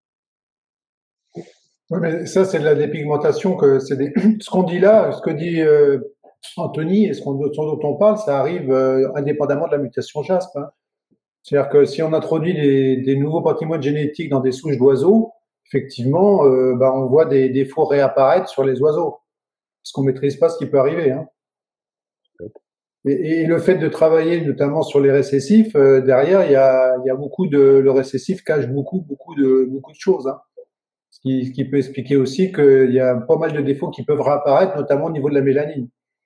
Oui, mais ça, c'est de la dépigmentation ce qu'on dit là, ce que dit Anthony et ce dont on parle, ça arrive indépendamment de la mutation JASP. Hein. C'est-à-dire que si on introduit des nouveaux patrimoines génétiques dans des souches d'oiseaux, effectivement, on voit des défauts réapparaître sur les oiseaux. Parce qu'on maîtrise pas ce qui peut arriver. Hein. Et le fait de travailler notamment sur les récessifs, derrière, il y a le récessif cache beaucoup de choses. Hein. Ce qui peut expliquer aussi qu'il y a pas mal de défauts qui peuvent réapparaître, notamment au niveau de la mélanine.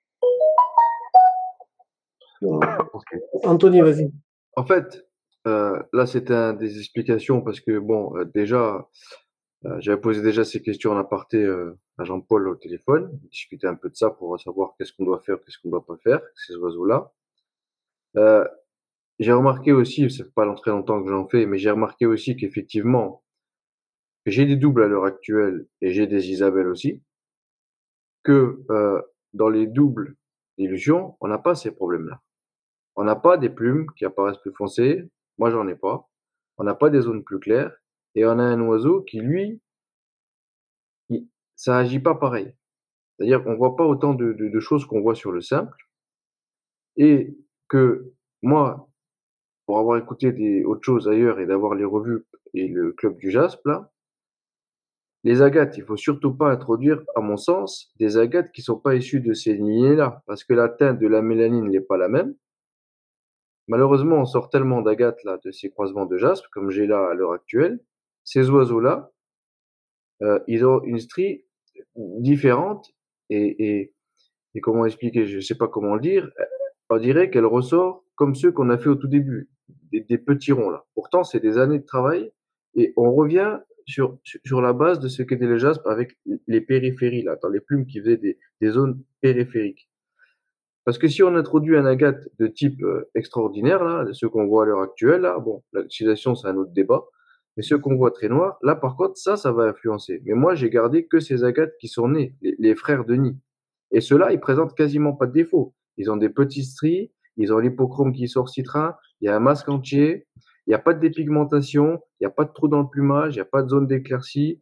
Anthony, vas-y. En fait, là, c'était des explications parce que, bon, déjà, j'avais posé déjà ces questions en aparté à Jean-Paul au téléphone. On discutait un peu de ça pour savoir qu'est-ce qu'on doit faire, qu'est-ce qu'on doit pas faire, avec ces oiseaux-là. J'ai remarqué aussi, ça fait pas très longtemps que j'en fais, mais j'ai remarqué aussi qu'effectivement, j'ai des doubles à l'heure actuelle et j'ai des Isabelles aussi, que dans les doubles d'illusion, on n'a pas ces problèmes-là. On n'a pas des plumes qui apparaissent plus foncées, moi j'en ai pas. On n'a pas des zones plus claires, et on a un oiseau qui, lui, ça agit pas pareil. C'est-à-dire qu'on voit pas autant de choses qu'on voit sur le simple, et que moi, pour avoir écouté autres choses ailleurs et d'avoir les revues et le club du JASP, là, les agates, il faut surtout pas introduire, à mon sens, des agates qui sont pas issues de ces lignées-là, parce que la teinte de la mélanine n'est pas la même. Malheureusement, on sort tellement d'agates là, de ces croisements de jaspe, comme j'ai là à l'heure actuelle. Ces oiseaux-là, ils ont une strie différente et comment expliquer, je sais pas comment le dire. On dirait qu'elle ressort comme ceux qu'on a fait au tout début, des petits ronds là. Pourtant, c'est des années de travail et on revient sur la base de ce qu'était le jaspe avec les périphéries là, dans les plumes qui faisaient des zones périphériques. Parce que si on introduit un agate de type extraordinaire, là, ceux qu'on voit à l'heure actuelle, là, bon, l'oxydation, c'est un autre débat, mais ceux qu'on voit très noirs, là, par contre, ça va influencer. Mais moi, j'ai gardé que ces agates qui sont nés, les frères Denis. Et ceux-là, ils présentent quasiment pas de défauts. Ils ont des petits stries, ils ont l'hypochrome qui sort citrin, il y a un masque entier, il n'y a pas de dépigmentation, il n'y a pas de trou dans le plumage, il n'y a pas de zone d'éclaircie,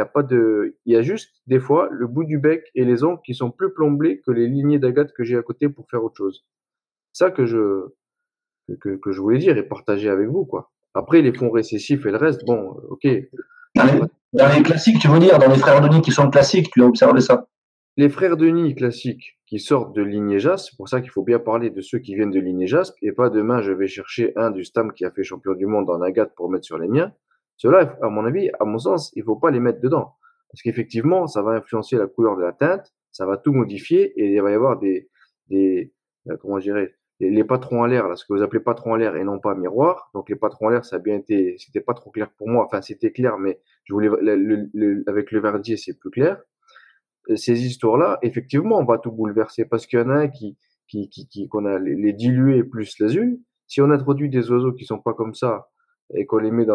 il y a juste, des fois, le bout du bec et les ongles qui sont plus plombés que les lignées d'agate que j'ai à côté pour faire autre chose. Ça que je voulais dire et partager avec vous, quoi. Après, les fonds récessifs et le reste, bon, ok. Dans les classiques, tu veux dire, dans les frères Denis qui sont classiques, tu as observé ça? Les frères Denis classiques qui sortent de lignée JASP, c'est pour ça qu'il faut bien parler de ceux qui viennent de lignée JASP, et pas demain je vais chercher un du Stam qui a fait champion du monde en agate pour mettre sur les miens. Ceux-là, à mon avis, à mon sens, il faut pas les mettre dedans. Parce qu'effectivement, ça va influencer la couleur de la teinte, ça va tout modifier, et il va y avoir comment je dirais, les patrons à l'air, là, ce que vous appelez patrons à l'air et non pas miroir. Donc les patrons à l'air, ça a bien été, c'était pas trop clair pour moi. Enfin, c'était clair, mais je voulais, avec le verdier, c'est plus clair. Ces histoires-là, effectivement, on va tout bouleverser parce qu'il y en a un qu'on a les dilués plus l'azul. Si on introduit des oiseaux qui sont pas comme ça et qu'on les met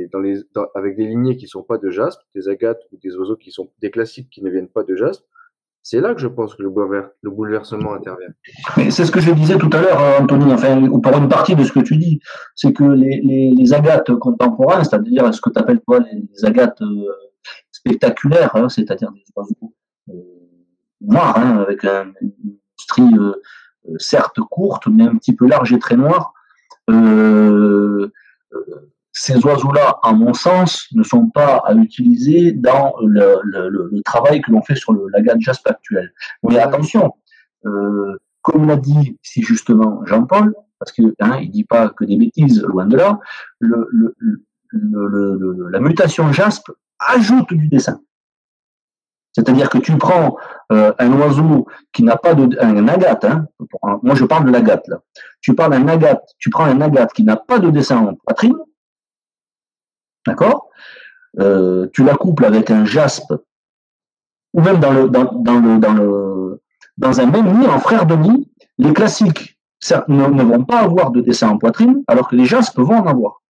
avec des lignées qui sont pas de jaspe, des agates ou des oiseaux qui sont des classiques qui ne viennent pas de jaspe, c'est là que je pense que le bouleversement intervient. Mais c'est ce que je disais tout à l'heure, Anthony, enfin, ou pour une partie de ce que tu dis, c'est que les agates contemporains, c'est-à-dire ce que tu appelles toi les agates spectaculaires, hein, c'est-à-dire des oiseaux noirs, hein, avec une strie certes courte, mais un petit peu large et très noire, ces oiseaux-là, à mon sens, ne sont pas à utiliser dans le travail que l'on fait sur l'agate jaspe actuel. Mais attention, comme l'a dit si justement Jean-Paul, parce que il dit pas que des bêtises, loin de là, la mutation jaspe ajoute du dessin. C'est-à-dire que tu prends un oiseau qui n'a pas un agate, hein, moi je parle de l'agate là. Tu prends un agate qui n'a pas de dessin en poitrine, d'accord, tu la couples avec un jaspe, ou même dans un même nid, en frère de nid, les classiques ne vont pas avoir de dessin en poitrine, alors que les jaspes vont en avoir.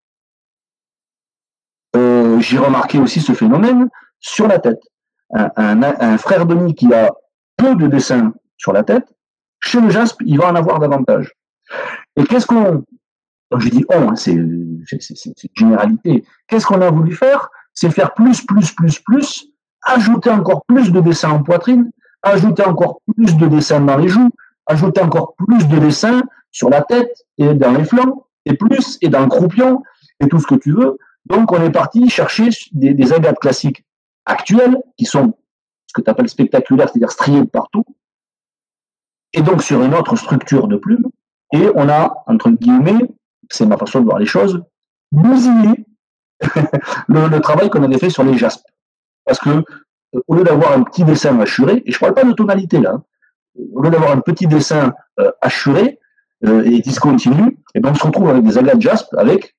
J'ai remarqué aussi ce phénomène sur la tête. Un frère de nid qui a peu de dessin sur la tête, chez le jaspe, il va en avoir davantage. Et qu'est-ce qu'on... Je dis on, c'est une généralité. Qu'est-ce qu'on a voulu faire? C'est faire plus, ajouter encore plus de dessins en poitrine, ajouter encore plus de dessins dans les joues, ajouter encore plus de dessins sur la tête et dans les flancs, et dans le croupion, et tout ce que tu veux. Donc, on est parti chercher des agates classiques actuelles, qui sont ce que tu appelles spectaculaires, c'est-à-dire striées de partout, et donc sur une autre structure de plumes, et on a, entre guillemets, c'est ma façon de voir les choses, bousillé le travail qu'on avait fait sur les jaspes. Parce que, au lieu d'avoir un petit dessin hachuré, et je ne parle pas de tonalité là, au lieu d'avoir un petit dessin hachuré et discontinu, et ben on se retrouve avec des agates jaspes avec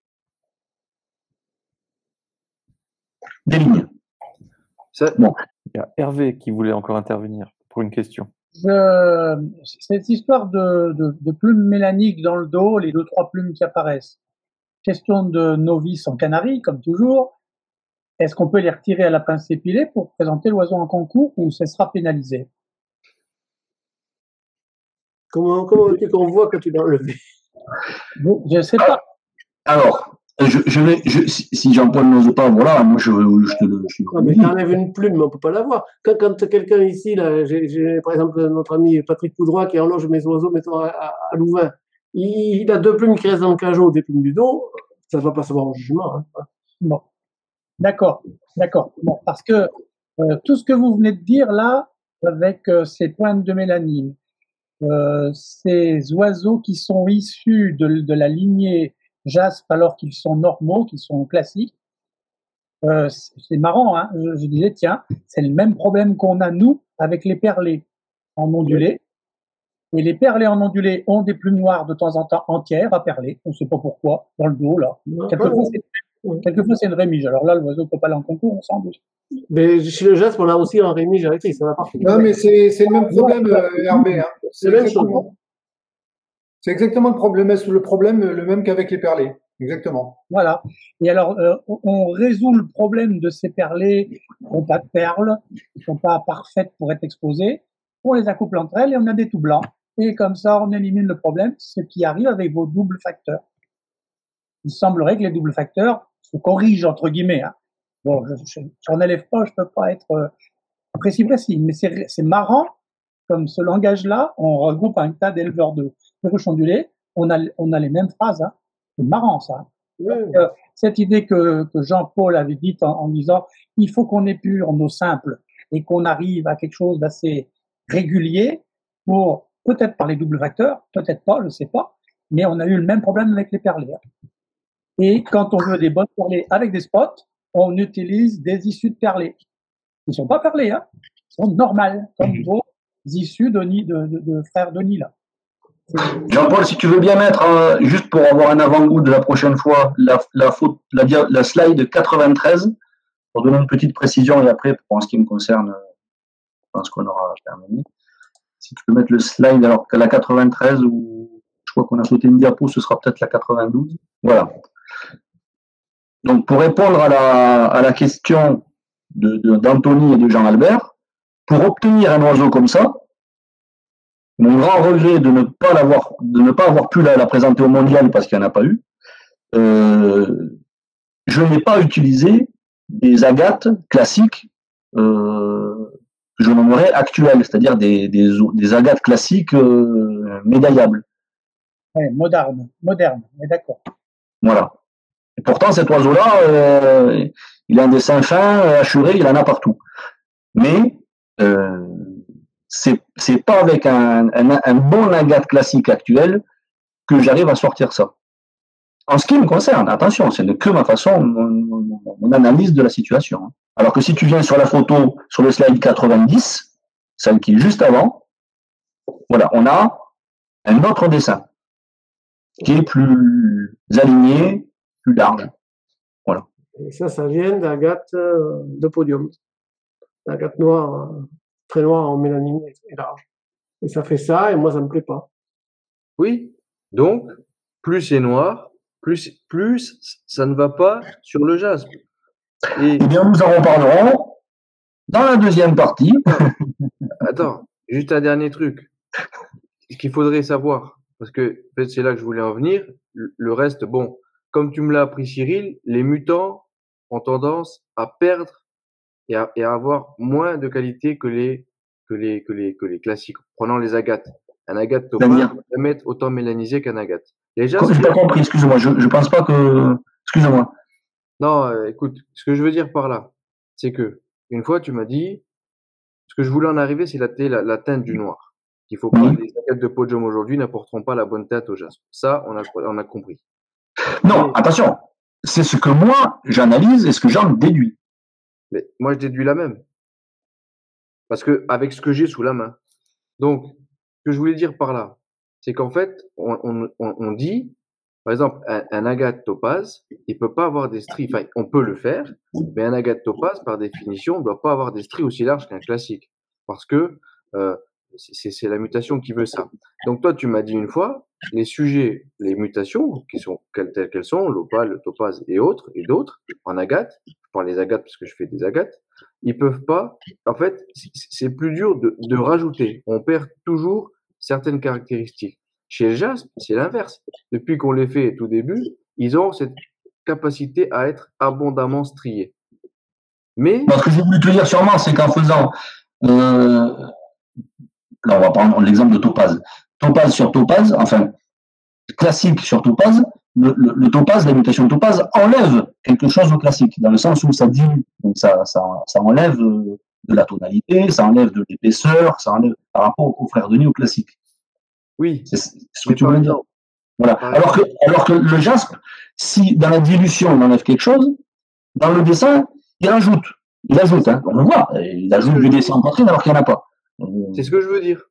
des lignes. Bon. Il y a Hervé qui voulait encore intervenir pour une question. Cette histoire de plumes mélaniques dans le dos, les 2-3 plumes qui apparaissent. Question de novice en Canaries, comme toujours. Est-ce qu'on peut les retirer à la pince épilée pour présenter l'oiseau en concours ou ce sera pénalisé? Comment tu qu'on voit que tu l'as enlevé? Je ne sais pas. Alors, si Jean-Paul n'ose pas, voilà, moi je te le. Non, mais t'enlèves une plume, mais on ne peut pas l'avoir. Quand quelqu'un ici, là, j'ai par exemple notre ami Patrick Poudroy qui enloge mes oiseaux, mettons à Louvain, il a 2 plumes qui restent dans le cajot, des plumes du dos, ça ne va pas se voir en jugement. Hein. Bon, d'accord. Bon, parce que tout ce que vous venez de dire là, avec ces pointes de mélanine, ces oiseaux qui sont issus de la lignée jaspe alors qu'ils sont normaux, qu'ils sont classiques, c'est marrant, hein. Je disais, tiens, c'est le même problème qu'on a, nous, avec les perlés en ondulé. Et les perlés en ondulé ont des plumes noires de temps en temps entières à perler. On ne sait pas pourquoi, dans le dos, là. Quelquefois, c'est une rémige. Alors là, l'oiseau ne peut pas aller en concours, on s'en doute. Mais chez le jaspe, on a aussi un rémige avec lui, ça va partout. Non, mais c'est le même problème, Hervé. Hein. C'est la même chose. C'est exactement le problème, le même qu'avec les perlés. Exactement. Voilà. Et alors, on résout le problème de ces perlés qui n'ont pas de perles, qui ne sont pas parfaites pour être exposées. On les accouple entre elles et on a des tout blancs. Et comme ça, on élimine le problème, ce qui arrive avec vos doubles facteurs. Il semblerait que les doubles facteurs se corrigent, entre guillemets. Hein. Bon, je n'en élève pas, je ne peux pas être précis, mais c'est marrant, comme ce langage-là, on regroupe un tas d'éleveurs de ruches ondulées, on a les mêmes phrases. Hein. C'est marrant, ça. Donc, cette idée que Jean-Paul avait dite en disant il faut qu'on épure nos simples et qu'on arrive à quelque chose d'assez régulier pour, peut-être par les doubles facteurs, peut-être pas, je ne sais pas, mais on a eu le même problème avec les perlés. Et quand on veut des bonnes perlées avec des spots, on utilise des issues de perlés. Ils ne sont pas perlés, hein. Ils sont normales, comme vos issues de frères de nid, là. Jean-Paul, si tu veux bien mettre, juste pour avoir un avant-goût de la prochaine fois, la slide 93, pour donner une petite précision, et après, en ce qui me concerne, je pense qu'on aura terminé. Si tu peux mettre le slide, alors que la 93, ou je crois qu'on a sauté une diapo, ce sera peut-être la 92. Voilà. Donc, pour répondre à la question d'Anthony et de Jean-Albert, pour obtenir un oiseau comme ça, mon grand regret de ne pas avoir pu la présenter au mondial parce qu'il n'y en a pas eu, je n'ai pas utilisé des agates classiques que je nommerais actuelles, c'est-à-dire des agates classiques médaillables. Ouais, moderne, mais d'accord. Voilà. Et pourtant, cet oiseau-là, il a un dessin fin, hachuré, il en a partout. Mais c'est pas avec un bon agate classique actuel que j'arrive à sortir ça. En ce qui me concerne, attention, c'est que ma façon, mon analyse de la situation. Alors que si tu viens sur la photo, sur le slide 90, celle qui est juste avant, voilà, on a un autre dessin qui est plus aligné, plus large. Voilà. Et ça vient d'agates de podium. L'agate noire, très noire en mélanine et large. Et ça fait ça, et moi, ça me plaît pas. Oui, donc, plus c'est noir, plus ça ne va pas sur le jaspe. Eh bien, nous en reparlerons dans la deuxième partie. Attends, juste un dernier truc. Ce qu'il faudrait savoir, parce que en fait, c'est là que je voulais en venir. Le reste, bon, comme tu me l'as appris, Cyril, les mutants ont tendance à perdre et à avoir moins de qualité que les classiques. Prenons les agates. Un agate topaz va mettre autant mélanisé qu'un agate. Déjà, j'ai pas compris, excuse-moi, je pense pas que. Excuse-moi. Non, écoute, ce que je veux dire par là, c'est que une fois tu m'as dit, ce que je voulais en arriver, c'est la teinte du noir. Il faut pas les agates de podium aujourd'hui n'apporteront pas la bonne teinte au jaspe. Ça, on a compris. Non, attention, c'est ce que moi j'analyse et ce que j'en déduis. Mais moi, je déduis la même, parce que avec ce que j'ai sous la main. Donc, ce que je voulais dire par là, c'est qu'en fait, on dit, par exemple, un agate topaz, il peut pas avoir des stries. Enfin, on peut le faire, mais un agate topaz, par définition, ne doit pas avoir des stries aussi larges qu'un classique, parce que c'est la mutation qui veut ça. Donc toi, tu m'as dit une fois, les sujets, les mutations, qui sont telles qu'elles sont, l'opale, le topaz et autres, et d'autres, en agate, je prends les agates parce que je fais des agates, ils peuvent pas, en fait, c'est plus dur de rajouter. On perd toujours certaines caractéristiques. Chez le jaspe, c'est l'inverse. Depuis qu'on les fait tout début, ils ont cette capacité à être abondamment striés. Mais. Ce que j'ai voulu te dire sûrement, c'est qu'en faisant. Là, on va prendre l'exemple de topaz. Topaz sur topaz, enfin, classique sur topaz, le topaz, la mutation de topaz enlève quelque chose au classique, dans le sens où ça dilue. Donc, ça enlève de la tonalité, ça enlève de l'épaisseur, ça enlève par rapport au frère Denis au classique. Oui. C'est ce que tu veux dire. Voilà. Alors que le jaspe, si dans la dilution, il enlève quelque chose, dans le dessin, il ajoute. Hein. On le voit. Il ajoute du dessin en poitrine alors qu'il n'y en a pas. C'est ce que je veux dire.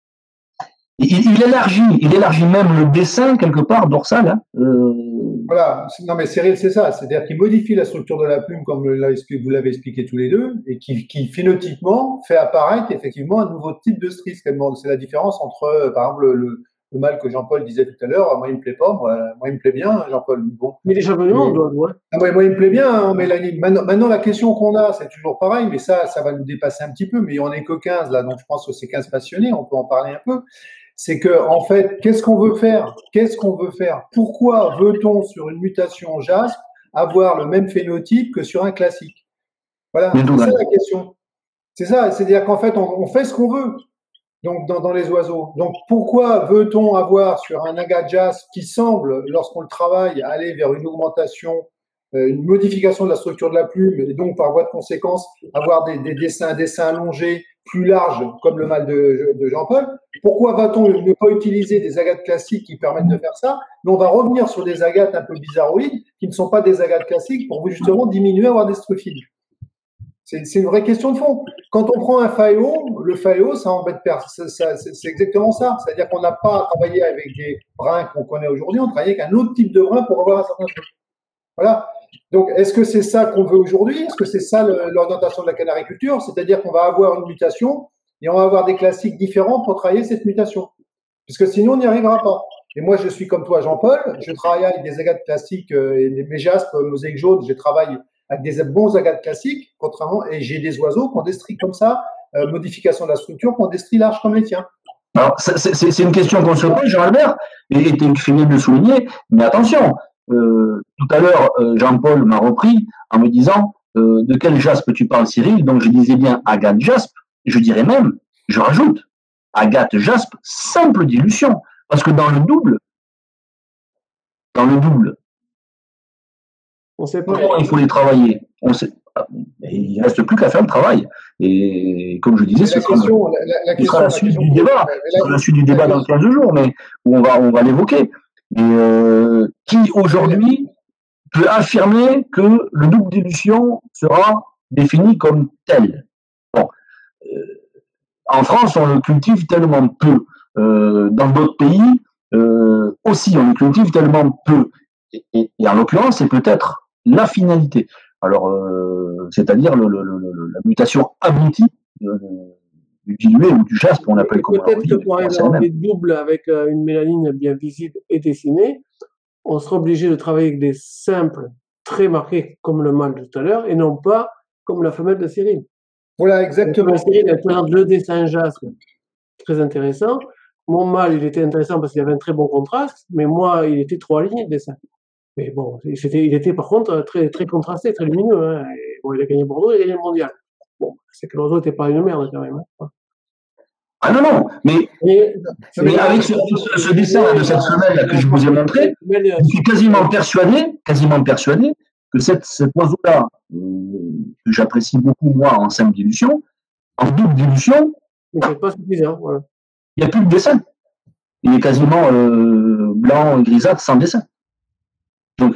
Il élargit même le dessin quelque part dorsal. Hein. Voilà, non mais Cyril, c'est ça, c'est-à-dire qu'il modifie la structure de la plume comme vous l'avez expliqué tous les deux, et qui phénotypiquement fait apparaître effectivement un nouveau type de strie. C'est la différence entre, par exemple, le mâle que Jean-Paul disait tout à l'heure. Moi, il me plaît pas, moi il me plaît bien, Jean-Paul. Bon. Mais les champions du monde, ouais. Moi, il me plaît bien, Mélanie. Maintenant, la question qu'on a, c'est toujours pareil, mais ça va nous dépasser un petit peu, mais on n'est que 15 là, donc je pense que c'est 15 passionnés, on peut en parler un peu. C'est que, en fait, qu'est-ce qu'on veut faire? Pourquoi veut-on, sur une mutation jaspe, avoir le même phénotype que sur un classique? Voilà, c'est ça la question. C'est ça, c'est-à-dire qu'en fait, on fait ce qu'on veut donc, dans les oiseaux. Donc, pourquoi veut-on avoir sur un agate jaspe qui semble, lorsqu'on le travaille, aller vers une augmentation, une modification de la structure de la plume, et donc, par voie de conséquence, avoir des dessins allongés, plus large, comme le mâle de Jean-Paul. Pourquoi va-t-on ne pas utiliser des agates classiques qui permettent de faire ça? Mais on va revenir sur des agates un peu bizarroïdes, qui ne sont pas des agates classiques, pour justement diminuer, avoir des struphides. C'est une vraie question de fond. Quand on prend un faéo, le faéo, ça embête personne. C'est exactement ça. C'est-à-dire qu'on n'a pas travaillé avec des brins qu'on connaît aujourd'hui, on travaille avec un autre type de brin pour avoir un certain truc. Voilà. Donc, est-ce que c'est ça qu'on veut aujourd'hui? Est-ce que c'est ça l'orientation de la canariculture? C'est-à-dire qu'on va avoir une mutation et on va avoir des classiques différents pour travailler cette mutation. Puisque sinon, on n'y arrivera pas. Et moi, je suis comme toi, Jean-Paul. Je travaille avec des agates classiques et mes jaspes, mosaïque jaune. Je travaille avec des bons agates classiques, contrairement, et j'ai des oiseaux qui ont des stries comme ça, modification de la structure, qui ont des stries larges comme les tiens. Alors, c'est une question qu'on se pose, Jean-Albert, et tu fais bien de le souligner, mais attention, tout à l'heure, Jean-Paul m'a repris en me disant de quel jaspe tu parles, Cyril. Donc, je disais bien agate jaspe, je dirais même, je rajoute, agate jaspe, simple dilution. Parce que dans le double, On sait pas. comment il faut les travailler. Il ne reste plus qu'à faire le travail. Et comme je disais, ce sera la suite du débat. Ce sera la suite du débat dans 15 jours, mais où on va l'évoquer. Mais qui aujourd'hui peut affirmer que le double dilution sera défini comme tel? Bon. En France, on le cultive tellement peu. Dans d'autres pays, aussi, on le cultive tellement peu. Et en l'occurrence, c'est peut-être la finalité. Alors, c'est-à-dire la mutation aboutie du dilué ou du jaspe, on appelle comme on peut-être dit. que pour avoir des doubles avec une mélanine bien visible et dessinée, on sera obligé de travailler avec des simples très marqués comme le mâle de tout à l'heure et non pas comme la femelle de Cyril. Voilà, exactement. Cyril, elle présente le dessin jaspe, très intéressant. Mon mâle, il était intéressant parce qu'il avait un très bon contraste, mais moi, il était trop aligné le dessin. Mais bon, il était par contre très, très contrasté, très lumineux. Hein. Et bon, il a gagné Bordeaux, il a gagné le mondial. Bon, c'est que l'oiseau n'était pas une merde quand même. Hein. Ah non, mais avec ce dessin de cette femelle que je vous ai montré, je suis quasiment persuadé que cet oiseau-là, que j'apprécie beaucoup moi en simple dilution, en double dilution, c'est pas suffisant. Voilà. Il n'y a plus de dessin. Il est quasiment blanc, grisâtre, sans dessin. Donc.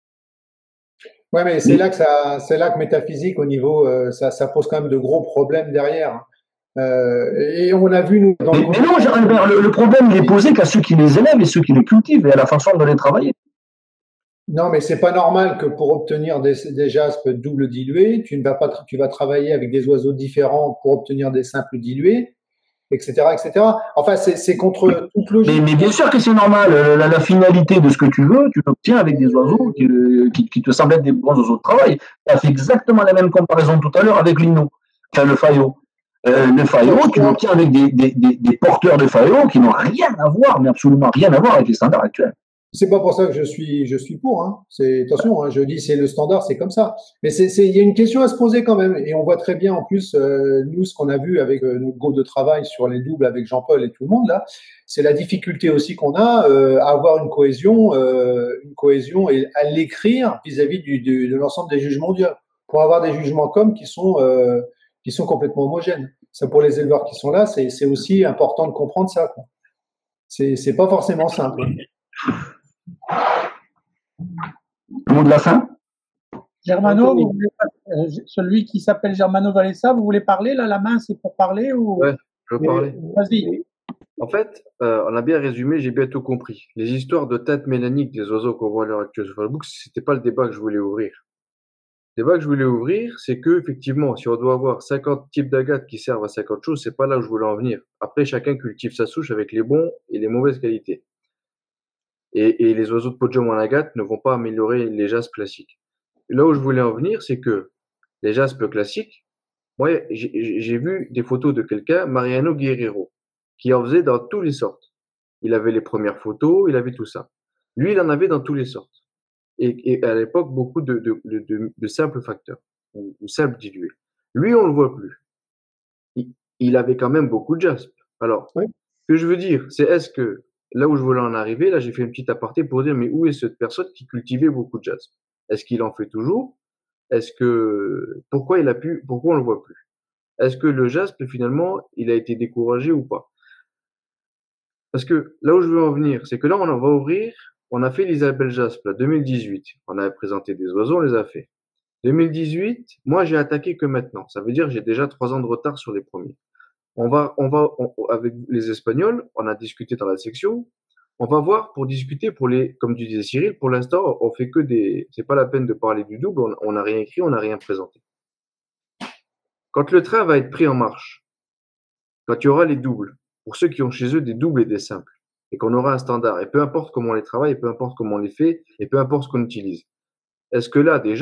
Ouais, mais c'est là que métaphysique au niveau, ça pose quand même de gros problèmes derrière. Et on a vu nous. Mais non, Jean-Albert, le problème il est posé qu'à ceux qui les élèvent et ceux qui les cultivent et à la façon de les travailler. Non, mais c'est pas normal que pour obtenir des jaspes double dilués, tu vas travailler avec des oiseaux différents pour obtenir des simples dilués, etc., etc. Enfin, c'est contre toute logique. Mais bien sûr que c'est normal. La finalité de ce que tu veux, tu l'obtiens avec des oiseaux qui te semblent être des bons oiseaux de travail. Tu as fait exactement la même comparaison tout à l'heure avec l'Inno, enfin le Faillot. Le Faillot, tu l'obtiens avec des porteurs de Faillot qui n'ont rien à voir, mais absolument rien à voir avec les standards actuels. C'est pas pour ça que je suis pour. Hein. Attention, hein, je dis c'est le standard, c'est comme ça. Mais il y a une question à se poser quand même. Et on voit très bien en plus nous ce qu'on a vu avec notre groupe de travail sur les doubles avec Jean-Paul et tout le monde là, c'est la difficulté aussi qu'on a à avoir une cohésion et à l'écrire vis-à-vis de l'ensemble des juges mondiaux pour avoir des jugements qui sont complètement homogènes. Ça pour les éleveurs qui sont là, c'est aussi important de comprendre ça. Quoi. C'est pas forcément simple. Le mot de la fin. Germano, celui qui s'appelle Germano Valessa, vous voulez parler là? La main, c'est pour parler ou... Ouais, je veux parler. Vas-y. En fait, on a bien résumé, j'ai bien tout compris. Les histoires de tête mélanique des oiseaux qu'on voit à l'heure actuelle sur Facebook, c'était pas le débat que je voulais ouvrir. Le débat que je voulais ouvrir, c'est que effectivement, si on doit avoir 50 types d'agates qui servent à 50 choses, c'est pas là où je voulais en venir. Après, chacun cultive sa souche avec les bons et les mauvaises qualités. Et les oiseaux de podium en agate ne vont pas améliorer les jaspes classiques. Là où je voulais en venir, c'est que les jaspes classiques, moi, j'ai vu des photos de quelqu'un, Mariano Guerrero, qui en faisait dans toutes les sortes. Il avait les premières photos, il avait tout ça. Lui, il en avait dans toutes les sortes. Et à l'époque, beaucoup de simples facteurs, ou simples dilués. Lui, on le voit plus. Il avait quand même beaucoup de jaspes. Alors, ce que je veux dire, c'est est-ce que là où je voulais en arriver, là, j'ai fait une petite aparté pour dire, mais où est cette personne qui cultivait beaucoup de jaspe? Est-ce qu'il en fait toujours? Pourquoi on le voit plus? Est-ce que le jaspe, finalement, il a été découragé ou pas? Parce que là où je veux en venir, c'est que là, on va ouvrir, on a fait l'Isabelle Jaspe, là, 2018. On a présenté des oiseaux, on les a fait. 2018, moi, j'ai attaqué que maintenant. Ça veut dire, j'ai déjà 3 ans de retard sur les premiers. Avec les Espagnols, on a discuté dans la section. On va voir pour discuter comme tu disais Cyril, pour l'instant, on fait que c'est pas la peine de parler du double, on n'a rien écrit, on n'a rien présenté. Quand le train va être pris en marche, quand il y aura les doubles, pour ceux qui ont chez eux des doubles et des simples, et qu'on aura un standard, et peu importe comment on les travaille, et peu importe comment on les fait, et peu importe ce qu'on utilise. Est-ce que là, déjà,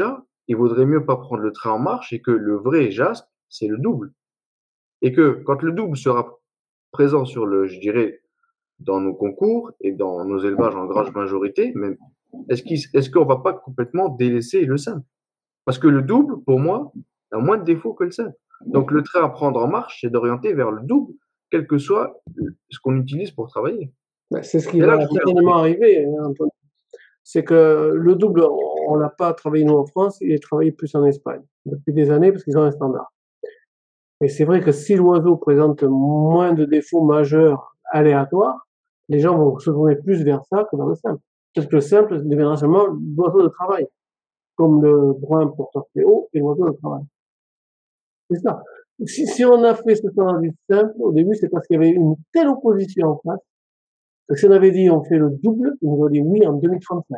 il vaudrait mieux pas prendre le train en marche et que le vrai jaspe, c'est le double. Et que quand le double sera présent sur je dirais, dans nos concours et dans nos élevages en grande majorité, même, est-ce qu'on va pas complètement délaisser le simple? Parce que le double, pour moi, a moins de défauts que le simple. Donc le train à prendre en marche, c'est d'orienter vers le double, quel que soit ce qu'on utilise pour travailler. C'est ce qui va certainement arriver, hein, Antoine. C'est que le double, on l'a pas travaillé nous en France, il est travaillé plus en Espagne depuis des années parce qu'ils ont un standard. Et c'est vrai que si l'oiseau présente moins de défauts majeurs aléatoires, les gens vont se tourner plus vers ça que vers le simple. Parce que le simple deviendra seulement l'oiseau de travail, comme le brun porteur fléau et l'oiseau de travail. C'est ça. Si on a fait ce standard du simple, au début, c'est parce qu'il y avait une telle opposition en face, que si on avait dit on fait le double, on aurait dit oui en 2035.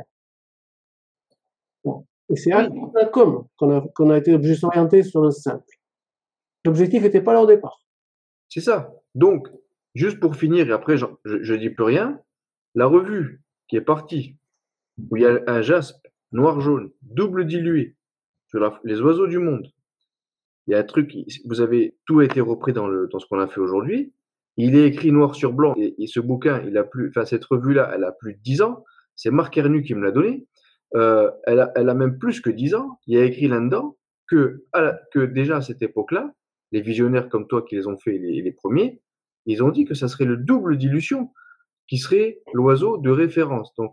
Bon. Et c'est à qu'on a été obligé de s'orienter sur le simple. L'objectif n'était pas là au départ. C'est ça. Donc, juste pour finir, et après je dis plus rien, la revue qui est partie, où il y a un jaspe noir-jaune, double dilué, sur les oiseaux du monde, il y a un truc, tout a été repris dans ce qu'on a fait aujourd'hui. Il est écrit noir sur blanc, et ce bouquin, cette revue-là, elle a plus de 10 ans. C'est Marc Hernu qui me l'a donné. Elle a même plus que 10 ans. Il y a écrit là-dedans que déjà à cette époque-là, les visionnaires comme toi qui les ont fait les premiers, ils ont dit que ça serait le double dilution qui serait l'oiseau de référence. Donc,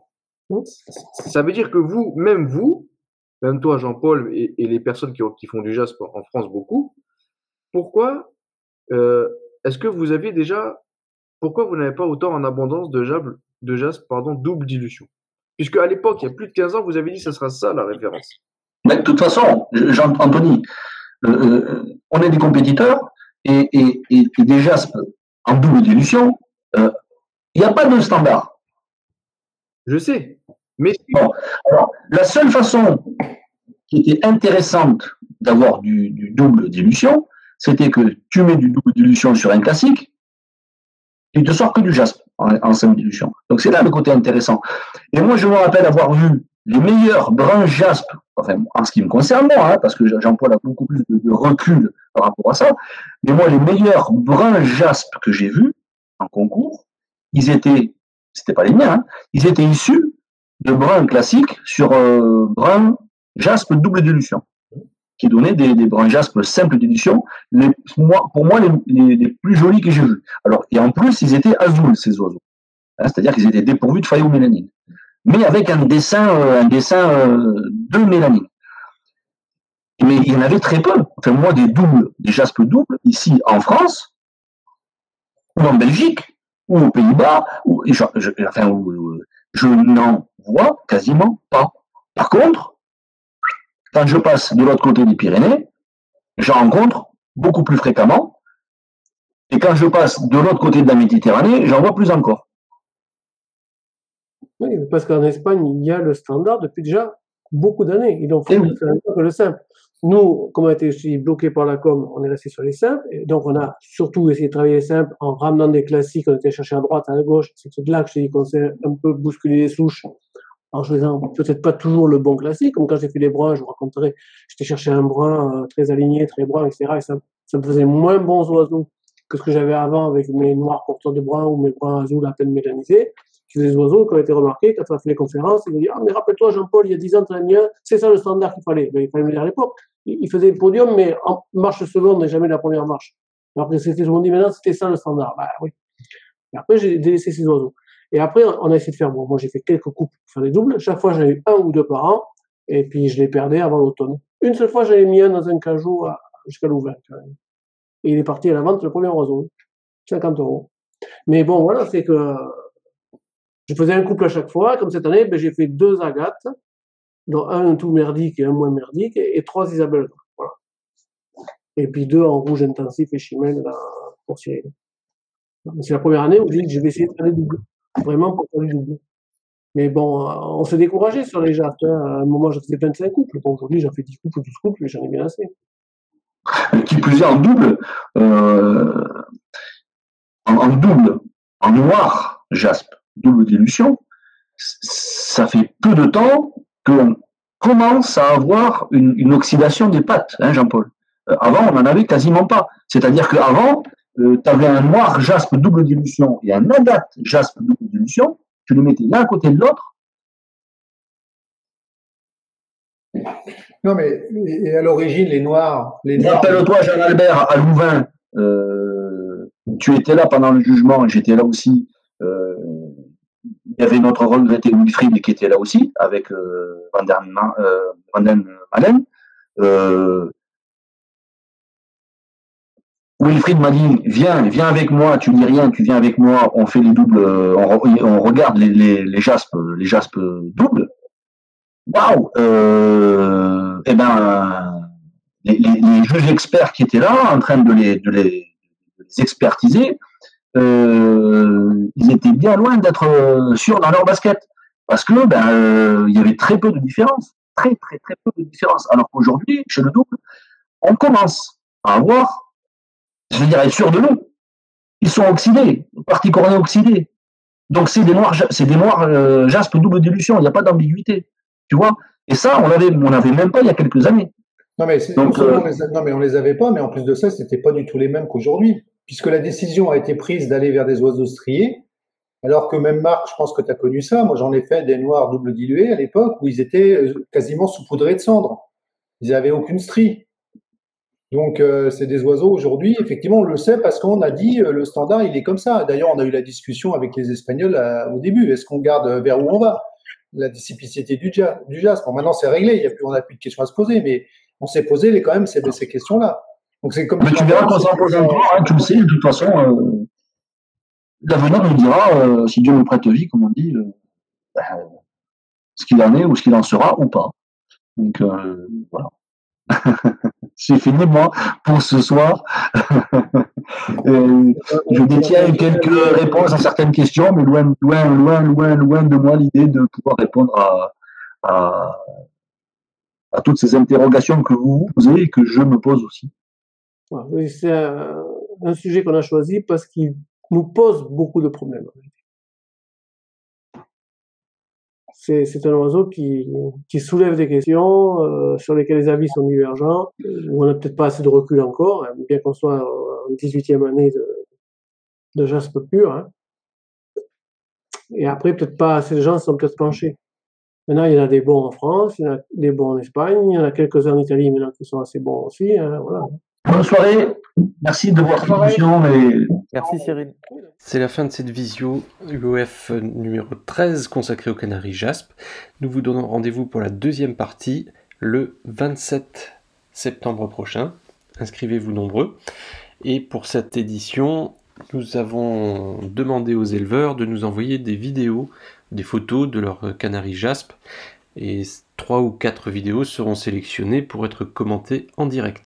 ça veut dire que même toi, Jean-Paul, et les personnes qui font du jaspe en France beaucoup, pourquoi est-ce que vous aviez pourquoi vous n'avez pas autant en abondance de jaspe, double dilution? Puisque à l'époque, il y a plus de 15 ans, vous avez dit que ça sera ça la référence. Mais de toute façon, Anthony, on est des compétiteurs et des jaspes en double dilution, il n'y a pas de standard. Je sais. Mais bon, alors, la seule façon qui était intéressante d'avoir du double dilution, c'était que tu mets du double dilution sur un classique, il te sort que du jaspe en simple dilution. Donc c'est là le côté intéressant. Et moi, je me rappelle avoir vu les meilleurs bruns jaspe, enfin, en ce qui me concerne, moi, parce que Jean-Paul a beaucoup plus de recul par rapport à ça, mais moi, les meilleurs bruns jaspe que j'ai vus en concours, c'était pas les miens, hein, ils étaient issus de bruns classiques sur bruns jaspe double dilution, qui donnaient des bruns jaspe simple dilution, pour moi, les plus jolis que j'ai vus. Alors, et en plus, ils étaient azules, ces oiseaux. Hein, c'est-à-dire qu'ils étaient dépourvus de phaéomélanine, mais avec un dessin de mélanine. Mais il y en avait très peu. Enfin, moi, des jaspes doubles, ici en France, ou en Belgique, ou aux Pays-Bas, je n'en vois quasiment pas. Par contre, quand je passe de l'autre côté des Pyrénées, j'en rencontre beaucoup plus fréquemment. Et quand je passe de l'autre côté de la Méditerranée, j'en vois plus encore. Oui, parce qu'en Espagne, il y a le standard depuis déjà beaucoup d'années. Ils ont fait le simple. Nous, comme on a été aussi bloqués par la com, on est resté sur les simples. Et donc, on a surtout essayé de travailler les simples en ramenant des classiques. On était chercher à droite, à gauche. C'est de là que je dis qu'on s'est un peu bousculé les souches en choisissant peut-être pas toujours le bon classique. Comme quand j'ai fait les bruns, je vous raconterai, j'étais cherché un brun très aligné, très brun, etc. Et ça me faisait moins bons oiseaux que ce que j'avais avant avec mes noirs porteurs de brun ou mes bruns azules à peine mélanisés. Des oiseaux qui ont été remarqués quand on a fait les conférences, ils m'ont dit « Ah, mais rappelle-toi, Jean-Paul, il y a 10 ans, tu as le mien, c'est ça le standard qu'il fallait. » Il fallait me le dire à l'époque. Il faisait le podium, mais en marche seconde et jamais la première marche. Alors que tout le monde dit « Maintenant, c'était ça le standard. » Bah oui. Et après, j'ai délaissé ces oiseaux. Et après, on a essayé de faire, moi j'ai fait quelques coupes pour faire des doubles. Chaque fois, j'en ai eu un ou deux par an, et puis je les perdais avant l'automne. Une seule fois, j'avais mis un dans un cajou jusqu'à Louvain. Et il est parti à la vente, le premier oiseau. 50 €. Mais bon, voilà, c'est que je faisais un couple à chaque fois. Comme cette année, j'ai fait 2 agates, dont un tout merdique et un moins merdique, et 3 Isabelle. Voilà. Et puis 2 en rouge intensif et chimène pour Cyril. C'est la première année où j'ai dit que je vais essayer de faire des doubles. Vraiment pour faire des doubles. Mais bon, on s'est découragé sur les jastes. Hein. À un moment, je faisais 25 couples. Bon, aujourd'hui, j'en fais 10 couples ou 12 couples, mais j'en ai bien assez. Qui plus est, en double, en double, en noir jaspe, double dilution, ça fait peu de temps commence à avoir une oxydation des pattes, hein, Jean-Paul. Avant, on n'en avait quasiment pas. C'est-à-dire qu'avant, tu avais un noir jaspe double dilution et un agate jaspe double dilution, tu les mettais l'un à côté de l'autre. Non, mais et à l'origine, les noirs. Rappelle-toi, Jean-Albert, à Louvain, tu étais là pendant le jugement, j'étais là aussi. Il y avait notre regretté Wilfried qui était là aussi, avec Van den Malen. Wilfried m'a dit, viens avec moi, tu dis rien, tu viens avec moi, on fait les doubles, on regarde les jaspes doubles. Waouh! Eh ben, les juges experts qui étaient là, en train de les expertiser, ils étaient bien loin d'être sûrs dans leur basket. Parce que il y avait très peu de différence. Très peu de différence. Alors qu'aujourd'hui, chez le double, on commence à avoir, je veux dire, être sûr de nous. Ils sont oxydés, partie cornée oxydée. Donc c'est des noirs jaspe double dilution, il n'y a pas d'ambiguïté. Tu vois? Et ça, on l'avait même pas il y a quelques années. Non, mais on les avait pas, mais en plus de ça, c'était pas du tout les mêmes qu'aujourd'hui. Puisque la décision a été prise d'aller vers des oiseaux striés, alors que même Marc, je pense que tu as connu ça, moi j'en ai fait des noirs double dilués à l'époque où ils étaient quasiment saupoudrés de cendres. Ils n'avaient aucune strie. Donc c'est des oiseaux aujourd'hui, effectivement on le sait parce qu'on a dit le standard il est comme ça. D'ailleurs on a eu la discussion avec les Espagnols au début, est-ce qu'on garde vers où on va? La disciplicité du jaspe. Bon, maintenant c'est réglé, on n'a plus de questions à se poser, mais on s'est posé quand même ces questions-là. Donc c'est comme. Mais tu verras qu'on s'en pose encore, hein, tu le sais, de toute façon, l'avenir nous dira, si Dieu nous prête vie, comme on dit, ce qu'il en est ou ce qu'il en sera ou pas. Donc voilà. C'est fini moi pour ce soir. Je détiens quelques réponses à certaines questions, mais loin de moi l'idée de pouvoir répondre à toutes ces interrogations que vous posez et que je me pose aussi. Oui, c'est un sujet qu'on a choisi parce qu'il nous pose beaucoup de problèmes. C'est un oiseau qui soulève des questions sur lesquelles les avis sont divergents, où on n'a peut-être pas assez de recul encore, hein, bien qu'on soit en 18e année de jaspe pur. Hein. Et après, peut-être pas assez de gens se sont peut-être penchés. Maintenant, il y en a des bons en France, il y en a des bons en Espagne, il y en a quelques-uns en Italie maintenant qui sont assez bons aussi. Hein, voilà. Bonne soirée, merci de votre attention. Merci Cyril. C'est la fin de cette visio UOF numéro 13 consacrée au canari jaspe. Nous vous donnons rendez-vous pour la deuxième partie le 27 septembre prochain. Inscrivez-vous nombreux. Et pour cette édition, nous avons demandé aux éleveurs de nous envoyer des vidéos, des photos de leur canari jaspe. Et 3 ou 4 vidéos seront sélectionnées pour être commentées en direct.